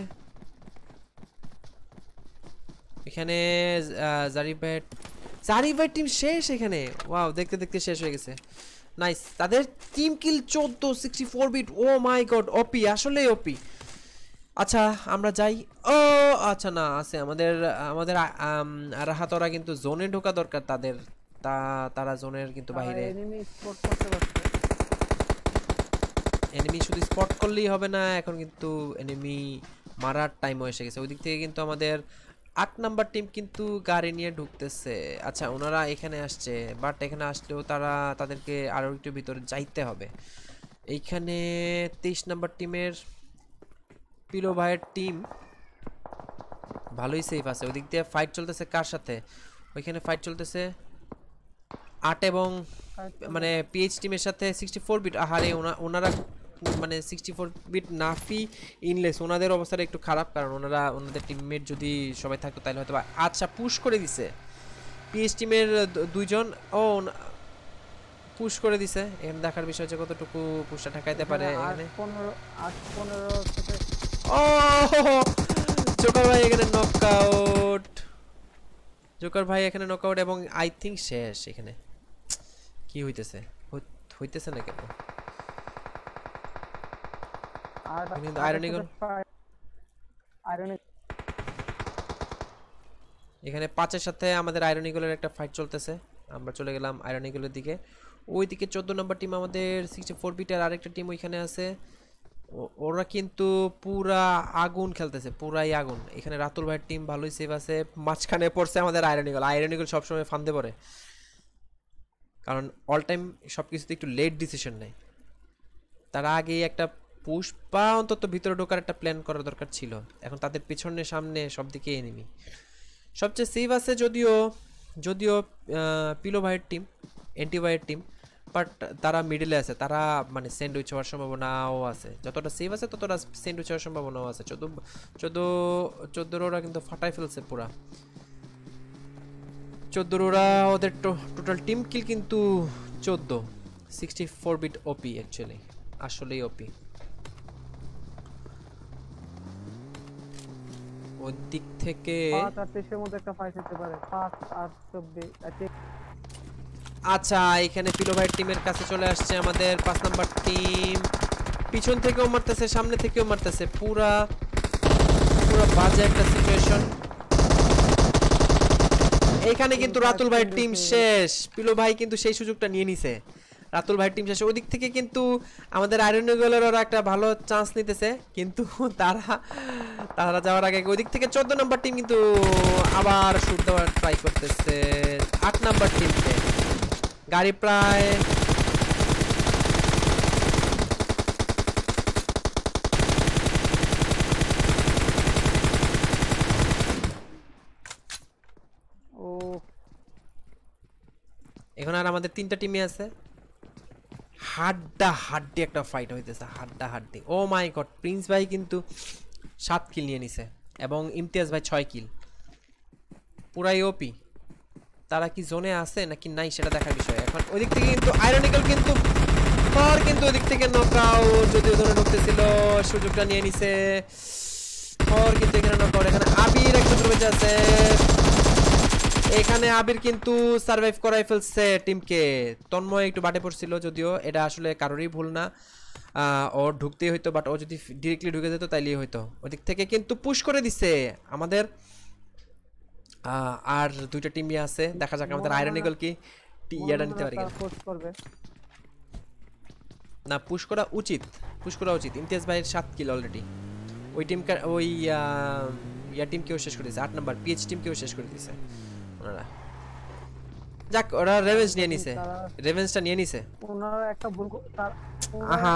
এখানে জারিফ ভাই টিম শেষ এখানে। ওয়াও দেখতে দেখতে শেষ হয়ে গেছে। নাইস, তাদের team kill 14 64 beat. Oh my God OP, আসলেই ওপি। আচ্ছা আমরা যাই। ও আচ্ছা না আছে আমাদের রাহাতরা কিন্তু জোনে ঢোকা দরকার তাদের, তারা জোনের কিন্তু বাইরে। এনিমি শুধু স্পট করলেই হবে না, এখন কিন্তু এনিমি মারার টাইম এসে গেছে। ওই দিক থেকে কিন্তু আমাদের 8 নাম্বার টিম কিন্তু গাড়ি নিয়ে ঢুকতেছে। আচ্ছা ওনারা এখানে আসছে, বাট এখানে আসলেও তাদেরকে আরো একটু ভিতরে যাইতে হবে। এইখানে 23 নাম্বার টিমের পিলো ভাইয়ের টিম ভালোই সেফ আছে। ওই দিক দিয়ে ফাইট চলতেছে কার সাথে? ওইখানে ফাইট চলতেছে 8 এবং মানে পিএইচ টিমের সাথে 64 বিট। আহারে ওনারা মানে 64 বিট নাফি ইনলেস, ওনাদের অবস্থাটা একটু খারাপ, কারণ ওনাদের টিমমেট যদি সবাই থাকতো তাহলে হয়তো। আচ্ছা পুশ করে দিছে পিএইচ টিমের দুইজন। ও পুশ করে দিছে। এখানে দেখার বিষয় যে কতটুকু পুশটা ঠেকাইতে পারে। এখানে 15 থেকে ও জোকার ভাই এখানে নকআউট, জোকার ভাই এখানে নকআউট এবং আই থিংক শেষ। এখানে কি হইতেছে না কেন? এখানে 5 এর সাথে আমাদের আয়রন ইগলের একটা ফাইট চলতেছে। আমরা চলে গেলাম আয়রন ইগলের দিকে। ওইদিকে 14 নম্বর টিম আমাদের 64 বিটের আরেকটা টিম ওইখানে আছে। ওরা কিন্তু পুরা আগুন খেলতেছে, পুরাই আগুন। এখানে রাতুল ভাইয়ের টিম ভালোই সেভ আছে। মাঝখানে পড়ছে আমাদের আয়রন ইগল সবসময় ফান্দে পড়ে, কারণ অল টাইম সবকিছুতে একটু লেট ডিসিশন নেয়। তারা আগেই একটা পুশ বা অন্তত ভিতরে ঢোকার একটা প্ল্যান করার দরকার ছিল। এখন তাদের পিছনে সামনে সব দিকে এনিমি। সবচেয়ে সেভ আছে যদিও পিলো ভাইয়ের টিম, এন্টি ভাইয়ের টিম, বাট তারা মিডলে আছে। তারা মানে স্যান্ডউইচ হওয়ার সম্ভাবনাও আছে। যতটা সেভ আছে ততটা স্যান্ডউইচ হওয়ার সম্ভাবনাও আছে। 14 ওরা কিন্তু ফাটাই ফেলছে পুরা। 14 ওরা ওদের টোটাল টিম কিল কিন্তু 14। 64 বিট ওপি অ্যাকচুয়ালি, আসলেই ওপি। ওই দিক থেকে 5 আর 23 এর মধ্যে একটা ফাইট হতে পারে। 5 আর 24। আচ্ছা এখানে পিলো ভাইয়ের টিমের কাছে চলে আসছে আমাদের 5 নাম্বার টিম। পিছন থেকেও মারতেছে, সামনে থেকেও মারতেছে। পুরা বাজে একটা সিচুয়েশন। এইখানে কিন্তু রাতুল ভাইয়ের টিম শেষ। পিলো ভাই কিন্তু সেই সুযোগটা নিয়ে নিছে। রাতুল ভাইয়ের টিম শেষ। ওই দিক থেকে কিন্তু আমাদের আয়রন ইগলের ওরা একটা ভালো চান্স নিতেছে, কিন্তু তারা যাওয়ার আগে ওই দিক থেকে 14 নাম্বার টিম কিন্তু আবার শুট দেওয়ার ট্রাই করতেছে 8 নাম্বার টিমকে। গাড়ি প্রায় এখন আর আমাদের 3টা টিমই আছে। হাড্ডি একটা ফাইট হইতেছে, হাড্ডি। ও মাই গড, প্রিন্স ভাই কিন্তু 7 কিল নিয়ে নিছে এবং ইমতিয়াজ ভাই 6 কিল। পুরাই ওপি। তারা কি জোনে আছে নাকি নাই সেটা দেখার বিষয়। এখন ওই দিক থেকে কিন্তু আয়রন ইগল কিন্তু ওই দিক থেকে নকআউট, যদিও জোনে ঢুকতেছিল সুযোগটা নিয়ে নিছে। কিন্তু এখানে নকআউট। এখানে আবির একজন বেঁচে আছে। এখানে আবির কিন্তু সার্ভাইভ করাই ফেলছে টিমকে। তন্ময় একটু বাটে পড়ছিল, যদিও এটা আসলে কারোরই ভুল না, ও ঢুকতেই হইতো, বাট ও যদি ডিরেক্টলি ঢুকে যেত তাইলেই হইতো। ওদিক থেকে কিন্তু পুশ করে দিছে আমাদের। আর 2টা টিমই আছে, দেখা যাক আমাদের আয়রন ইগল কি ইয়াটা নিতে পারে কিনা। না পুশ করা উচিত। ইমতিয়াজ ভাইয়ের 7 কিল অলরেডি। ওই টিমকেও শেষ করে দিয়েছে। 8 নাম্বার পিএইচ টিমকেও শেষ করে দিয়েছে ওনারা। যাক ওরা রেভেঞ্জটা নিয়ে নিছে। ওনারা একটা ভুল আহা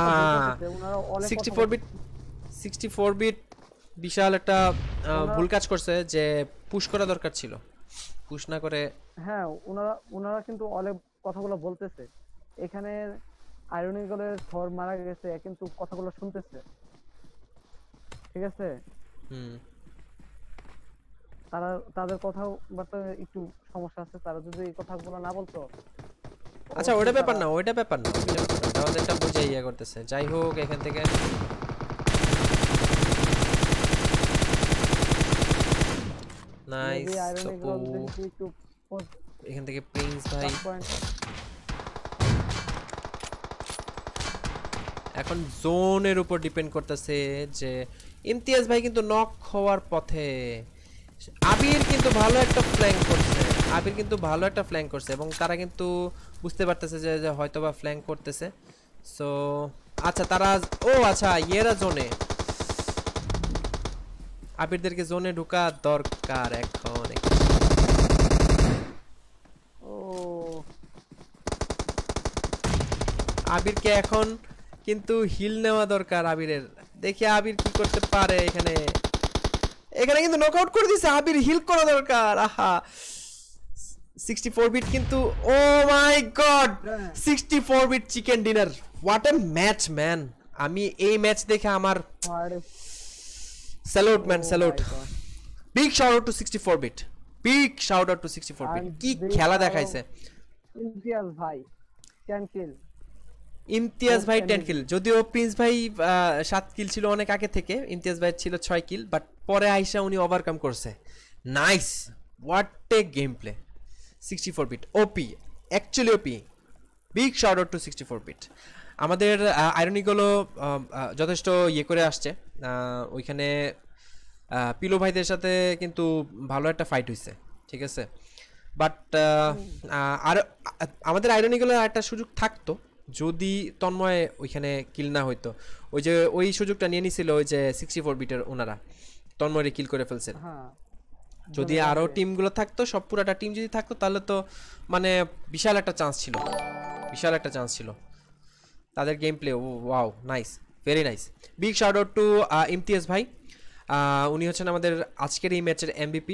64 বিট বিশাল একটা ভুল কাজ করছে, যে পুশ করা দরকার ছিল। পুশ না করে। হ্যাঁ, ওনারা ওনারা কিন্তু অনেক কথাগুলো বলতেছে এখানে। আয়রনিকলের থর মারা গেছে কিন্তু কথাগুলো শুনতেছে, ঠিক আছে। হুম। তারা তাদের কথাও বার্তা একটু সমস্যা আছে, তারা যদি এই কথাগুলো না বলতো আচ্ছা ওটা অবশ্যই ব্যাপার তারা। না, ওইটা ব্যাপার না, ওইটা ব্যাপার না, ওটা ওদেরটা বুঝে ইয়ে করতেছে। যাই হোক এখান থেকে মেবি নাইস আয়রনিকল আপু। যদি একটু এখান থেকে প্রিন্স ভাই পয়েন্ট। এখন জোনের উপর ডিপেন্ড করতেছে যে ইমতিয়াজ ভাই কিন্তু নক হওয়ার পথে। আবির কিন্তু ভালো একটা ফ্ল্যাঙ্ক করছে, আবির কিন্তু ভালো একটা ফ্ল্যাঙ্ক করছে এবং তারা কিন্তু বুঝতে পারতেছে যে যে হয়তোবা ফ্ল্যাঙ্ক করতেছে। সো আচ্ছা তারা, ও আচ্ছা ইয়েরা জোনে, আবিরদেরকে জোনে ঢোকা দরকার এখন। ও আবিরকে এখন কিন্তু হিল নেওয়া দরকার আবিরের। দেখি আবির কি করতে পারে এখানে। এখানে কিন্তু নকআউট করে দিয়েছে আবির, হিল করা দরকার। আহা 64 বিট কিন্তু, oh my God 64 beat chicken dinner. What a match man. আমি এই ম্যাচ দেখে আমার salute man, salute. Big shout out to 64 beat, big shout out to 64 beat. কি খেলা দেখাইছে ইমতিয়াজ ভাই, 10 কিল। ইমতিয়াজ ভাই 10 কিল, যদিও প্রিন্স ভাই 7 কিল ছিল অনেক আগে থেকে, ইমতিয়াজ ভাই ছিল 6 কিল, বাট পরে আইসা উনি ওভারকাম করছে। Nice, what a game play. 64 beat OP, actually OP. Big shout out to 64 beat. আমাদের আয়রনিগুলো যথেষ্ট ইয়ে করে আসছে ওইখানে। পিলো ভাইদের সাথে কিন্তু ভালো একটা ফাইট হয়েছে, ঠিক আছে। বাট আর আমাদের আয়রনিগুলো একটা সুযোগ থাকতো যদি তন্ময় ওইখানে কিল না হইতো। ওই যে ওই সুযোগটা নিয়ে নিছিল ওই যে 64 বিটের ওনারা, তন্ময়রে কিল করে ফেলছে। হ্যাঁ, যদি আরো টিমগুলো থাকতো, সব পুরাটা টিম যদি থাকতো তাহলে তো মানে বিশাল একটা চান্স ছিল, বিশাল একটা চান্স ছিল। তাদের game play wow, nice, very nice. Big shout out to Imtiaz ভাই। উনি হচ্ছেন আমাদের আজকের এই ম্যাচের এমভিপি।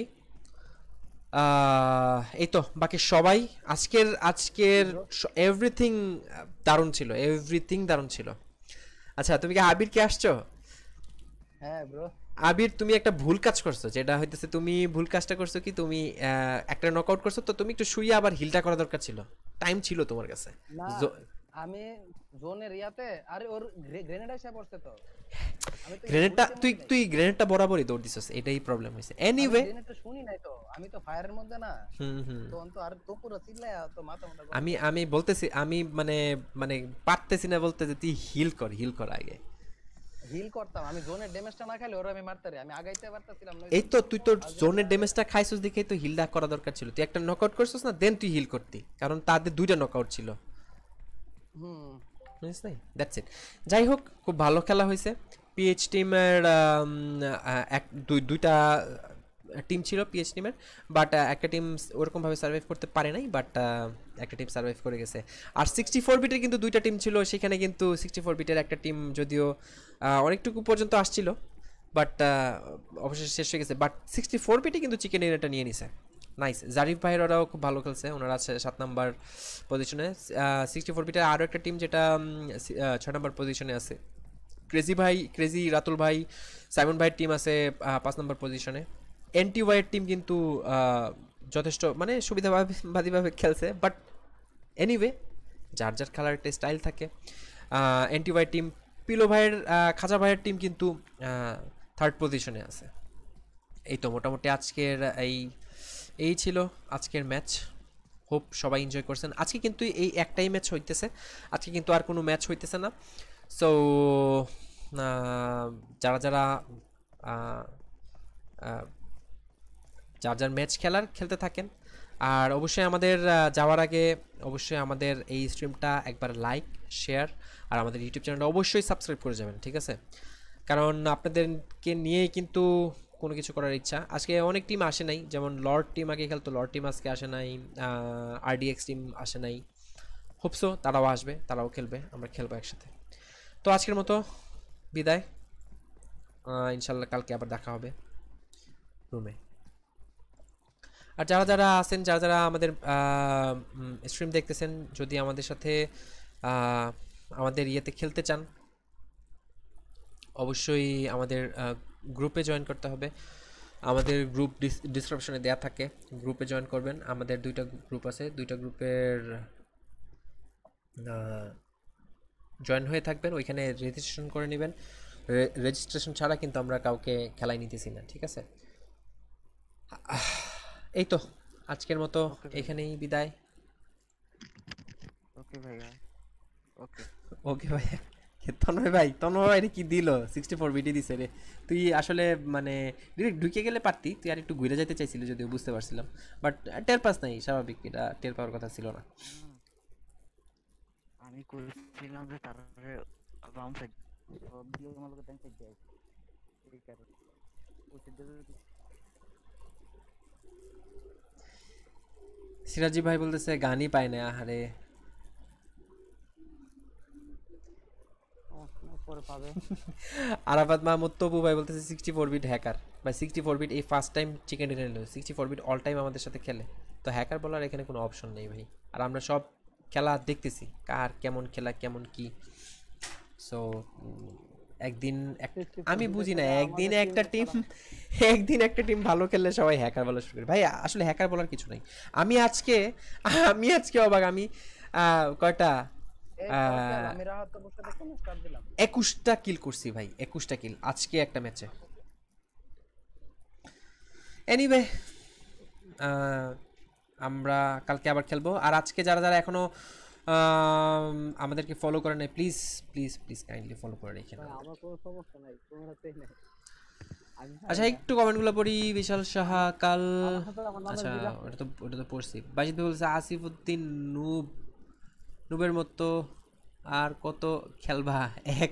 এই তো বাকি সবাই আজকের আজকের এভরিথিং দারুণ ছিল, এভরিথিং দারুণ ছিল। আচ্ছা তুমি কি আবিরকে আসছো? হ্যাঁ ব্রো। আবির তুমি একটা ভুল কাজ করছো, যেটা হইতেছে তুমি ভুল কাজটা করছো কি, তুমি একটা নকআউট করছো তো তুমি একটু শুয়ে আবার হিলটা করা দরকার ছিল, টাইম ছিল তোমার কাছে। না আমি জোনের ইয়াতে, আরে ওর গ্রেনেড এসে পড়ছে তো। আমি তো গ্রেনেডটা তুই গ্রেনেডটা বরাবরই দৌড় দিছস, এটাই প্রবলেম হইছে। এনিওয়ে গ্রেনেডটা শুনি নাই তো, আমি তো ফায়ারের মধ্যে না। তো অন্ত আর তো পুরো চিল্লায়া তো মাথা মোটা। আমি আমি বলতেছি, আমি মানে মানে পারতেছি না বলতে যে তুই হিল কর, হিল কর আগে। হিল করতাম আমি, জোনের ড্যামেজটা না খাইলে ওরা আমি মারতারি, আমি আগাইতে পারতাছিলাম না। এই তো তুই তোর জোনের ড্যামেজটা খাইছস দেখেই তো হিলটা করা দরকার ছিল। তুই একটা নকআউট করছস না, দেন তুই হিল করতি, কারণ তাদের দুইটা নকআউট ছিল। বুঝছিস নাই, দ্যাটস ইট। যাই হোক খুব ভালো খেলা হয়েছে। পিএইচ টিমের দুইটা টিম ছিল পিএইচ টিমের, বাট একটা টিম ওরকমভাবে সার্ভাইভ করতে পারে নাই, বাট একটা টিম সার্ভাইভ করে গেছে। আর 64 বিটের কিন্তু দুইটা টিম ছিল, সেখানে কিন্তু 64 বিটের একটা টিম যদিও অনেকটুকু পর্যন্ত আসছিল, বাট অবশেষে শেষ হয়ে গেছে। বাট 64 বিটে কিন্তু চিকেন ডিনারটা নিয়ে নিছে। নাইস, জারিফ ভাইয়ের ওরাও খুব ভালো খেলছে, ওনারা আছে 7 নাম্বার পজিশনে। 64 বিটের আরও একটা টিম যেটা 6 নাম্বার পজিশনে আছে, ক্রেজি ভাই, ক্রেজি রাতুল ভাই, সাইমন ভাইয়ের টিম আছে 5 নাম্বার পজিশনে। এনটি ওয়াইয়ের টিম কিন্তু যথেষ্ট মানে সুবিধাবাদীভাবে খেলছে, বাট এনিওয়ে যার যার খেলার একটা স্টাইল থাকে। এনটি ওয়াই টিম, পিলো ভাইয়ের খাজা ভাইয়ের টিম কিন্তু 3rd পজিশনে আছে। এই তো মোটামুটি আজকের এই ছিল আজকের ম্যাচ। হোপ সবাই এনজয় করছেন। আজকে কিন্তু এই একটাই ম্যাচ হইতেছে, আজকে কিন্তু আর কোনো ম্যাচ হইতেছে না। সো যারা যারা যার যার ম্যাচ খেলতে থাকেন। আর অবশ্যই আমাদের যাওয়ার আগে অবশ্যই আমাদের এই স্ট্রিমটা একবার লাইক, শেয়ার আর আমাদের ইউটিউব চ্যানেলটা অবশ্যই সাবস্ক্রাইব করে যাবেন, ঠিক আছে? কারণ আপনাদেরকে নিয়েই কিন্তু কোনো কিছু করার ইচ্ছা। আজকে অনেক টিম আসে নাই, যেমন লর্ড টিম আগে খেলতো, লর্ড টিম আজকে আসে নাই, আরডিএক্স টিম আসে নাই। হোপসো তারাও আসবে, তারাও খেলবে, আমরা খেলবো একসাথে। তো আজকের মতো বিদায়, ইনশাল্লাহ কালকে আবার দেখা হবে রুমে। আর যারা যারা আছেন, যারা যারা আমাদের স্ট্রিম দেখতেছেন, যদি আমাদের সাথে আমাদের ইয়েতে খেলতে চান, অবশ্যই আমাদের গ্রুপে জয়েন করতে হবে। আমাদের গ্রুপ ডিসক্রিপশনে দেওয়া থাকে, গ্রুপে জয়েন করবেন। আমাদের দুইটা গ্রুপ আছে, দুইটা গ্রুপের জয়েন হয়ে থাকবেন, ওইখানে রেজিস্ট্রেশন করে নেবেন। রেজিস্ট্রেশন ছাড়া কিন্তু আমরা কাউকে খেলায় নিতেছি না, ঠিক আছে? এই তো আজকের মতো এখানেই বিদায়। ওকে ভাইয়া, ওকে। ওকে ভাই। তন্ময় ভাই, তন্ময় ভাই কি দিল 64 বিটি দিছে রে। তুই আসলে মানে ডিরেক্ট ঢুকে গেলে পারতি, তুই আর একটু ঘুরে যেতে চাইছিলি, যদিও বুঝতে পারছিলাম, বাট টের পাস নাই, স্বাভাবিক, এটা টের পাওয়ার কথা ছিল না। আমি কইছিলাম যে তারপরে বাম সাইড সব দিয়ে আমার লোকে ডান সাইড যায়, এই কারণে ওই সাইড দিয়ে সিরাজি ভাই বলতেছে গানই পায় না, আরে পরে পাবে। আরাফাত মাহমুদ তবু ভাই বলতেছে 64 বিট হ্যাকার ভাই। 64 বিট এই ফার্স্ট টাইম চিকেন ডিনার নিল। 64 বিট অল টাইম আমাদের সাথে খেলে, তো হ্যাকার বলার এখানে কোনো অপশন নেই ভাই। আর আমরা সব খেলা দেখতেছি, কার কেমন খেলা কেমন কি। সো একদিন আমি বুঝি না, একদিন একটা টিম ভালো খেললে সবাই হ্যাকার বলা শুরু করে ভাই। আসলে হ্যাকার বলার কিছু নাই। আমি আজকে অবাক, আমি কয়টা এই কালকে আমি রাহাত তোর সাথে কোন স্টার্ট দিলাম 21টা কিল করছি ভাই, 21টা কিল আজকে একটা ম্যাচে। এনিওয়ে আমরা কালকে আবার খেলবো। আর আজকে যারা যারা এখনো আমাদেরকে ফলো করে নেয়, please please please kindly follow করে রেখে নাও। আমার কোনো সমস্যা নাই, তোমার হাতেই নাই। আচ্ছা একটু কমেন্টগুলো পড়ি। বিশাল সাহা কাল, আমার সাথে আমার নামের আচ্ছা মিল ওটা তো পড়ছি। বাজিদ ভাই বলছে আসিফউদ্দিন নুবের মতো আর কত খেলবা, এক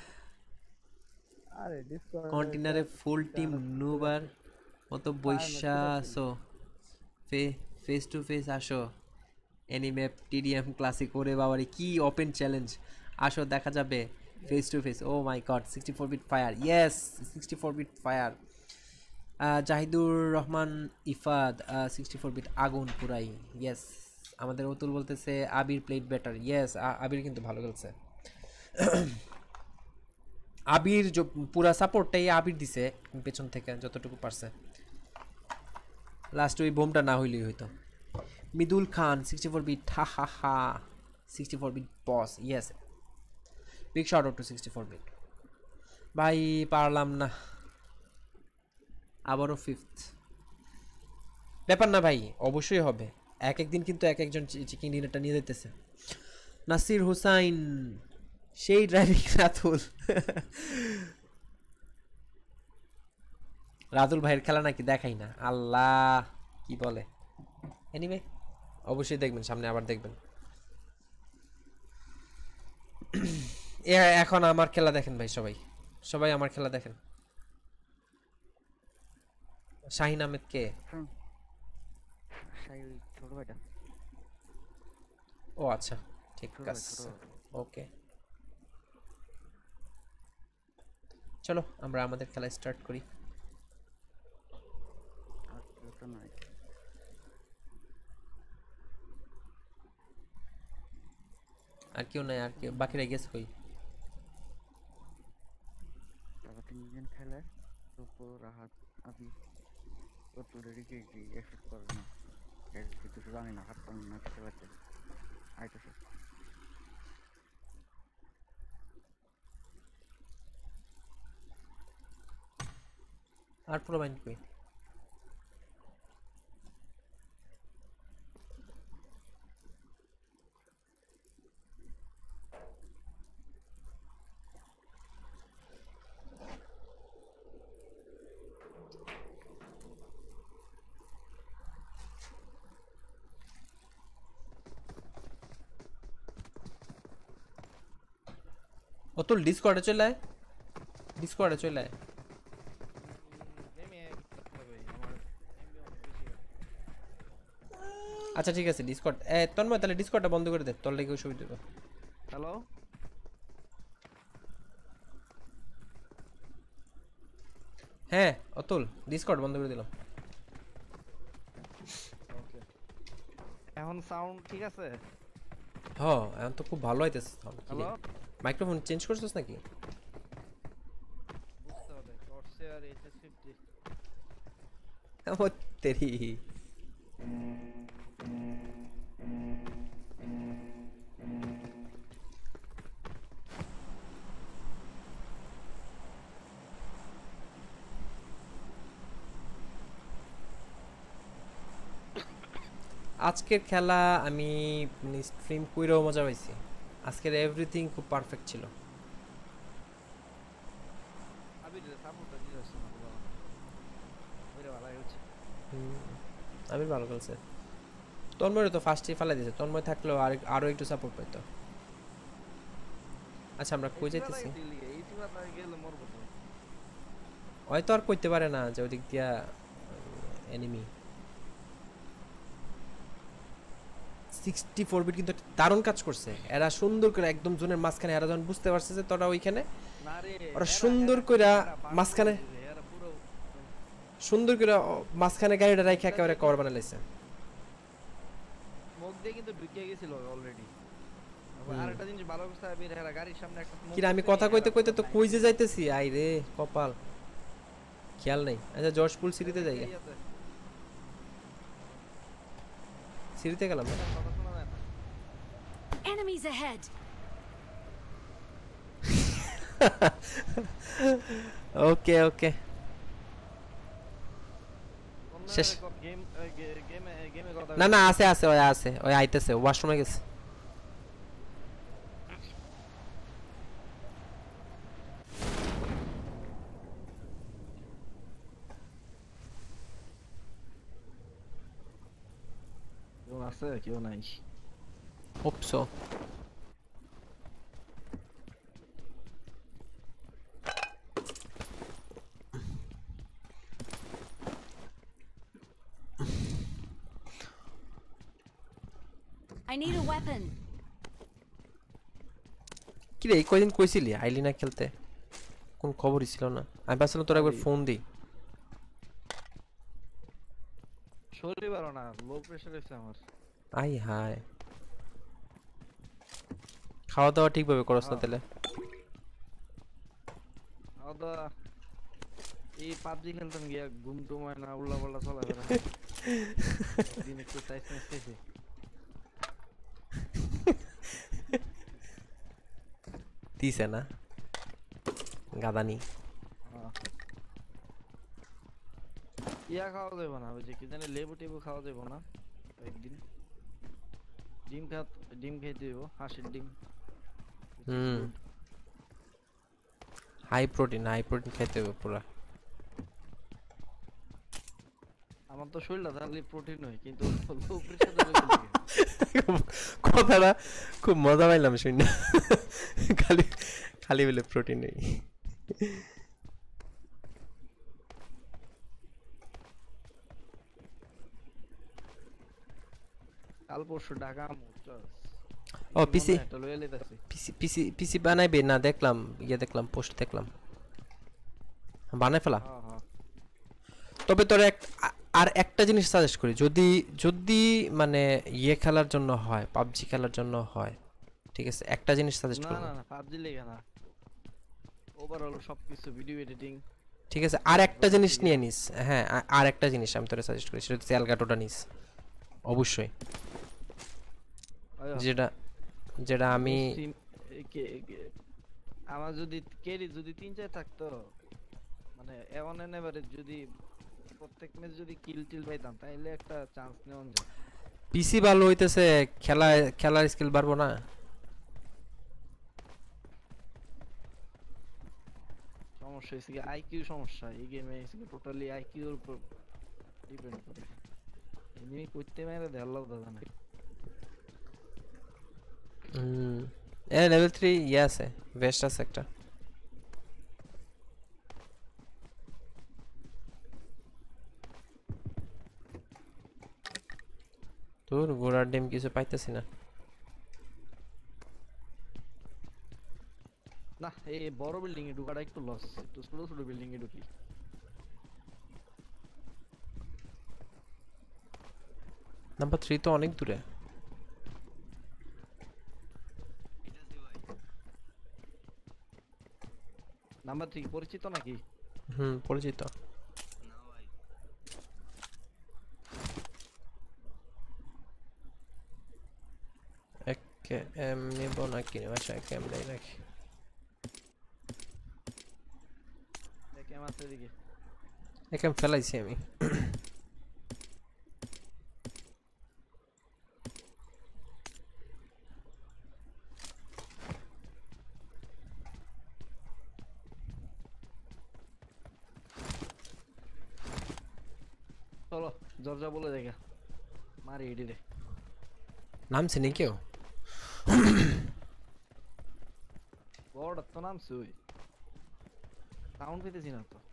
আরে ডিসকর্ড কন্টেনারে ফুল টিম নুবার মতো বৈশা আসো, face to face anime, TDM টিডিএম ক্লাসিক। ওরে বাবারে কি ওপেন চ্যালেঞ্জ, আসো দেখা যাবে face to face. Oh my God, 64 beat fire, yes 64 beat fire. Jahidur Rahman Ifad 64 beat আগুন পুরাই, ইয়েস। আমাদের অতুল বলতেছে Abir played better, yes Abir কিন্তু ভালো খেলছে। আবির পুরা সাপোর্টটাই আবির দিছে পেছন থেকে যতটুকু পারছে। লাস্ট ওই বোমটা না হইলেই হইতো। মিদুল খান 64 বিট, হা হা হা 64 beat boss, yes. Big shout out to 64 beat ভাই। পারলাম না, আবারও ফিফথ। ব্যাপার না ভাই, অবশ্যই হবে। এক একদিন কিন্তু এক একজন চিকেন ডিনারটা নিয়ে যেতেছে। নাসির হুসাইন সেই ড্রাইভিং রাতুল। রাতুল ভাইয়ের খেলা নাকি দেখাই না, আল্লাহ কি বলে। এনিওয়ে অবশ্যই দেখবেন, সামনে আবার দেখবেন। এখন আমার খেলা দেখেন ভাই, সবাই সবাই আমার খেলা দেখেন। শাহিন আহমেদ কে? সাই ওই ছোট ভাইটা। ও আচ্ছা ঠিক ছোট ভাই, আছে, ছোট ভাই। ওকে চলো আমরা আমাদের খেলা স্টার্ট করি। আর কেউ তো নাই। আর কেউ নাই, আর কেউ বাকিরা গেস কই? তারা তিনজন খেলে, রূপো, রাহাত, আবি। ও তো রেডিকে কি এক্সপেক্ট করে না, কিছু জানি না, হাত পান না কিছু আছে আইতেছে। আর পুরো মাইন্ড কই? অতুল ডিসকর্ডে চলে আয়, ডিসকর্ডে চলে আয়। আচ্ছা ঠিক আছে ডিসকর্ড, তন্ময় তাহলে ডিসকর্ডটা বন্ধ করে দে, তোর লেগে সুবিধা দেবো। হ্যালো, হ্যাঁ অতুল ডিসকর্ড বন্ধ করে দিলাম। এখন সাউন্ড ঠিক আছে? হ্যাঁ এখন তো খুব ভালো হইতেছে sound। কি রে? হ্যালো? মাইক্রোফোন চেঞ্জ করছিস নাকি? বুঝতে হবে কর্সেয়ার HS50 ও তেরি। আজকের খেলা আমি স্ট্রিম কইরাও মজা পাইছি। আজকের এভরিথিং খুব পারফেক্ট ছিল। আবির সাপোর্টটা দিতে আসছে না বাবা। ওইটা ভালো হচ্ছে। আমি ভালো খেলছে। তন্ময় তো ফার্স্টে ফেলে দিয়েছে, তন্ময় থাকলেও আরো একটু সাপোর্ট পাইতো। আচ্ছা আমরা কই যাইতেছি? এই টিমা তাই গেলে মরবো তো। হয়তো আর কইতে পারে না যে ওদিক দিয়া এনিমি 64 বিট কিন্তু দারুণ কাজ করছে। এরা সুন্দর করে একদম জোনের মাঝখানে, এরা যখন বুঝতে পারছে যে তোরা ওইখানে, না রে ওরা সুন্দর করে মাঝখানে এরা পুরো সুন্দর করে মাঝখানে গাড়িটা রাইখা একেবারে কভার বানাই লাইছে। মুখ দিয়ে কিন্তু ঢুকে গেছিল অলরেডি। আরেকটা জিনিস ভালো করছে আবির, এরা গাড়ির সামনে একটা কি রে, আমি কথা কইতে কইতে তো কই যে যাইতেছি। আই রে কপাল, খেয়াল নাই। আচ্ছা জর্জপুল সিটিতে যাই, সিটিতে গেলাম। Enemies ahead. ওকে ওকে শেষ। না না আছে আছে, ওই আছে, ওই আইতেছে, ওয়াশরুমে গেছে। কেউ আছে কেউ নাই। Hope so. I need a weapon. কি রে, এই কয়দিন কইছিলি আইলি না খেলতে? কোন খবরই ছিল না। আমি ভাবছিলাম তোর একবার ফোন দিই। শরীর ভালো না, লো প্রেসার হইছে আমার। আই হায়, খাওয়া দাওয়া ঠিকভাবে করছ না তাহলে? আদা এই পাবজি খেলতাম গিয়া ঘুম টুম হয় না, উল্লা পাল্লা চলাফেরা। দিন একটু টাইস মেসেছে দিছে না গাদানি। ইয়া খাওয়া যাবে না, ওই যে কি জানি লেবু টেবু খাওয়া যাবে না একদিন। ডিম খেতে হইব, হাঁসের ডিম। হাই প্রোটিন খাইতে হবে পুরা। আমার তো শরীরটা তাহলে প্রোটিন হয়, কিন্তু লো প্রেসার কথাটা খুব মজা পাইলাম শুনে। খালি খালি বলে প্রোটিন নেই। কাল পরশু ঢাকা ও পিসি একটা লয়ে লইতাছি। পিসি বানাইবে না? দেখলাম দেখলাম পোস্ট দেখলাম, বানাই ফেলা। হ্যাঁ তবে তোর আর একটা জিনিস সাজেস্ট করি, যদি যদি মানে খেলার জন্য হয়, পাবজি খেলার জন্য হয়, ঠিক আছে, একটা জিনিস সাজেস্ট না করব। না না পাবজি লেগে না, ওভারঅল সবকিছু ভিডিও এডিটিং। ঠিক আছে, আর একটা জিনিস নিয়ে নিস। হ্যাঁ আর একটা জিনিস আমি তোরে সাজেস্ট করি, সেটা হচ্ছে এলগাটোটা নিস অবশ্যই। যেটা যেটা আমি আমার যদি ক্যারি যদি 3-4 থাকতো, মানে এমন এভারেজ যদি প্রত্যেক ম্যাচ যদি কিল টিল পাইতাম, তাইলে একটা চান্স নেওয়া যায়। পিসি ভালো হইতেছে, খেলার স্কিল বাড়বো না? সমস্যা হইছে কি আইকিউ সমস্যা, এই গেমে টোটালি আইকিউর উপর ডিপেন্ড করে। এনিমি করতে মেরে দেখালো দাদা না। লেভেল 3 আছে, বেস্ট আছে একটা। তোর ঘোড়ার ডিম কিছু পাইতেছি না। না এই বড় বিল্ডিং এ ঢোকাটা একটু লস, একটু ছোট ছোট বিল্ডিং এ ঢুকি। নাম্বার 3 তো অনেক দূরে। নাম্বার 3 পরিচিত নাকি? পরিচিত। এম নেব নাকি? আচ্ছা এম নেই নাকি? দেখে আমার এদিকে এম ফেলাইছি আমি। চলো জর্জা বলে দেখা মারি এডি রে। নামছে নি কেউ? বড় তো নামছে ওই সাউন্ড পেতেছি না তো।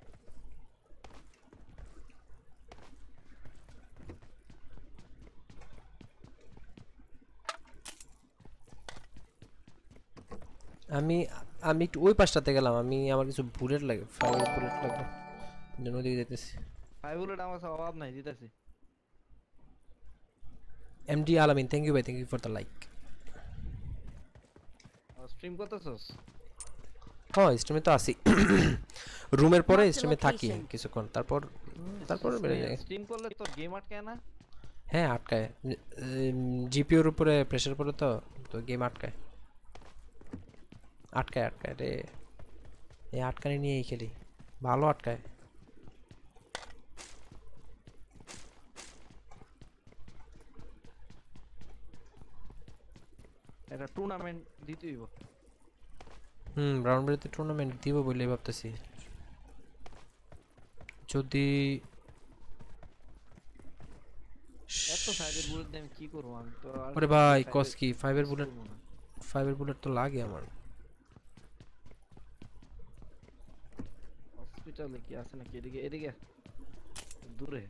আমি আমি একটু ওই পাশটাতে গেলাম। আমার কিছু বুলেট লাগে, 5 বুলেট লাগবে, জন্য দিকে যেতেছি। 5 বুলেট আমার কাছে অভাব নাই, দিতেছি। এমডি আলামিন, থ্যাংক ইউ ভাই, thank you for the like. Stream করতেছস? হ্যাঁ স্ট্রিমে তো আসি। রুমের পরে স্ট্রিমে থাকি কিছুক্ষণ, তারপর বেরিয়ে যাই। স্ট্রিম করলে তোর গেম আটকায় না? হ্যাঁ আটকায়, জিপিওর উপরে প্রেসার পড়ে তো গেম আটকায় রে। এই আটকানি নিয়েই খেলি, ভালো আটকায়। একটা টুর্নামেন্ট দিতে হইব। ব্রাউন বেরিতে টুর্নামেন্ট দিব বলে ভাবতেছি। যদি এত 5 এর বুলেট দিয়ে আমি কি করব? আমি তো আর আরে ভাই কস কি 5 এর বুলেট তো লাগে আমার। হসপিটালে কি আছে নাকি? এদিকে এদিকে দূরে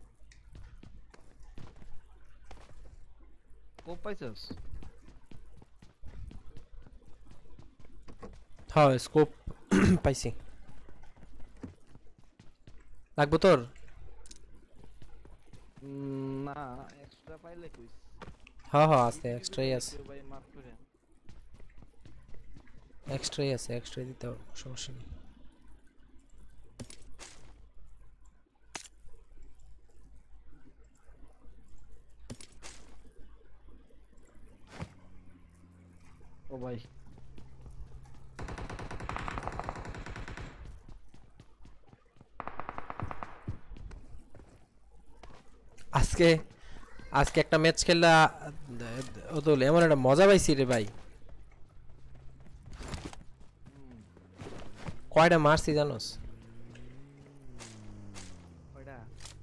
কোপ পাইছস? হ্যাঁ স্কোপ পাইছি। লাগবো তোর? না এক্সট্রা পাইলে কইস। হ্যাঁ আছে, এক্সট্রাই আছে, ভাই মাফ করে। এক্সট্রাই দিতে হবে, সমস্যা নেই। ও ভাই আজকে একটা ম্যাচ খেললা ওদল, এমন একটা মজা পাইছি রে ভাই। কয়টা মারছি জানোস? কয়টা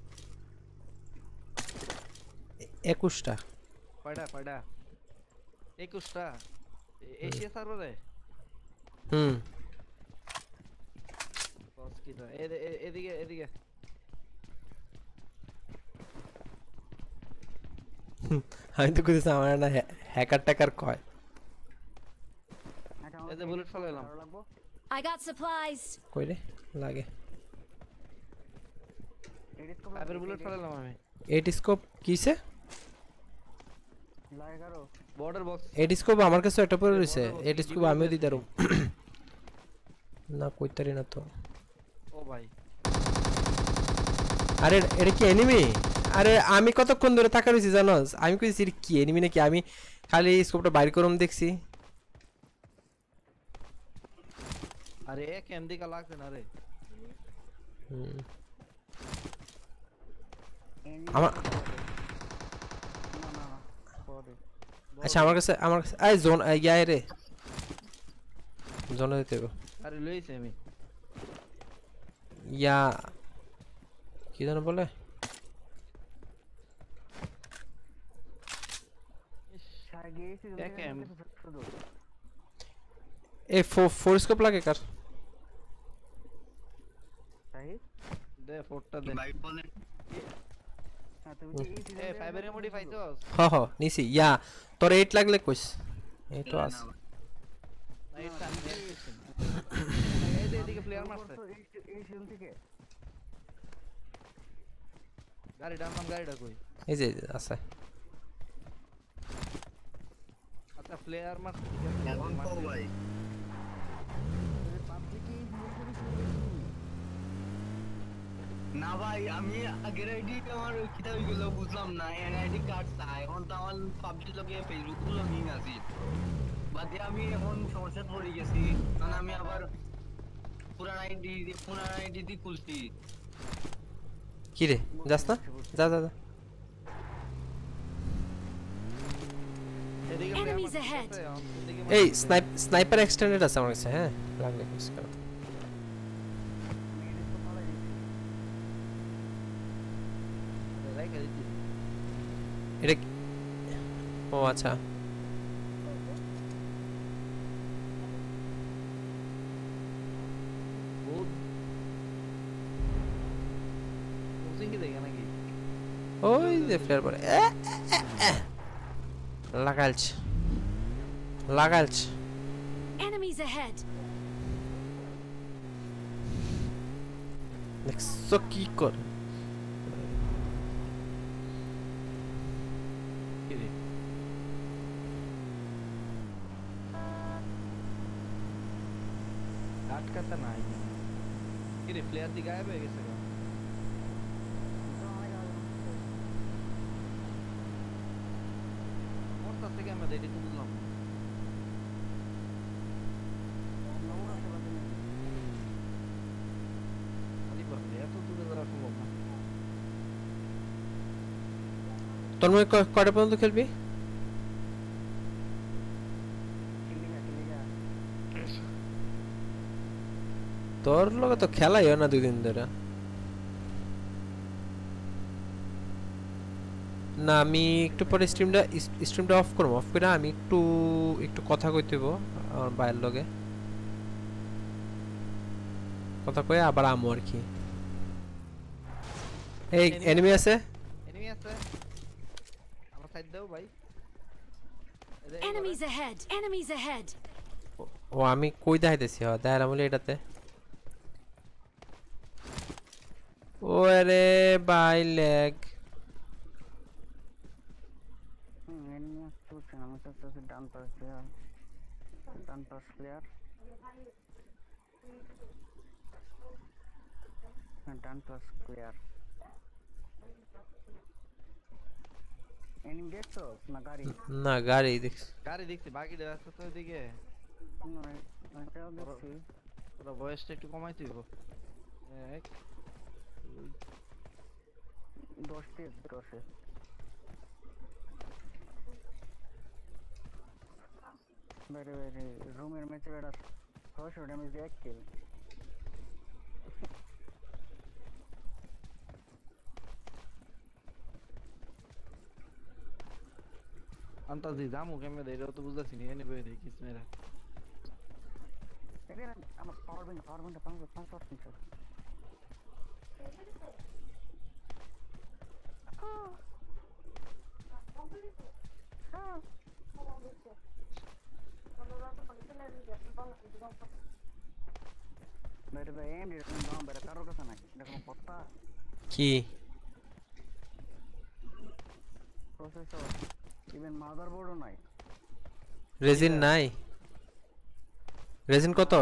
21টা। কয়টা 21টা এশিয়া সার্ভারে? বস কি তো এদিকে এদিকে আমি তো কইতেছি আমার না হ্যাকার ট্যাকার কয়। এতে বুলেট ফলাইলাম। I got supplies. কই রে লাগে? 5 এর বুলেট ফলাইলাম আমি। 8 স্কোপ কিছে? বর্ডার বক্স 8 স্কোপ আমার কাছে একটা পড়ে রইছে। 8 স্কোপ আমিও দিতে পারবো না, কইতারি না তো। ও ভাই আরে এটা কি এনিমি? আরে আমি কতক্ষণ ধরে তাকা রইছি জানোস? আমি কইছি এটা কি এনিমি নাকি? আমি খালি স্কোপটা বাইর করম দেখছি। আরে এক এমডি কা লাগছে না রে। আমার আচ্ছা আমার কাছে এই জোন ইয়াই রে, জোন দিতে হবে। আরে লইছি আমি। ইয়া কি জানো বলে? এক এম এ ফোর স্কোপ লাগে কার? দে ফোরটা দে। এ 5 এর মোডি পাইছস? হ নিছি। ইয়া তোর 8 লাগলে কইস, এই তো আছে। না এটা আমি দেখতেছি। এদিকে প্লেয়ার মারছে। গাড়ি ডান গাড়িটা কই? এই যে আছে। একটা প্লেয়ার মারছে ঠিক আছে এখন তো ভাই পাবলিকে না ভাই আমি আগের আইডি আমার কিতা হয়ে গেল বুঝলাম না এনআইডি কার্ড চাই এখন তো আমার পাবজি লগে ফেসবুক লগইন আছে বাদে আমি এখন সমস্যা পড়ে গেছি কারণ আমি আবার পুরান আইডি দি খুলছি কি রে যাস না যা যা যা এদিকে Enemies ahead. এই স্নাইপার এক্সটেন্ডেড আছে আমার কাছে হ্যাঁ লাগলে কিছু করো এটা ও আচ্ছা ওই যে ফ্লেয়ার পরে লাগালছ লাগালছ Enemies ahead. দেখছো কি কর আটকাতে নাই কি রে প্লেয়ার দি গায়েব হয়ে গেছে মোরটা থেকে আমরা এটি তো বুঝলাম খালি পারলে এত দূরে যাওয়া সম্ভব না তোর মনে কয়টা পর্যন্ত খেলবি তোর লগে তো খেলাই হয় না 2 দিন ধরে না আমি একটু পরে স্ট্রিমটা অফ করব অফ করে আমি একটু কথা কইতেব আমার বাইরের লগে কথা কই আবার আমু আর কি এই এনিমি আছে আমার সাইড দাও ভাই Enemies ahead. Enemies ahead. ও আমি কই দেখাইতেছি দেখালাম বলে এটাতে ওরে বাই লেগ এনিমি আসছে আমার কাছে ডান পাশ প্লেয়ার ডান পাশ প্লেয়ার এনিমি দেখছো না গাড়ি না গাড়ি দেখছ গাড়ি দেখছি বাকি রাস্তা তো ওইদিকে এটাও দেখছি ওরা বয়সটা একটু কমাইতে হইব এক 10 বাইরে রুমের ম্যাচে বেড়া 600 ড্যামেজ দিয়ে 1 কিল আন্তাজি জামু কেমনে দেই এটা তো বুঝতাছি নি এনে বই দেই কিস মেরা আমার পাওয়ার ব্যাংক 5% বাইরে ভাই এম এরকম দাম বাইরে কারোর কাছে নাই এরকম কথা কি প্রসেসর ইভেন মাদারবোর্ডও নাই রেজিন নাই রেজিন কত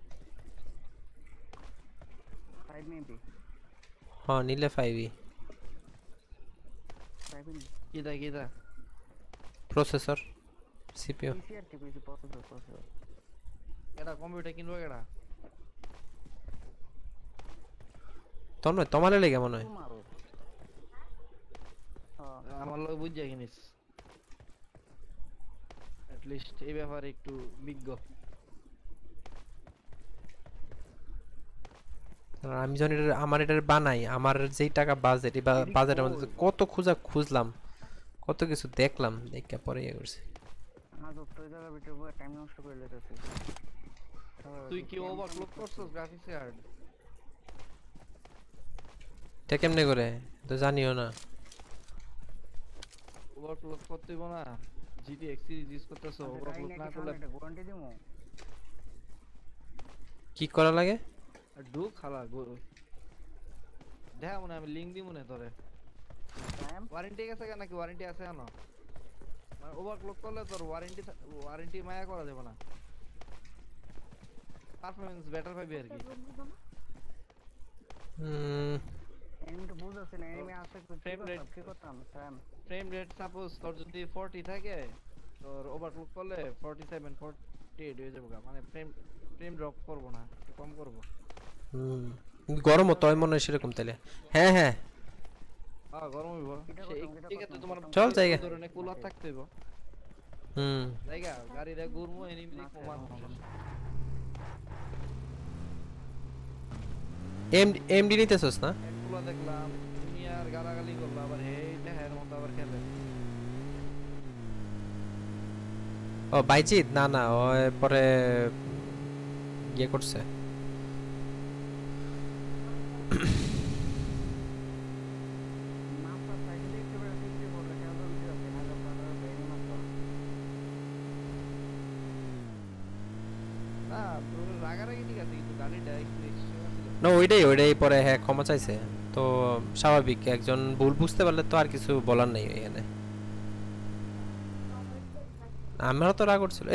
5 মেবি হ্যাঁ নিলে 5ই 5 কিদা প্রসেসর সিপিইউ পিসিআর কি পিসি প্রসেসর এটা কম্পিউটার কিনবো কেডা তোমার লাগে মনে হয় মারো আমার লগে বুঝ যায় কিনিস এট লিস্ট এই ব্যাপারে একটু বিজ্ঞ আমি যখন আমার এটা বানাই আমার যেই টাকা বাজেট এই বাজেটের মধ্যে কত খুঁজলাম কত কিছু দেখলাম দেখে পরে ইয়ে করছি আজ তো এই জায়গার ভিতরে বসে টাইম নষ্ট করে লইতেছি তুই কি ওভারক্লক করছস গ্রাফিক্স কার্ড এটা কেমনে করে তো জানিও না ওভারক্লক করতে হইব না GTX সিরিজ ইউজ করতেছ ওভারক্লক না করলে গ্যারান্টি দিমু কি করা লাগে ঢুক খালা দেখা মনে আমি লিংক দিমু না তোরে ওয়ারেন্টি আছে নাকি ওয়ারেন্টি আছে না ওভারক্লক করলে তোর ওয়ারেন্টি মায়া করা যাবে না, পারফরম্যান্স বেটার পাবি আর কি। এনিমি তো বুঝতেছি না, এনিমি আসে কি করতাম স্যাম। ফ্রেম রেট সাপোজ তোর যদি 40 থাকে, তোর ওভারক্লক করলে 47 48 হয়ে যাবে, মানে ফ্রেম ড্রপ করব না, কম করব। গরম তো হয় মনে হয় সেরকম তাইলে। হ্যাঁ হ্যাঁ হ্যাঁ গরম হইব, ঠিক আছে তোমার চল জায়গা ধরনের কুলার থাকতে হইব। জায়গা গাড়িটা ঘুরমু, এনিমি কমান এমডি নিতেছস না? কুলা দেখলাম তুমি আর গালাগালি করলা, আবার হেইটা হের মত আবার খেলে। ও বাইজিৎ না না, ও পরে ইয়ে করছে। না তোর রাগারাগি ঠিক আছে, কিন্তু গাড়িটা একটু এক্সট্রিম ছিল। না ওইটাই পরে হ্যাঁ ক্ষমা চাইছে, তো স্বাভাবিক, একজন ভুল বুঝতে পারলে তো আর কিছু বলার নাই এখানে। আমারও তো রাগ করছিল।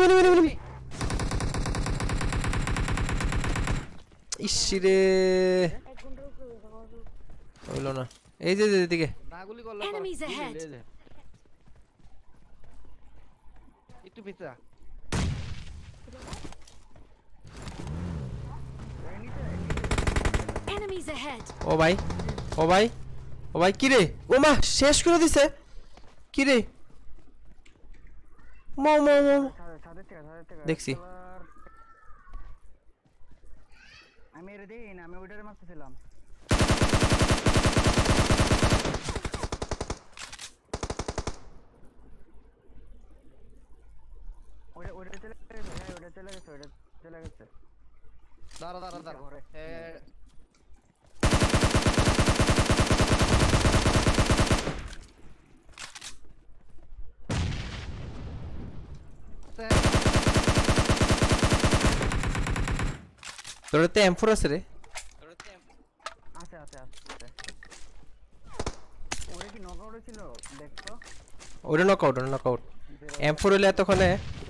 ইসিরে হইলো না, এই যে এদিকে না গুলি করলে Enemies ahead. একটু পিছা Enemies ahead. ও ভাই কি রে? ও মা শেষ করে দিছে কি রে? মা দেখছি আমি এর দেই না, আমি ওইটারে মারতেছিলাম। ওইটা চলে গেছে। দাঁড়া তোর তো M4 আছে রে? আছে। ওরে কি নকআউট ছিল দেখতো? ওরে নকআউট M4 হলে এতক্ষণে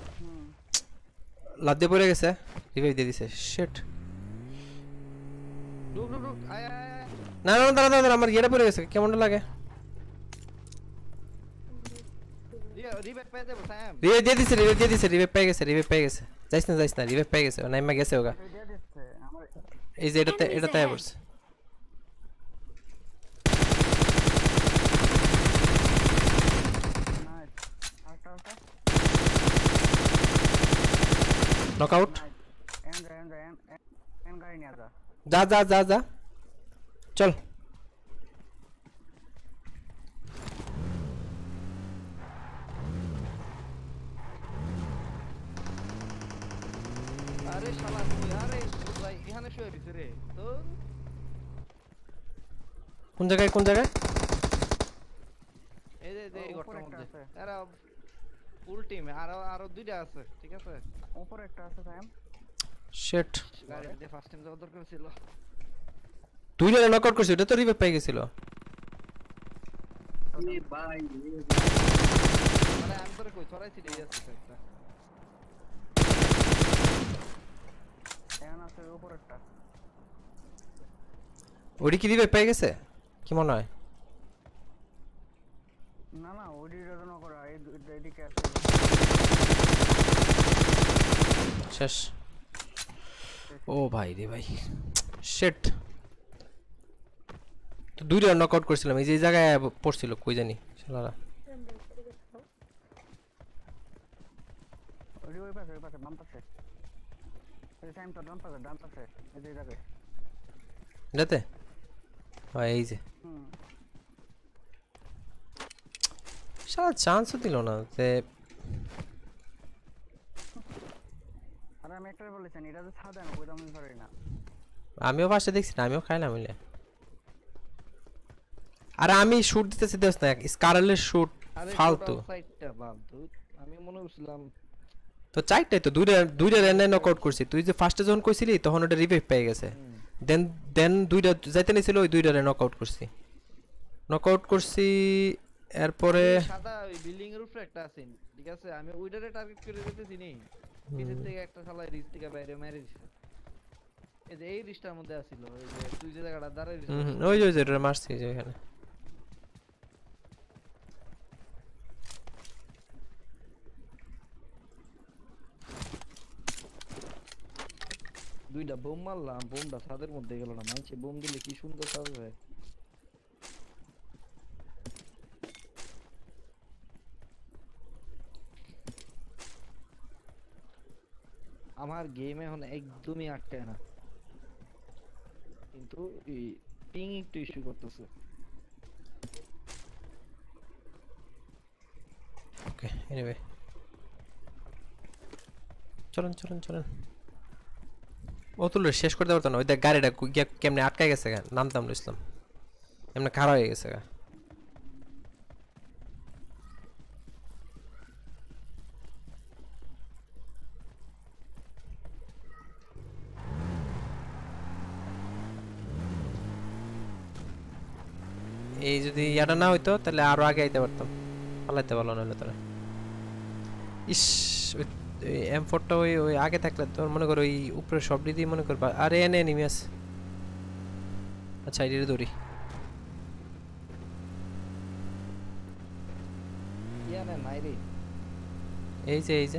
লাদ দিয়ে পড়ে গেছে, রিভাইভ দিয়ে দিছে। শিট রুক আয় না দাঁড়া আমার ইয়েটা পড়ে গেছে, কেমনটা লাগে? রিভাইভ পেয়ে যাবো স্যাম। রিভাইভ দিয়ে দিছে রিভাইভ পেয়ে গেছে যাইস না রিভাইভ পেয়ে গেছে, নাইমা গেছে ওগা। এই যে এটাতে পড়ছে। নকআউট যা চল। আরে শালা তুই আরে ভাই এখানে শুয়ে দিছে রে তোর। কোন জায়গায় এই যে এই ঘরটার মধ্যে এরা ফুল টিম, আরো দুইটা আছে, ঠিক আছে উপরে একটা আছে স্যাম। শিট গাড়িতে ফার্স্ট টাইম যাওয়ার দরকার ছিল। দুইটা নকআউট করছে, এটা তো রিভাইভ পেয়ে গেছিল। ভাই মানে আমি তোরে কই ছড়াইছি এই আছে একটা এখানে আছে উপরে একটা। ওডি কি রিভাইভ পেয়ে গেছে কি মনে হয়? না ওডি জন্য করা এদিকে আছে। শেষ। ও ভাই রে ভাই শিট, তো দুইটা নকআউট করছিলাম, এই যে জায়গায় পড়ছিল কই জানি শালারা। ওই পাশে বাম পাশে এই টাইম তো ডান পাশে এই যে জায়গায় এটাতে হয় এই যে শালা চান্সও দিল না যে। আরে আমি একটা বলেছেন এটা তো সাদা না, ওই দামে ধরে না। আমিও পাশে দেখছি না, আমিও খাইলাম মিলে। আরে আমি শুট দিতেছি দেখ না, স্কারলের শুট ফালতু। সাইডটা বালতু, আমি মনে করছিলাম তো চারটাই তো দুইটা রেনে নকআউট করছি। তুই যে ফার্স্টে যখন কইছিলি তখন ওটা রিভাইভ পেয়ে গেছে, দেন দুইটা যাইতে নিছিল, ওই দুইটারে নকআউট করছি। এরপরে সাদা ওই বিল্ডিং এর উপরে একটা আছে ঠিক আছে আমি ওইটারে টার্গেট করে দিতেছি নি পিছন থেকে একটা শালা রিস্ট থেকে বাইরে মেরে দিছে এই যে এই রিস্টার মধ্যে আছিল ওই যে তুই যে জায়গাটা দাঁড়াই ওই যে ওটা মারছি যে এখানে দুইটা বোম মারলাম বোমটা ছাদের মধ্যে গেল না মানছে বোম দিলে কি সুন্দর কাজ হয় আমার গেম এখন একদমই আটকায় না কিন্তু এই পিং একটু ইস্যু করতেছে ওকে এনিওয়ে চলুন চলুন চলুন অতুল শেষ করতে পারতো না ওই দেখ গাড়িটা কেমনে আটকায় গেছে গা নামতাম ইসলাম এমনি খারাপ হয়ে গেছে গা এই যদি ইয়াটা না হইতো তাহলে আরো আগে আইতে পারতাম পালাইতে পারলো না হলে তোরা ইস M4টা ওই ওই আগে থাকলে তোর মনে কর ওই উপরে সব দিয়ে মনে কর আরে এনে এনিমি আছে আচ্ছা এদিকে দৌড়ি ইয়ানে নাই রে এই যে এই যে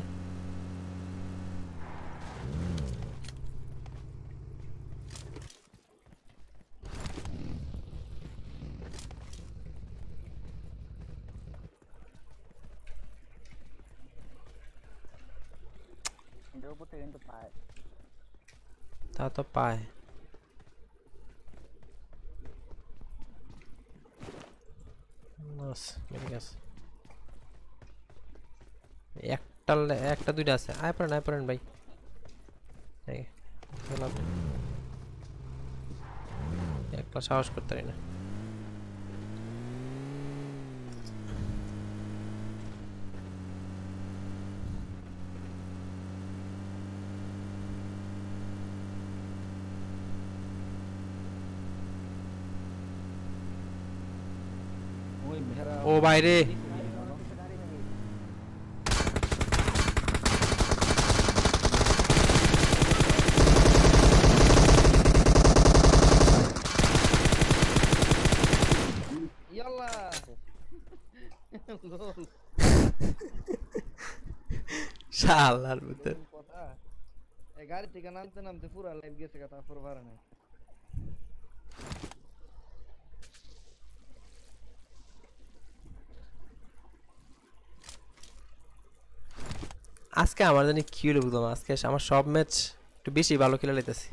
এটার উপর থেকে কিন্তু পায় তা তো পায় মেরে গেছে একটা দুইটা আছে আয় পড়েন ভাই এই গেলাম একটা সাহস করতে পারি না ওই ভেড়া ও বাইরে ইয়াল্লা লল শালার ভিতর কথা এই গাড়ি থেকে নামতে নামতে পুরা লাইভ গেছে তারপর ভাড়া নাই আজকে আমার জানি কি হলো বুঝলাম আজকে আমার সব ম্যাচ একটু বেশি ভালো খেলে লাইতেছি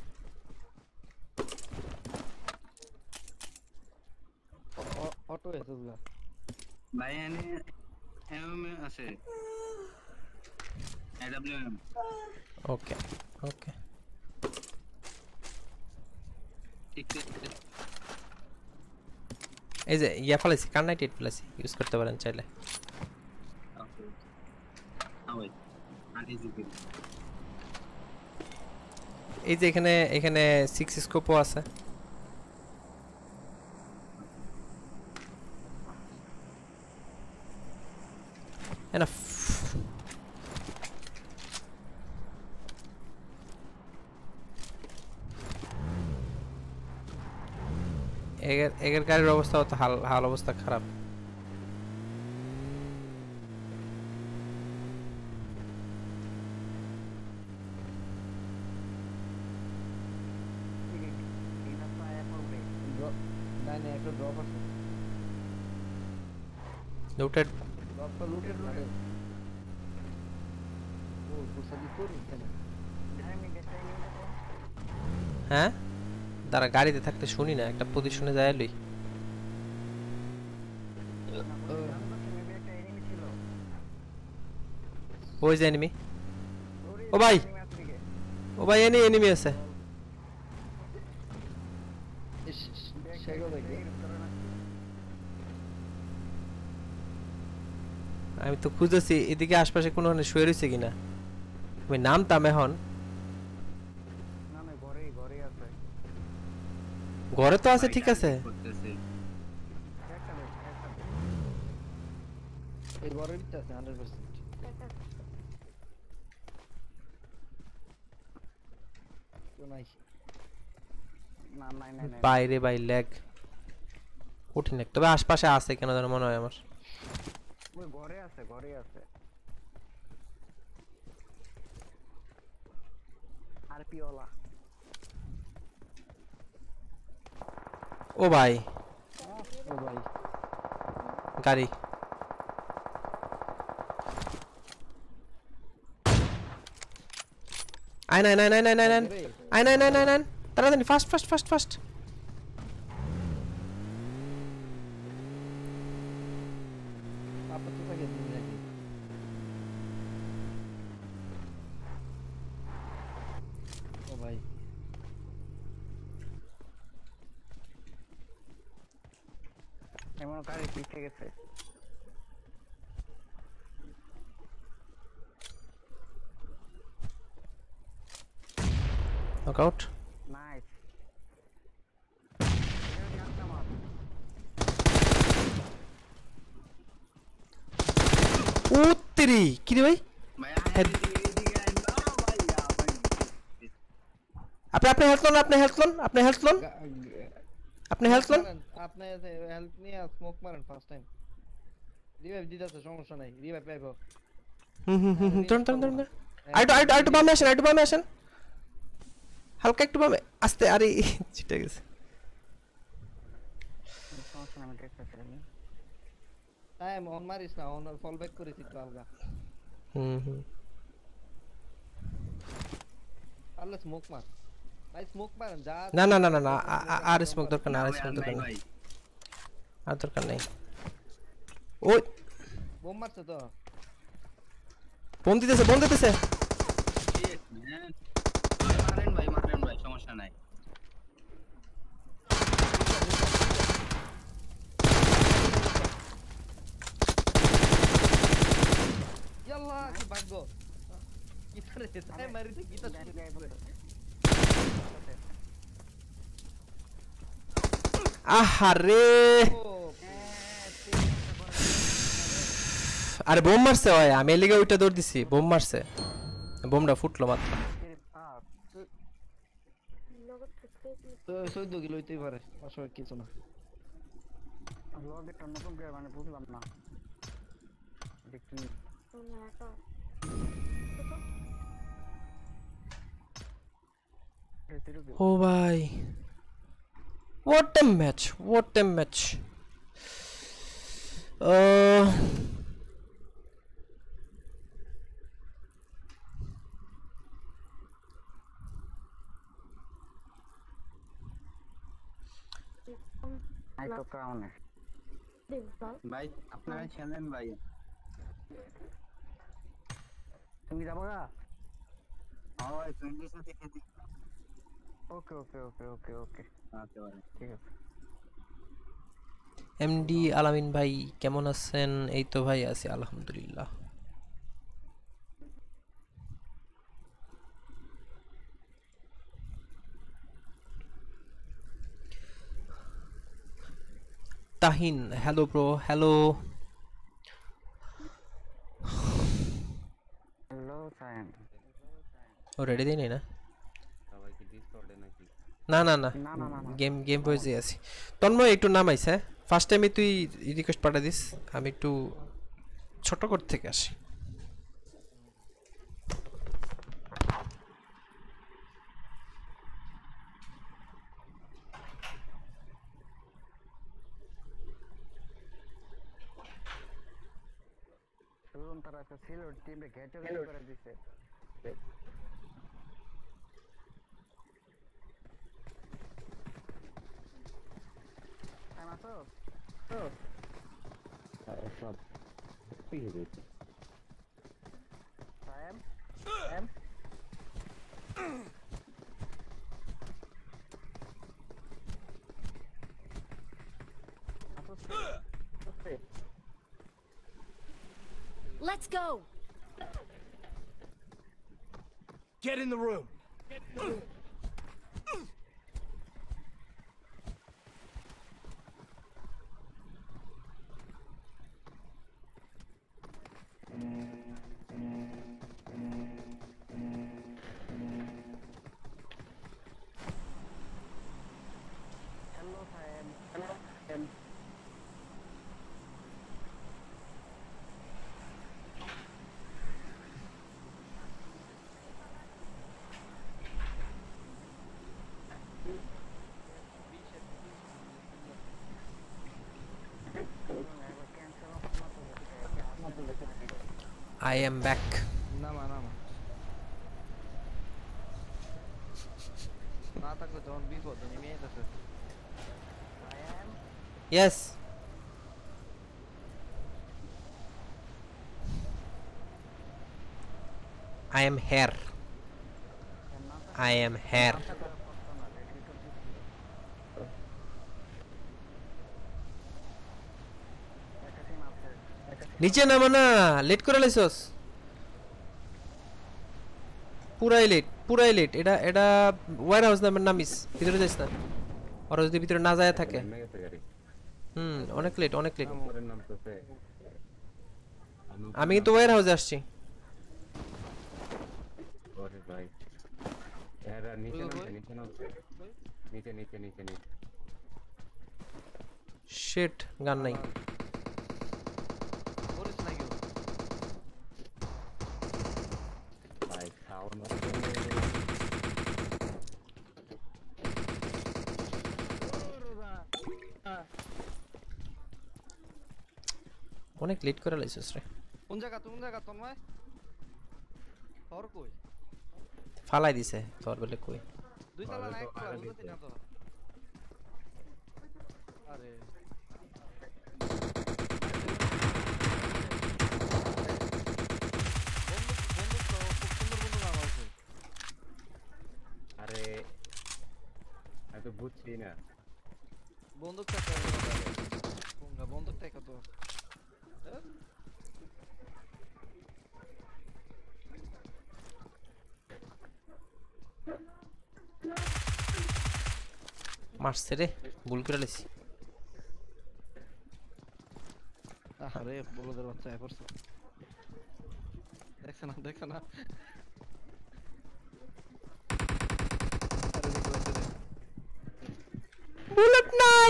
অটো এসে গা ভাই এনে এমএম আছে এডব্লিউএম ওকে ওকে ঠিক আছে এই যে ইয়া ফেলাইছি কার 98 ফেলাইছি ইউজ করতে পারেন চাইলে ওকে আওয়াই আনি জিবি এই যে এখানে 6 স্কোপও আছে এনাফ এগের গাড়ির অবস্থা তো হাল অবস্থা খারাপ নাই নাই একটা ড্রপ আছে লুটেড ড্রপটা লুটেড ও গোসাদি করি তাহলে হ্যাঁ দাঁড়া গাড়িতে থাকতে শুনি না একটা পজিশনে যায় লই ওই যে এনিমি ও ভাই এনিমি আছে সেগো দেখি আমি তো খুঁজেছি এদিকে আশপাশে কোনো শুয়ে রয়েছে কিনা আমি নামতাম এখন না না ঘরেই আছে ঘরে তো আছে ঠিক আছে করতেছে এই ঘরের ভিতরে আছে 100%। তো নাই না নাই নাই নাই বাইরে বাই ল্যাগ কঠিন এক, তবে আশপাশে আছে কেন যেন মনে হয় আমার। ওই ঘরে আছে ঘরে আছে আরপি ওলা ও ভাই ও ভাই গাড়ি আয় নাই নাই নাই নাই নাই নাই আয় নাই নাই নাই নাই তাড়াতাড়ি ফাস্ট ফাস্ট ফাস্ট ফাস্ট। আপাতত থাকে দিন নাকি ও ভাই এমন গাড়ি পিছে গেছে নকআউট। নাইস উত্তরি কি রে ভাই, ভাই হেড। এদিকে আইন না ভাই ভাই আপনি আপনি হেল্প লোন, আপনি হেল্প লোন, আপনি হেল্প লোন, আপনি হেল্প লোন। আপনি হেল্প নিয়ে স্মোক মারেন ফার্স্ট টাইম রিভাইভ দিতেছে সমস্যা নাই রিভাইভ পাইবো ধরুন ধরুন ধরুন আইটু বামে আসেন, আইটু বামে আসেন, হালকা একটু বামে আস্তে। আরে চিটে গেছে। সমস্যা না আমি দেখতেছি আমি হ্যাঁ অন মারিস না, অন ফল ব্যাক করিস একটু হালকা হুম তাহলে স্মোক মার ভাই স্মোক মারেন যা না না না না না আর স্মোক দরকার না, আর স্মোক দরকার ভাই নেই, আর দরকার নেই। ওই বোম মারছে তো বোম দিতেছে, বোম দিতেছে। হ্যাঁ মারেন ভাই সমস্যা নাই। ইয়াল্লাহ কি ভাগ্য কি করে তাই মারিতে কি তো আহারে আরে বোম মারছে ভাই, আমি এলিগে ওইটা দৌড় দিছি, বোম মারছে, বোমটা ফুটলো মাত্র। তো 14 কিলো হইতেই পারে আসলে কিছু না লবিটা নতুন করে মানে বুঝলাম না দেখি ও ভাই what a match, what a match. আই তো ক্রাউনে ভাই আপনারা খেলেন ভাই। তুমি যাবো গা হ্যাঁ ভাই ফ্রেন্ডের সাথে খেতে। ওকে ওকে ওকে ওকে ওকে আচ্ছা ভাই ঠিক আছে এমডি আলামিন ভাই কেমন আছেন? এই তো ভাই আছি আলহামদুলিল্লাহ। Tahin hello bro, hello. Hello Sayan ও রেডি দিই না? না না না না না না না গেম গেম বসে আছি। তন্ময় একটু নামাইস, হ্যাঁ ফার্স্ট টাইমে তুই রিকোয়েস্ট পাঠা দিস, আমি একটু ছোট করে থেকে আসি। শুনুন তারা একটা ছিল টিমে ঘেটে করে দিছে টাইম আসো তো সব ঠিক আছে time time Let's go. Get in the room. I am back. নামা নামা না থাকলে যখন বিপদ নেমে যেতেছে Yes. I am here. I am here. নিচে নামো না, লেট করে লাইছস। পুরাই লেট। এটা ওয়্যার হাউস নামিস, ভিতরে যাইস না। আর যদি ভিতরে না যায় থাকে অনেক লেট। আমি কিন্তু ওয়্যার হাউসে আসছি। শিট, গান নাই। করিস না কেউ অনেক লেট করে লাইছস রে। কোন জায়গা তন্ময় তোর কই ফালাই দিছে তোর বলে কই। দুই তলা না এক তলা বুঝতে না তো আরে বন্দুক তো খুব সুন্দর বন্দুক আমার আছে। আরে আমি তো বুঝছি না বন্দুকটা কোনটা বন্দুকটা কত মারছে রে, ভুল করে লাইছি। আরে বলদের বাচ্চা আয় পড়ছে দেখছ না আরে দেখলাম রে বুলেট নাই।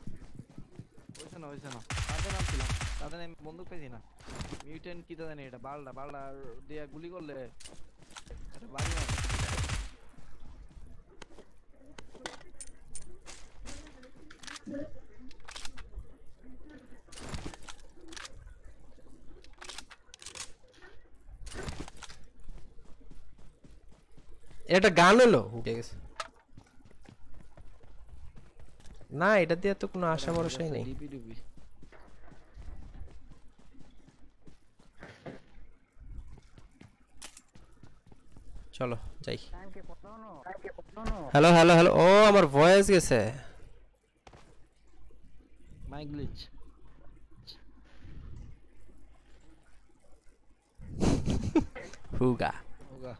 হইছে না তাদের নাম ছিল তাদের আমি বন্দুক পাইছি না মিউটেন্ট কি জানি এটা বালডা দিয়া গুলি করলে এটা বাড়ি না এটা গান হলো উঠে গেছে না, এটা দিয়ে তো কোনো আশা ভরসাই নেই। ডিপি চলো যাই। হ্যালো ও আমার ভয়েস গেছে। মাই গ্লিচ হুগা হোগা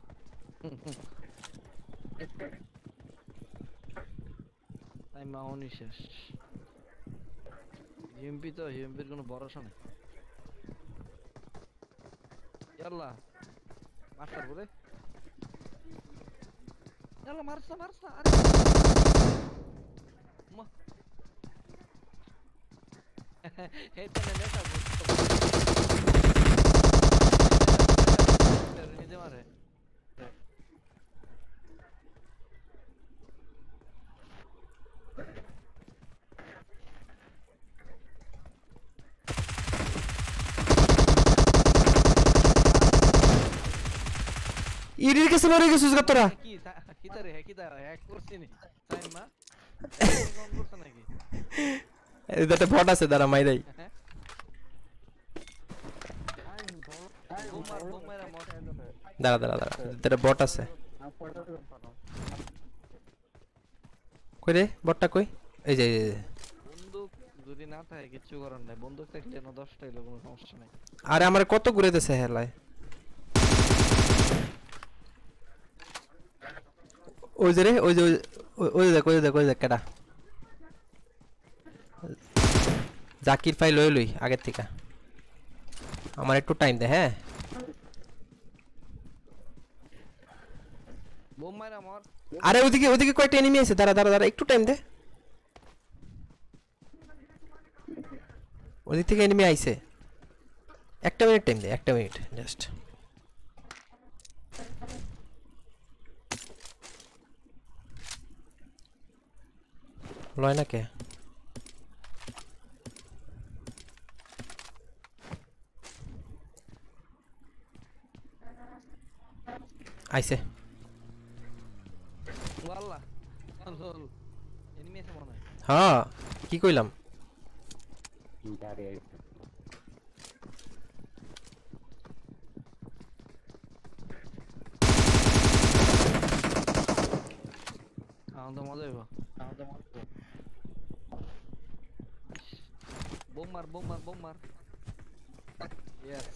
তাই মাউনি শেষ হিএমপির কোনো ভরসা নেই। ইয়াল্লা মাস্টার বলে ইয়াল্লা মারসা আরে মা হেটা নেটা নিজে মারে ইরির কাছে মরে গেছিস গা তোরা। কি কিতারে হ্যাক করছিনি সাইমা কোন করছ নাকি এটা বট আছে দাঁড়া মাইরাই। দাঁড়া এটা বট আছে। কই রে বটটা কই? এই যে বন্দুক যদি না থাকে কিছু করার নাই, বন্দুক থাকলে না 10টা হইলো কোনো সমস্যা নাই। আরে আমারে কত ঘুরে দিছে হেলায়। ওই যে রে ওই যে কেডা জাকির ফাইল লই আগের থেকে। আমার একটু টাইম দে। হ্যাঁ বোম মারা আমার আরে ওদিকে কয়টা এনিমি আছে। দাঁড়া একটু টাইম দে। ওদিক থেকে এনিমি আইছে। একটা মিনিট টাইম দে, একটা মিনিট জাস্ট। লয় না কে? আইছে ওয়াল্লাহ লল এনিমি আছে মনে হয় হ্যাঁ কি কইলাম গাড়ি আইছে আমাদের মজা হইব বোম মার ইয়েস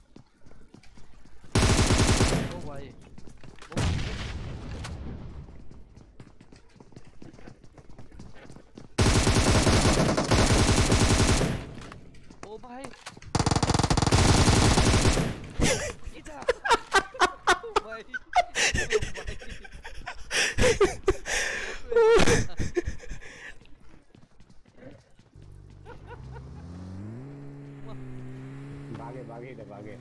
ও ভাই ও ভাই এটা ও ভাই বাগে এটা বাগে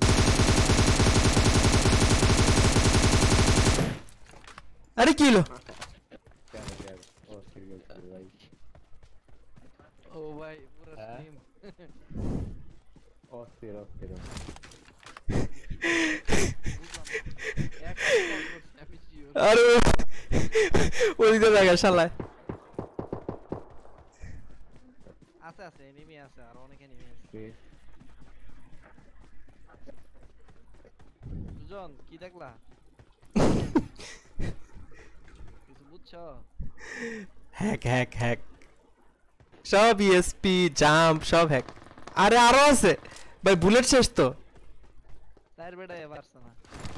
আরে কি হলো ও সিরিয়াস ভাই ও ভাই পুরো হ্যাঁ? স্ট্রিম অস্থির আমি শিওর আরে ওই দিকে লাগা শালায় আছে এনিমি আছে আর অনেক এনিমি আছে দুজন কি দেখলা কিছু বুঝছো হ্যাক সব ইএসপি জাম্প সব হ্যাক আরে আরো আছে ভাই বুলেট শেষ তো তার বেটা এবার না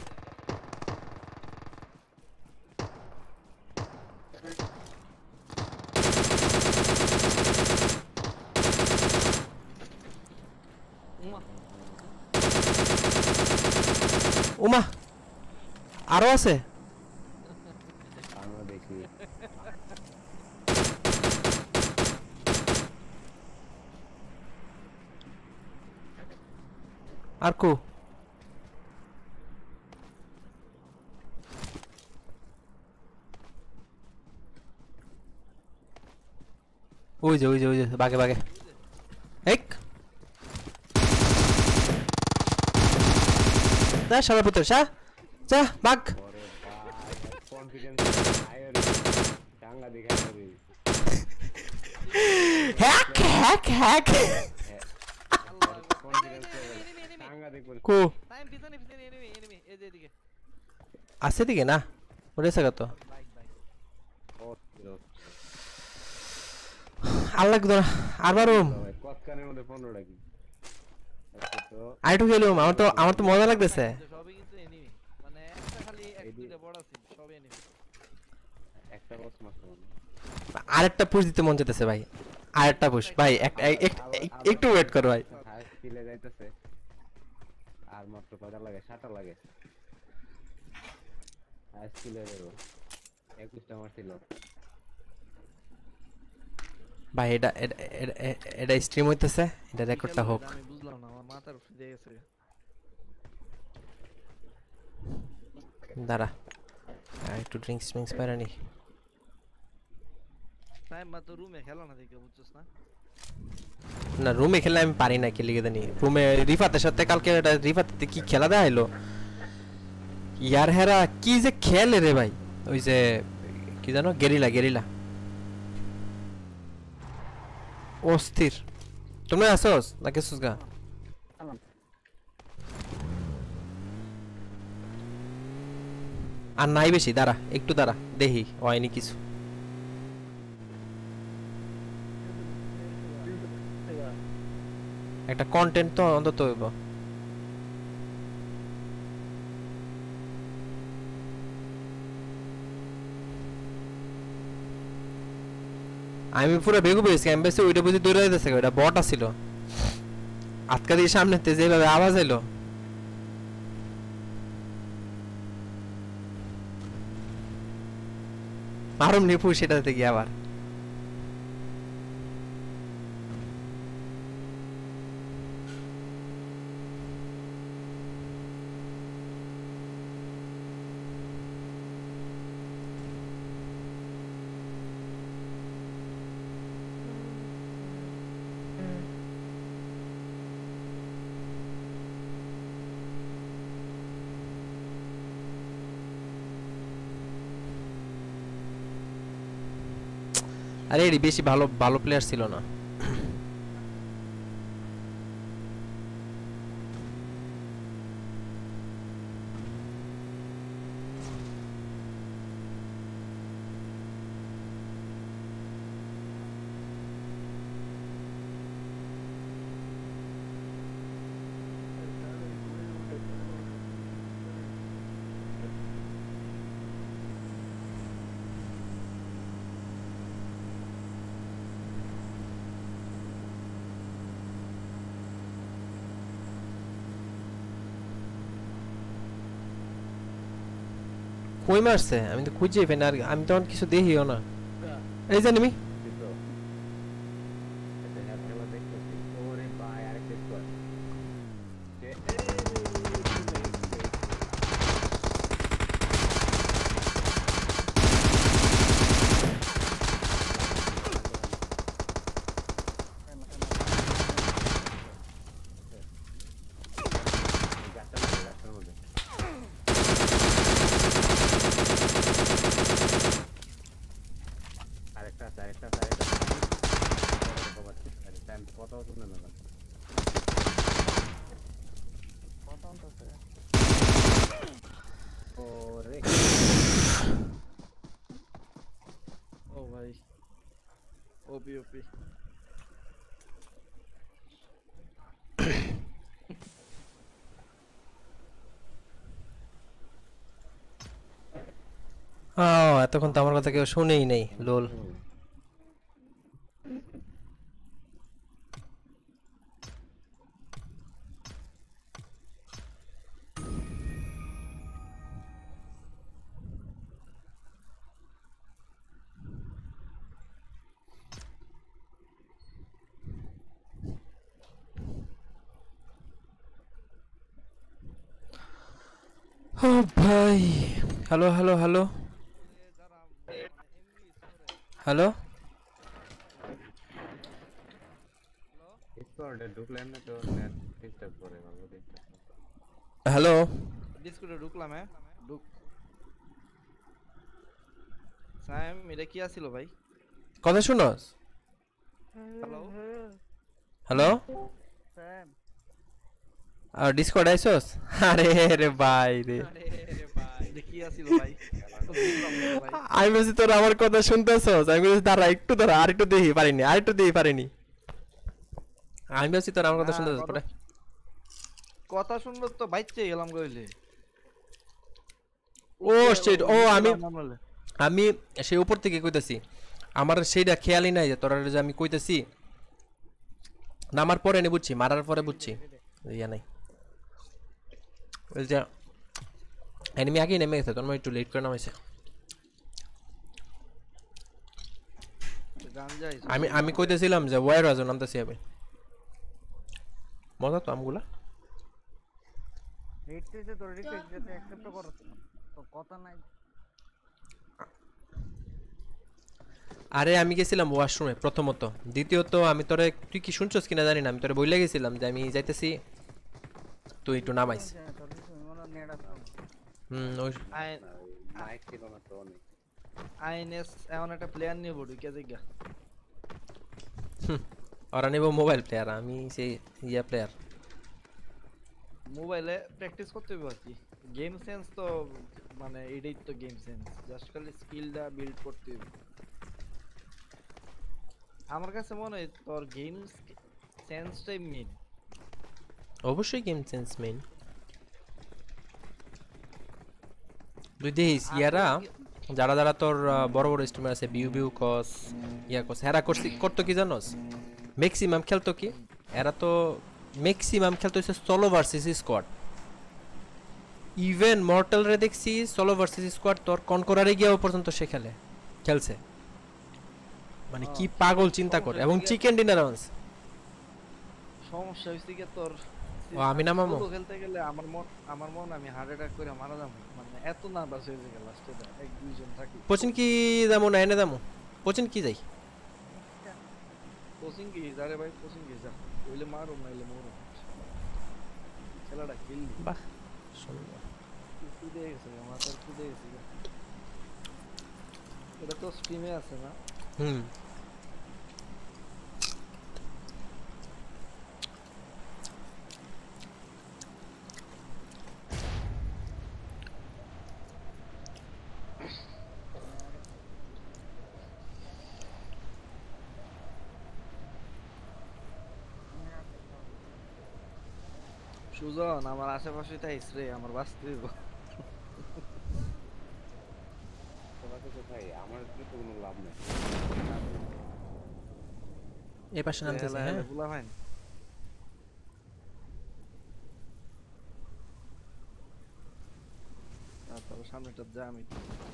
ওমা আরো আছে আমরা দেখি আর কো ওই যে বাগে এক যা সবার পুত্র যা বাগ ওরে ভাই কনফিডেন্স হায়ার টাঙ্গা দেখা যাবে হ্যাক কনফিডেন্স টাঙ্গা দেখুন কো টাইম পিছনে এনিমি এই যে এদিকে আছে দিকে না ওরে সাগা তো বাইক অস্থির আল্লাহ ধরা আরবারও ভাই কতখানের মধ্যে 15 টাকি তো আইটু খেলুম আমার তো মজা লাগতেছে সবই কিন্তু এনিমি মানে একটা খালি এক দুইটা বড় আছে সব এনিমি একটা বস মাত্র আরেকটা পুশ দিতে মন চাইতেছে ভাই আরেকটা পুশ ভাই একটু ওয়েট করো ভাই হাই স্কিলে যাইতেছে আর মাত্র কয়টা লাগে 7টা লাগে হাই স্কিলে দেবো 21টা মারছিল ভাই এটা স্ট্রিম হইতেছে এটা রেকর্ডটা হোক আমি বুঝলাম না আমার মাথার উপরে দিয়ে গেছে দাঁড়া একটু ড্রিঙ্কস পারে নি টাইম মা তো রুমে খেলো না দেখে বুঝছস না না রুমে খেললে আমি পারি না খেলে গেতে নি রুমে রিফাতের সাথে কালকে রিফাতে কি খেলা দেয়া হলো ইয়ার হেরা কি যে খেলে রে ভাই ওই যে কি জানো গেরিলা অস্থির তুমি আসোস নাকি সুসগা আর নাই বেশি দাঁড়া একটু দাঁড়া দেখি হয়নি কিছু একটা কন্টেন্ট তো অন্তত হইব আমি পুরো বেগু পেয়েছি আমি বেশি ওইটা বুঝি দৌড়ে যেতেছে ওইটা বট আসছিল আটকা দিয়ে সামনে যেভাবে আওয়াজ এলো মারুম নিপু সেটাতে গিয়ে আবার আরে এরই বেশি ভালো ভালো প্লেয়ার ছিল না। কই মারছে? আমি তো খুঁজে পাই না, আর আমি তখন কিছু দেখিও না। এই জানি আমি কিন্তু এটা খেলা দেখতেছি ওরে ভাই আরেকটা স্কোয়াড আরেকটা কথা শুনে না ওরে ও ভাই ওপি ওপি এতক্ষণ তো আমার কথা কেউ শুনেই নেই। লোল। ও ভাই, হ্যালো হ্যালো হ্যালো হ্যালো স্কোয়াডে ঢুকলেন না তো নেট ডিস্টার্ব করে ভালো ডিস্টার্ব হ্যালো। ডিসকর্ডে ঢুকলাম। হ্যাঁ ঢুক। সাইম এটা কি আছিল ভাই? কথা শুনোস? হ্যালো হ্যালো স্যাম আর ডিসকর্ড আইছস? আরে রে ভাই রে, আরে ভাই এটা কি আছিল ভাই? বুঝলাম না ভাই। আমি বলছি তোর আমার কথা শুনতেছস? আমি বলছি দাঁড়া একটু দাঁড়া, আরেকটু দেখি পারিনি, আরেকটু দেখি পারিনি। আমি বলছি তোর আমার কথা শুনতেছস পরে? কথা শুনলো তো বাইচে গেলাম কইলে। ও শিট, ও আমি সেই উপর থেকে কইতাছি, আমার সেইটা খেয়ালই নাই যে তোরা যে আমি কইতাছি। নামার পরে নি বুঝছি, মারার পরে বুঝছি ইয়া নাই। ওই যে এনিমি আগে নেমে গেছে, তোর একটু লেট করে নামাইছে। আমি কইতেছিলাম যে ওয়ার রাজন নামতেছি আমি। মজা তো আমগুলা। রিট্রিটে তো রিকোয়েস্ট যেতে অ্যাকসেপ্ট করো তো কথা নাই। আরে আমি গেছিলাম ওয়াশরুমে প্রথমত, দ্বিতীয়ত আমি তোরে, তুই কি শুনছস কিনা জানি না, আমি তোরে বইলা গেছিলাম যে আমি যাইতেছি, তুই একটু নামাইস। ওই মাইক ছিল না তো অনেক আইএনএস এমন একটা প্লেয়ার নিয়ে বড় কে জায়গা ওরা নেব মোবাইল প্লেয়ার, আমি সেই ইয়া প্লেয়ার। মোবাইলে প্র্যাকটিস করতে হবে আর কি। গেম সেন্স তো মানে এটাই তো গেম সেন্স, জাস্ট খালি স্কিলটা বিল্ড করতে হবে। আমার কাছে মনে হয় তোর গেম সেন্সটাই মেইন। অবশ্যই গেম সেন্স মেইন। তুই দেখিস ইয়ারা যারা যারা তোর বড় বড় স্ট্রিমার আছে, বিউ বিউ কস ইয়া কস, এরা করতো কি জানোস? ম্যাক্সিমাম খেলতো কি, এরা তো ম্যাক্সিমাম খেলতো হচ্ছে solo versus squad. Even mortal রে দেখছি সোলো ভার্সেস স্কোয়াড, তোর কনকরারে গিয়েও পর্যন্ত সে খেলছে। মানে কি পাগল চিন্তা কর। এবং চিকেন ডিনার আনস সমস্যা হইছে কি তোর, ও আমি না মামু খেলতে গেলে আমার মন আমি হার্ট অ্যাটাক করে মারা যাবো, মানে এত নার্ভাস হয়ে যায় লাস্টে। এক দুইজন থাকি পচিন কি যামু না এনে যামু? পচিন কি যাই? কোচিং কি যারে ভাই, কোচিং কি যা, ওইলে মারো নাইলে মরো, খেলাটা খেললি। বাহ সুন্দর। কুদে গেছে আমার, কুদে গেছে। এটা তো স্ট্রিমে আছে না? সুজন আমার আশেপাশে তাইস রে, আমার বাঁচতে হইব। তোমাকে কোথায় আমার তো কোনো লাভ নেই। এই পাশে নামতেছে হ্যাঁ বুলা ভাই তারপর সামনেটা যা আমি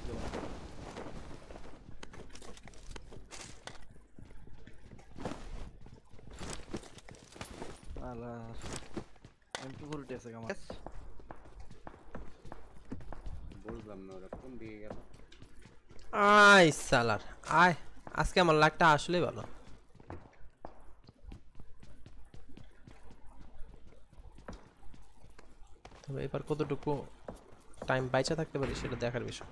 আলা এমটু ভুলতে আছে আমার বুঝলাম না ওরা কোন দিকে গেল। আয় সালার আয়, আজকে আমার লাকটা আসলেই ভালো। তবে এবার কতটুকু টাইম বাইচা থাকতে পারি সেটা দেখার বিষয়।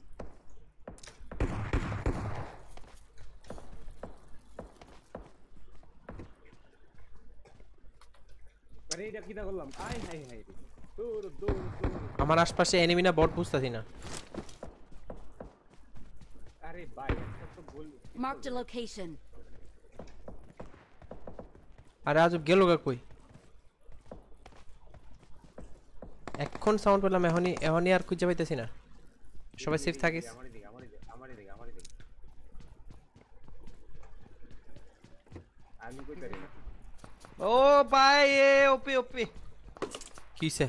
আরে এটা কিটা করলাম? আয় হাই হাই রে। দৌড় দৌড় দৌড়। আমার আশপাশে এনিমি না বট বুঝতাছি না। আরে ভাই একটা তো বল। Marked a location. আরে আজব গেল গা কই? এখন সাউন্ড পেলাম, এখনই আর খুঁজে পাইতেছি না। সবাই সেফ থাকিস। আমারই দিকে আমারই দিকে আমারই দিকে আমারই দিকে। আমি কই পারি না। ও ভাই এ ওপি ওপি কিসে?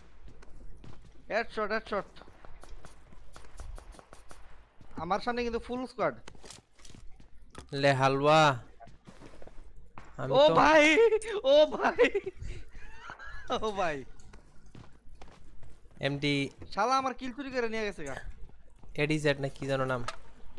হেডশট আমার সামনে কিন্তু ফুল স্কোয়াড। লে হালওয়া। আমি ও তো ভাই ও ভাই ও ভাই এমডি শালা আমার কিল চুরি করে নিয়ে গেছে গা। এডিজেড না কি জানো নাম।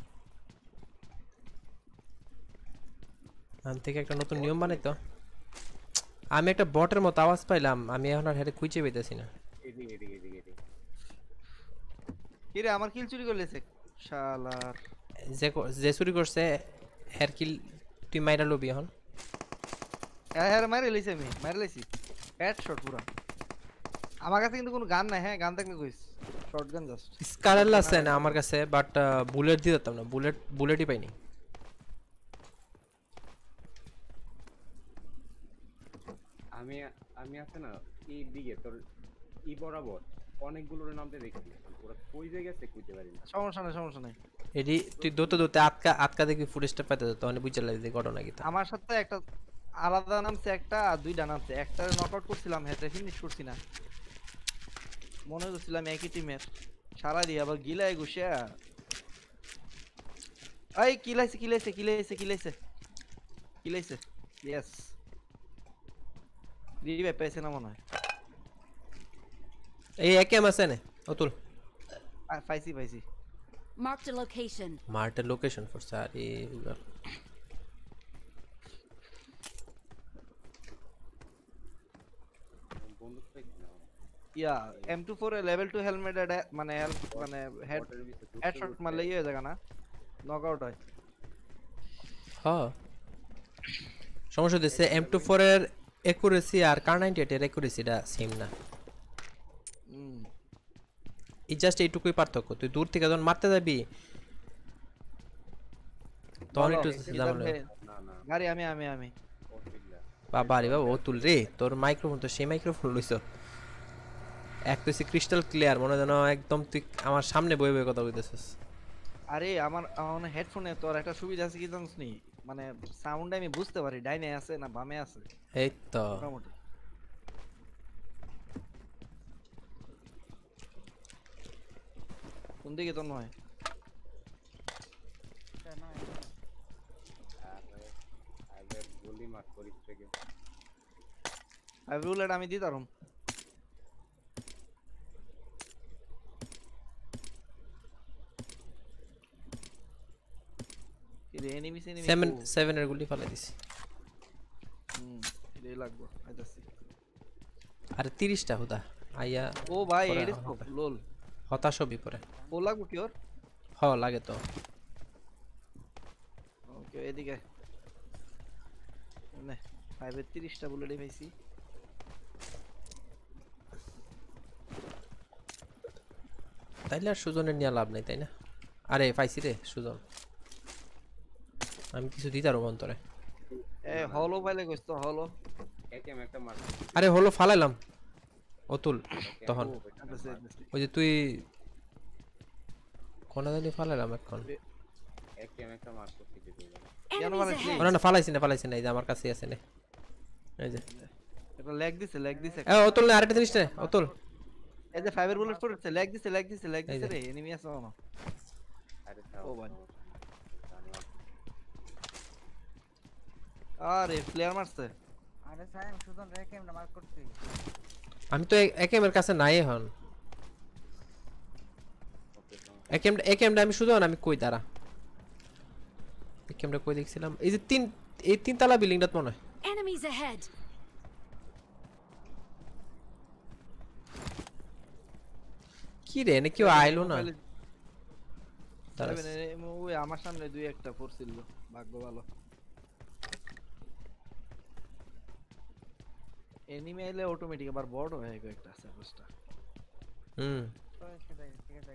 আমি থেকে একটা নতুন নিয়ম বানাইতো। আমি একটা বটের মতো আওয়াজ পাইলাম, আমি এখন আর হেরে খুঁজে পাইতেছি না। এদিকে এদিকে এদিকে এদিকে। কি রে আমার কিল চুরি করে লেছে শালার। যে চুরি করছে হের কিল তুই মাইরা লবি এখন। হ্যাঁ মারে লইছি, আমি মারে লইছি হেডশট পুরা। আমার কাছে কিন্তু কোনো গান নাই। হ্যাঁ গান থাকলে কইস, শটগান জাস্ট। স্কারেল আছে না আমার কাছে, বাট বুলেট দিয়ে দিতাম না, বুলেটই পাইনি। আমি আমি আছে না এই দিকে তোর ই বরাবর অনেকগুলোর নামতে দেখছি। ওরা কই জায়গা গেছে খুঁজে পারি না। সমস্যা নাই। এডি তুই দোতে আটকা দেখবি ফুটেজটা পাইতে যেত, মানে বুঝতে লাগবে ঘটনা কি তা। আমার সাথে একটা আলাদা নামছে, একটা আর দুইটা নামছে। একটা নকআউট করছিলাম, হেডে ফিনিশ করছি না। মনে হচ্ছিলাম একই টিমের। সারা দিয়ে আবার গিলায় ঘুষিয়া এই কিলাইছে ইয়েস রিভাইভ পেয়েছে না মনে হয়। এই একেম আছে না অতুল। পাইছি Marked a location. মার্টের লোকেশন ফর সারি বন্দুক পাইছি না। ইয়া M24 এ লেভেল 2 হেলমেট মানে হেডশট মারলে ইয়ে হয়ে যায় না, নকআউট হয়। হ্যাঁ সমস্যা দিচ্ছে M24 এর একুরেসি আর কার98 এর একুরেসিটা সেম না। এই জাস্ট এইটুকুই পার্থক্য। তুই দূর থেকে যখন মারতে যাবি তখন একটু ঝামেলা। না না গাড়ি আমি বাবা রে বাবা অতুল রে, তোর মাইক্রোফোন তো সেই মাইক্রোফোন লইছ। এক তো ক্রিস্টাল ক্লিয়ার, মনে যেন একদম তুই আমার সামনে বয়ে বয়ে কথা কইতেছিস। আরে আমার হেডফোনে তোর একটা সুবিধা আছে কি জানিস নি, মানে সাউন্ড আমি বুঝতে পারি ডাইনে আছে না বামে আছে। এই তো মোটামুটি কোন দিকে তোর নয়? আগে গুলি মার করিস থেকে। আমি রুলেট আমি দিতারম। এর এনিমি 7 এর গুলি ফেলে দিছি। এটাই লাগবে আইতাছি। আরে 30টা হুদা আইয়া। ও ভাই এর স্কোপ লোল হতাশ হবি পরে। ও লাগবে কি ওর? হ লাগে তো। ওকে এদিকে নে 530টা বুলেটই পাইছি। তাইলে আর সুজনের নিয়ে লাভ নাই তাই না? আরে পাইছি রে সুজন, আমি কিছু দিতারও অন্তরে। এ হলো পাইলে কইছ তো হলো। একে আমি একটা মার। আরে হলো ফালাইলাম। অতুল তখন ওই যে তুই কোনা জানি ফালাইলাম এখন একে আমি একটা মার্ক করতে দিতে Enemies ahead! না ফালাইছি না এই যে আমার কাছে আছে নে এই যে এটা ল্যাগ দিছে অতুল না আরেকটা জিনিস নে অতুল এই যে ফাইবার বুলেট পড়ছে ল্যাগ দিছে এই যে। রে এনিমি আছে না আরে ও ভাই আরে প্লেয়ার মারছে আরে সাইম সুজন রে কেমনে মার্ক করছি আমি তো একেম এর কাছে নাই এখন একেমটা আমি শুধু আমি কই দাঁড়া একেমটা কই দেখছিলাম এই যে তিন তলা বিল্ডিংটা মনে হয় Enemies ahead! কি রে না কেউ আইলো না দাঁড়া। ওই আমার সামনে দুই একটা পড়ছিল ভাগ্য ভালো এনিমি এলে অটোমেটিক আবার বড় হয়ে গেল একটা সার্ভিসটা হুম তো ঠিক আছে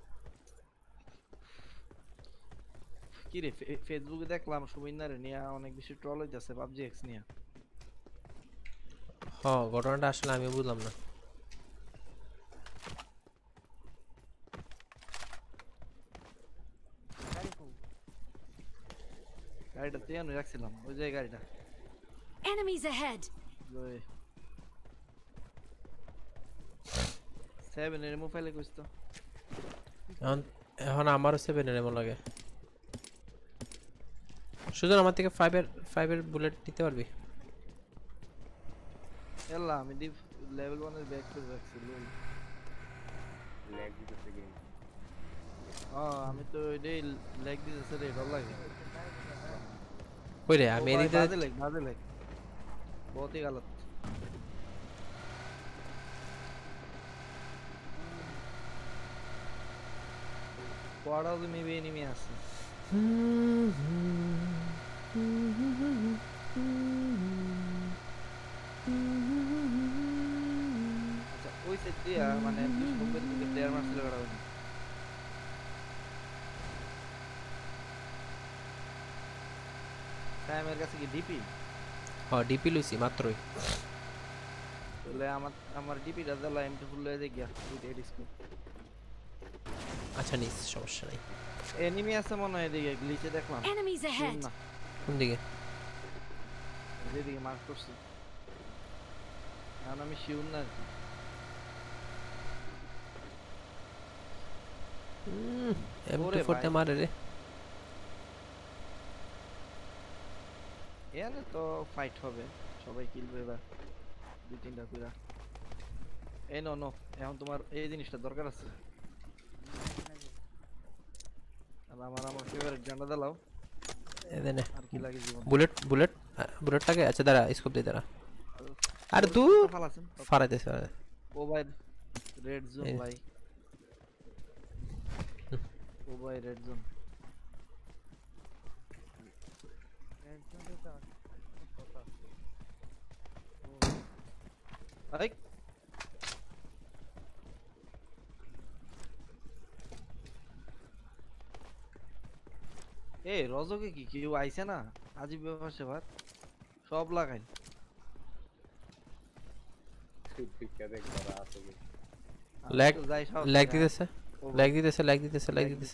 কি রে ফেসবুকে দেখলাম সুমিন্দারে নিয়ে অনেক বেশি ট্রল হইতাছে পাবজি এক্স নিয়ে হ্যাঁ ঘটনাটা আসলে আমি বুঝলাম না গাড়িটা তুই আমি রাখছিলাম ওই যে গাড়িটা Enemies ahead! ওই 7 এর মু ফাইলে কইছ তো এখন আমারও 7 এর এমন লাগে শুধু আমার থেকে 5 এর বুলেট নিতে পারবি এলা আমি দি লেভেল 1 এর ব্যাক করে রাখছি লই ল্যাগ দিতেছে গেম আমি তো এটাই লেগ দিতেছে রে ডর লাগে কই রে আমি এদিকে बादे लग बहुत ही गलत पड़ा तो मैं भी नहीं में आसे अच्छा वही से दिया माने कुछ मुंबई के प्लेयर मार से लगा रहा হ্যাঁ আমার কাছে কি ডিপি হ্যাঁ ডিপি লইছি মাত্রই তাহলে আমার ডিপিটা দাও এমটি ফুল হয়ে গিয়া উইথ এডি স্কোপ আচ্ছা নিস সমস্যা নাই এনিমি আছে মনে হয় এদিকে গ্লিচে দেখলাম Enemies ahead! না কোন দিকে এদিকে মার্ক করছি এখন আমি শিওর না M24 তে মারে রে এখানে তো ফাইট হবে সবাই কিলবে এবার দুই তিনটা কইরা এই নো এখন তোমার এই জিনিসটা দরকার আছে আর আমার ফেভারিট গানটা দাও এদেনে আর কি লাগে জীবন বুলেটটাকে আচ্ছা দাঁড়া স্কোপ দিয়ে দাঁড়া আর দূর ফালাছেন ফারাইতেছে ও ভাই রেড জোন ভাই ও ভাই রেড জোন আই এ রজকে কি কেউ আইছে না আজি ব্যাপার সেবার সব লাগাই ঠিকঠাক দেখ করা আছে ল্যাগ দিতেছে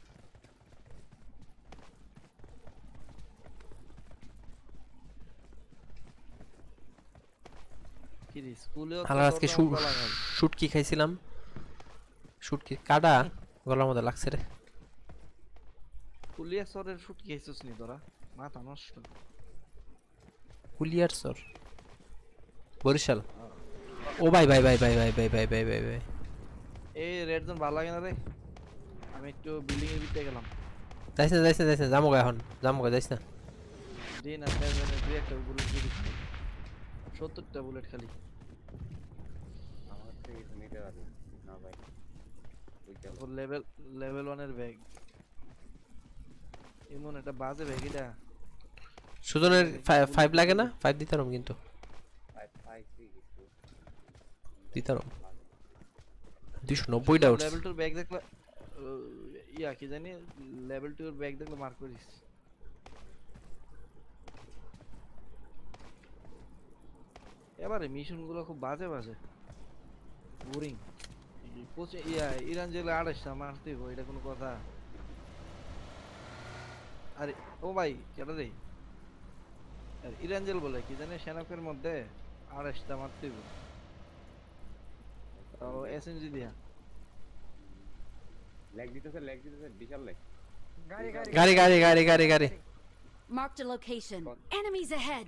কি রে স্কুলেও আর আজকে শুট কি খাইছিলাম শুট কি কাটা গলার মধ্যে লাগছে রে কুলিয়া সরের শুট কি খাইছস নি তোরা মাথা নষ্ট কুলিয়ার সর বরিশাল ও ভাই এই রেড জোন ভালো লাগে না রে আমি একটু বিল্ডিং এর ভিতরে গেলাম যাইছ না যামোগা এখন যাইছ না দিন আর সেভেনের দুই একটা বুলেট দিয়ে 70টা বুলেট খালি আমার থেকে কিছু নিতে পারবি না ভাই তারপর লেভেল 1 এর ব্যাগ এমন একটা বাজে ব্যাগ এটা সুজনের 5 লাগে না 5 দিতারম কিন্তু পাইছি কিছু দিতারম 290 ডাউটস লেভেল 2 এর ব্যাগ দেখলে ইয়া কি জানি লেভেল 2 এর ব্যাগ দেখলে মার্ক করিস এবারে মিশন গুলো খুব বাজে বোরিং ইরান জেলে 28টা মারতে গো, এটা কোনো কথা? আরে ও ভাই কেডা রে? আর ইরান জেল বলে কি জানে, সেনাকের মধ্যে 28টা মারতে গো, তাও এসএমজি দিয়া। ল্যাগ দিতেছে বিশাল ল্যাগ। গাড়ি Marked a location. Enemies ahead.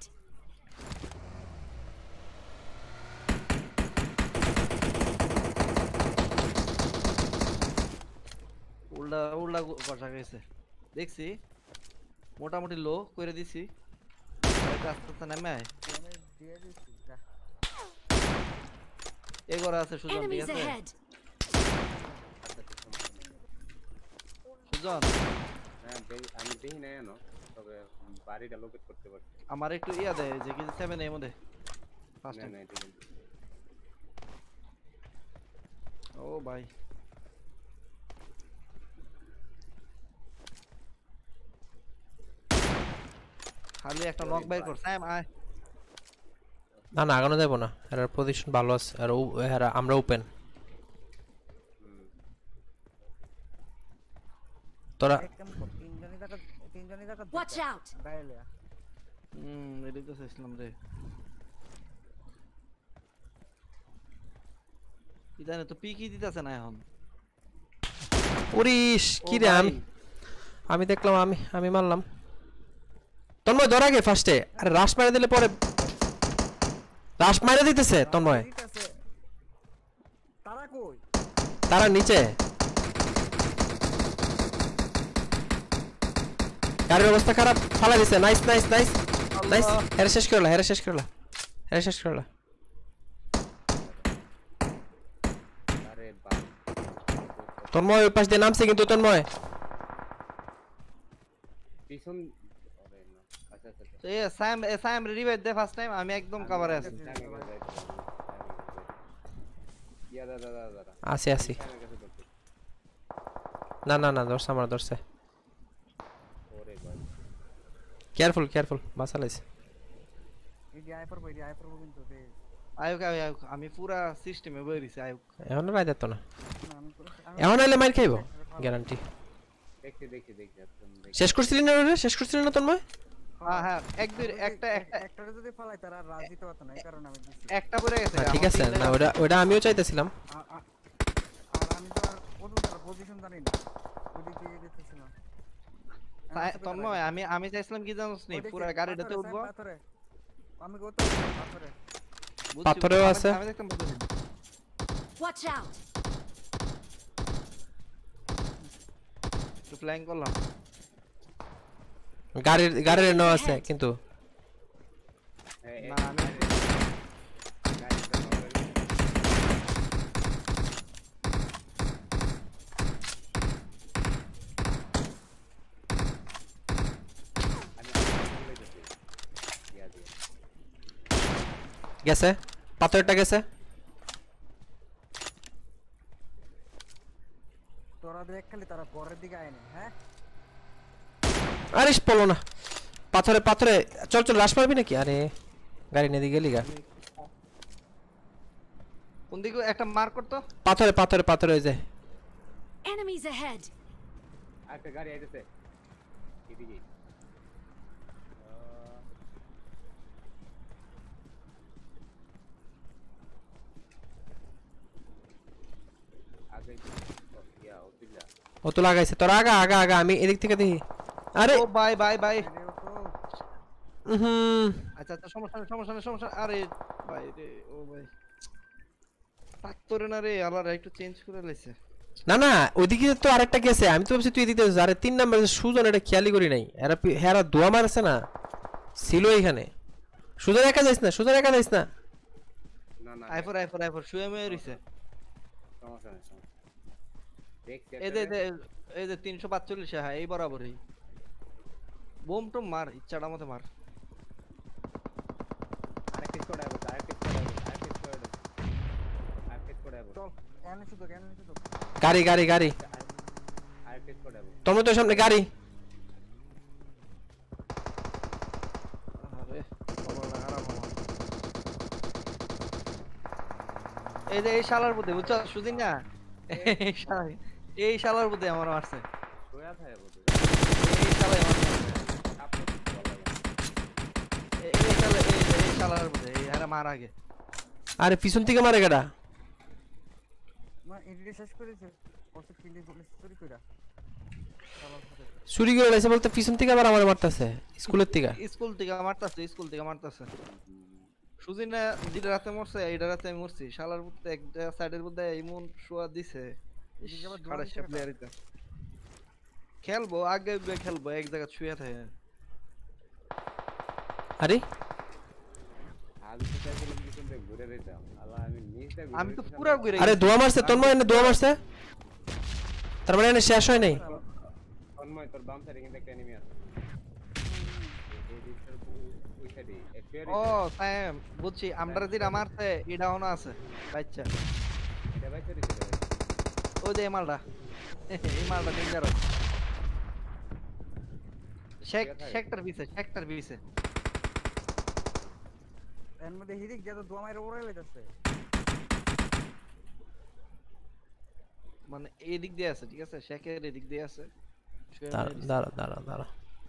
উল্টা কথা গেছে দেখছি, মোটামুটি লো করে দিছি। আস্তে আস্তে নামে আয়, এগোরা আছে সুজন, ঠিক Enemies আছে ahead. সুজন? হ্যাঁ আমি দেখি না জানো, তবে বাড়িটা লোকেট করতে পারছি। আমার একটু ইয়া দেয় যে কি 7 এর মধ্যে ফার্স্ট না টাইম। না এটা কিন্তু ও ভাই খালি একটা নক বাইর কর সাইম আয়। না আগানো যাবো না, এর পজিশন ভালো আছে আর আমরা ওপেন। তোরা Watch out. এটাই তো চাইছিলাম রে। ইদানে তো পিকি দিতেছে না এখন। উরিশ কি রে, ও ভাই, আমি দেখলাম, আমি মারলাম। তন্ময় ধর আগে ফার্স্টে, আরে রাশ মারে দিলে পরে রাশ মারে দিতেছে তন্ময়। তারা কই? তারা নিচে গাড়ির অবস্থা খারাপ, ফালা দিছে। নাইস হেরে শেষ করলা। আরে বাপ, তন্ময় ওই পাশ দিয়ে নামছে কিন্তু তন্ময়। পিছন আরে না, আচ্ছা তো এ সাইম রিভাইভ দে ফার্স্ট টাইম, আমি একদম কভারে আছি। ইয়া দাদা আসি না ধরছে, আমার ধরছে। ওরে ভাই কেয়ারফুল বাঁচালাইছে। আয়ুক আমি পুরা সিস্টেমে বইরিছি আয়ুক। এখন রায় যেত না, এখন আইলে মাইর খাইব গ্যারান্টি। দেখি শেষ করছিলি না তন্ময়? হ্যাঁ একটা যদি ফালাই তারা রাজ দিতে পারতো না, এই কারণে আমি দিছি। একটা পড়ে গেছে। ঠিক আছে, না ওটা আমিও চাইতেছিলাম। আর আমি তো আর পজিশন জানি না, ওদিক দিয়ে যেতেছিলাম। তন্ময় আমি চাইছিলাম কি জানোস নি, পুরা গাড়িটাতে উঠবো। আমি কত পাথরেও আছে। আমি দেখতাম পাথরে। Watch out. তো ফ্ল্যাঙ্ক করলাম। গাড়ির নো আছে কিন্তু না আমি গেছে, পাথরটা গেছে। তোরা দেখ খালি তারা পরের দিকে আয় না। হ্যাঁ আরে পড়লো না পাথরে। চল রাশ মারবি নাকি? আরে গাড়ি নিয়ে গেলি গা। কোন দিকে একটা মার্ক করতো? পাথরে ওই যে। Enemies ahead. একটা গাড়ি আইতেছে এদিকে। আগে ইয়া ওদিলা ও তো লাগাইছে। তোর আগা আমি এদিক থেকে দেখি। আরে ও বাই আচ্ছা সমস্যা। আরে ভাই রে, ও ভাই পাত্তরে না রে, আলাদা একটু চেঞ্জ করে লাইছে। না ওইদিকে তো আরেকটা গেছে। আমি তো ভাবছি তুই এদিকে যাস। আরে 3 নাম্বার সুজন, এটা খেয়ালই করি নাই। হেরা দোয়া মারছে না ছিল এখানে। সুজন একা যাইস না। না আইফোর শুয়ে মেয়ে রইছে। সমস্যা নেই দেখছি। এই যে 345। হ্যাঁ এই বরাবরই বোম টম মার, ইচ্ছাটা মতো মার। আরেকটা স্কোয়াড আইবো। চল এনে শুধু গাড়ি আরেকটা স্কোয়াড আইবো। তোমরা তো সামনে গাড়ি। আরে বাবা খারাপ আমার। এই যে এই শালার বুদ্ধি বুঝছো সুদিন না এই শালার বুদ্ধি আমার মারছে সোয়া থাকে বলতে এই শালাই আমার মারছে। আপনি ভালো লাগে এই শালার বুদ্ধি এই আরে মার আগে আরে পিছন থেকে মারে কেডা মা এডিটে শেষ করেছে কত কিলে বলে চুরি কইরা চুরি করে লাইছে বলতে পিছন থেকে আবার আমারে মারতাছে স্কুলের থেকে স্কুল থেকে মারতাছে সুদিন না দিন রাতে মরছে এইটা রাতে আমি মরছি শালার বুদ্ধি একটা সাইডের মধ্যে এমন শোয়া দিছে খাড়া সে প্লেয়ারটা খেলবো আগে খেলবো এক জায়গা শুয়ে থাকে আরে আমি তো চাইছিলাম পিছন থেকে ঘুরে দিতাম আল্লাহ আমি নিচটা আমি তো পুরা ঘুরে আরে দোয়া মারছে তন্ময় এনে দোয়া মারছে তার মানে এনে শেষ হয় নাই তন্ময় তোর বাম সাইডে কিন্তু একটা এনিমি আছে এই দিকটার ওই সাইডে এফআর ও স্যাম বুঝছি আমরা যেটা মারছে এটা হনো আছে বাচ্চা এটা ভাই চলে ওই যে এই মালটা ডেঞ্জার সেক্টর বিছে এর মধ্যে হিরিক যত দোয়া মাইরা ওড়াই যাচ্ছে মানে এই দিক দিয়ে আছে ঠিক আছে শেকের এই দিক দিয়ে আছে দাঁড়া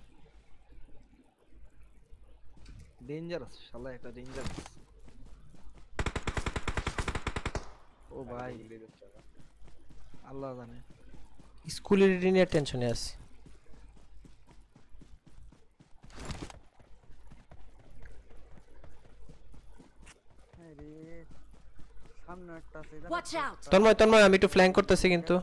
ডেঞ্জারাস শালা একটা ডেঞ্জারাস ও ভাই আল্লাহ জানে স্কুলের নিয়ে টেনশনে আছি আরে সামনে একটা আছে Watch out! তন্ময় আমি একটু ফ্ল্যাঙ্ক করতেছি কিন্তু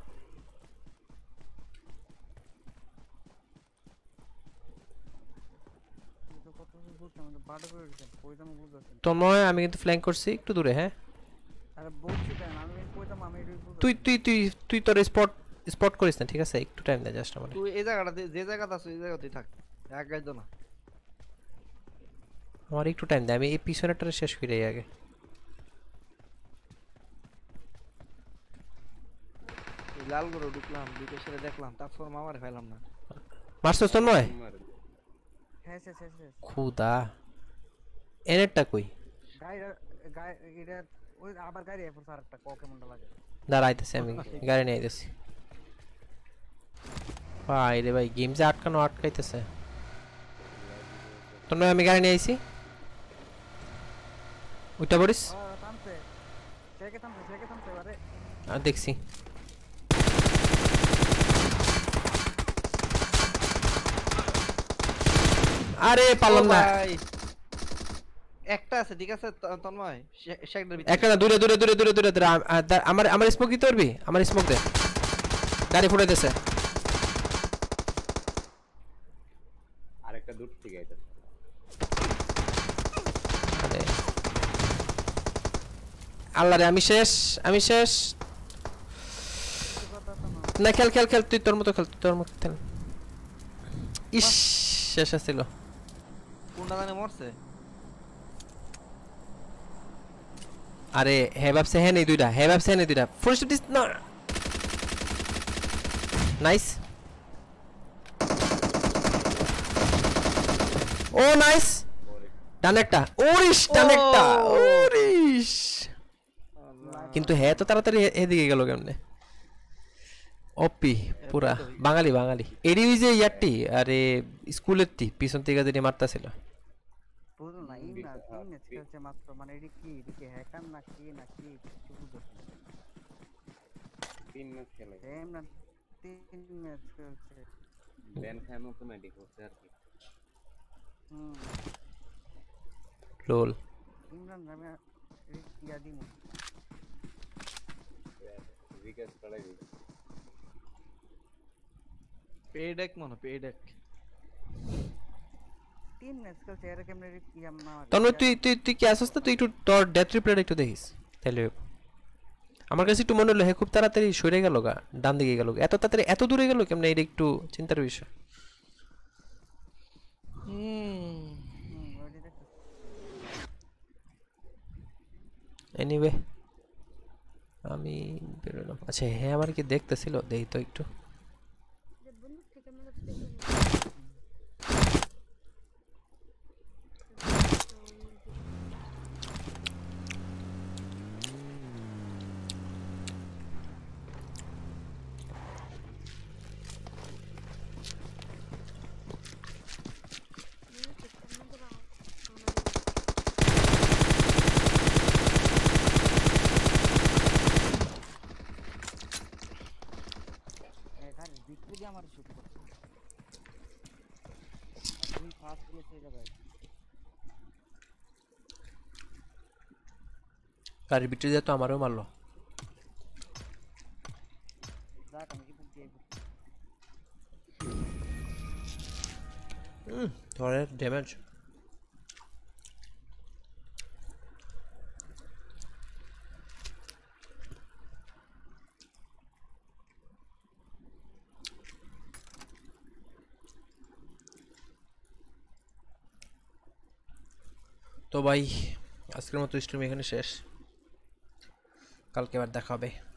কত বুঝতে আমাদের বাড়ি করে দিচ্ছেন কইতাম বুঝতেছেন তন্ময় আমি কিন্তু ফ্ল্যাঙ্ক করছি একটু দূরে হ্যাঁ আরে বলছি কেন আমি কইতাম আমি এটাই বুঝতে তুই তোর স্পট করিস না ঠিক আছে একটু টাইম দে জাস্ট আমারে তুই এই জায়গাটাতে যে জায়গাতে আছিস এই জায়গাতেই থাক এক গাইতো না আমার একটু টাইম দে আমি এই পিছনেরটা শেষ করে আগে এই লাল গরু ঢুকলাম দুটো ছেলে দেখলাম তারপর মামারে খাইলাম না মারছস তন্ময় হ্যাঁ খুদা এনেরটা কই গাই এটা ওই আবার গাড়ি এরপর আরেকটা ক কেমনটা লাগে দাঁড়াইতেছি আমি গাড়ি নিয়ে আইতেছি ভাই রে ভাই গেম যে আটকাইতেছে তন্ময় আমি গাড়ি নিয়ে আইছি ওইটা বলিস থামছে থামছে আরে আর দেখছি আরে পারলাম না ভাই একটা আছে ঠিক আছে তন্ময় শেকটার ভিতরে একটা না দূরে আমার স্মোক দিতে পারবি আমার স্মোক দে গাড়ি ফুটাইতেছে আরেকটা দূর থেকে আইতাছে আল্লাহ রে আমি শেষ না খেল তুই তোর মতো খেল ইস শেষ ছিল কোনটা জানে মরছে আরে হে ভাবছে হ্যাঁ নেই দুইটা ফার্স্ট দিস না নাইস ও নাইস ডানেরটা ওরিশ কিন্তু হ্যাঁ তো তাড়াতাড়ি এদিকে গেল কেমনে ওপি পুরা বাঙালি এডি ওই যে ইয়ারটি আরে স্কুলের টি পিছন থেকে যেটি মারতাছিল বুঝলো না এই না তিন ম্যাচ খেলছে মাত্র মানে এটা কি হ্যাকার না কি কিছু বুঝতে তিন ম্যাচ খেলে সেম না তিন ম্যাচ খেলছে ব্যান খায় অটোমেটিক হচ্ছে আর কি লোল ইমরান নামে ইয়া দিমু বিকাশ করাই দিই পেডেক মনে পেডেক তিন ম্যাচ খেলছে এর কেমনে ইয়া না তন্ময় তুই কি আসছ না তুই একটু তোর ডেথ রিপ্লেটা একটু দেখিস তাহলে আমার কাছে একটু মনে হলো হে খুব তাড়াতাড়ি সরে গেল গা ডান দিকে গেল এত তাড়াতাড়ি এত দূরে গেল কেমনে এটা একটু চিন্তার বিষয় এনিওয়ে আমি বেরোলাম আচ্ছা হ্যাঁ আমার কি দেখতেছিল দেখি তো একটু ভিতরে দিয়ে আমার শুট করছে তুই ফার্স্ট গেছে এই জায়গায় গাড়ির ভিতরে দিয়ে তো আমারও মারলো। যাক আমি কিন্তু দিয়ে ধরে ড্যামেজ। তো ভাই আজকের মতো স্ট্রিম এখানে শেষ, কালকে আবার দেখা হবে।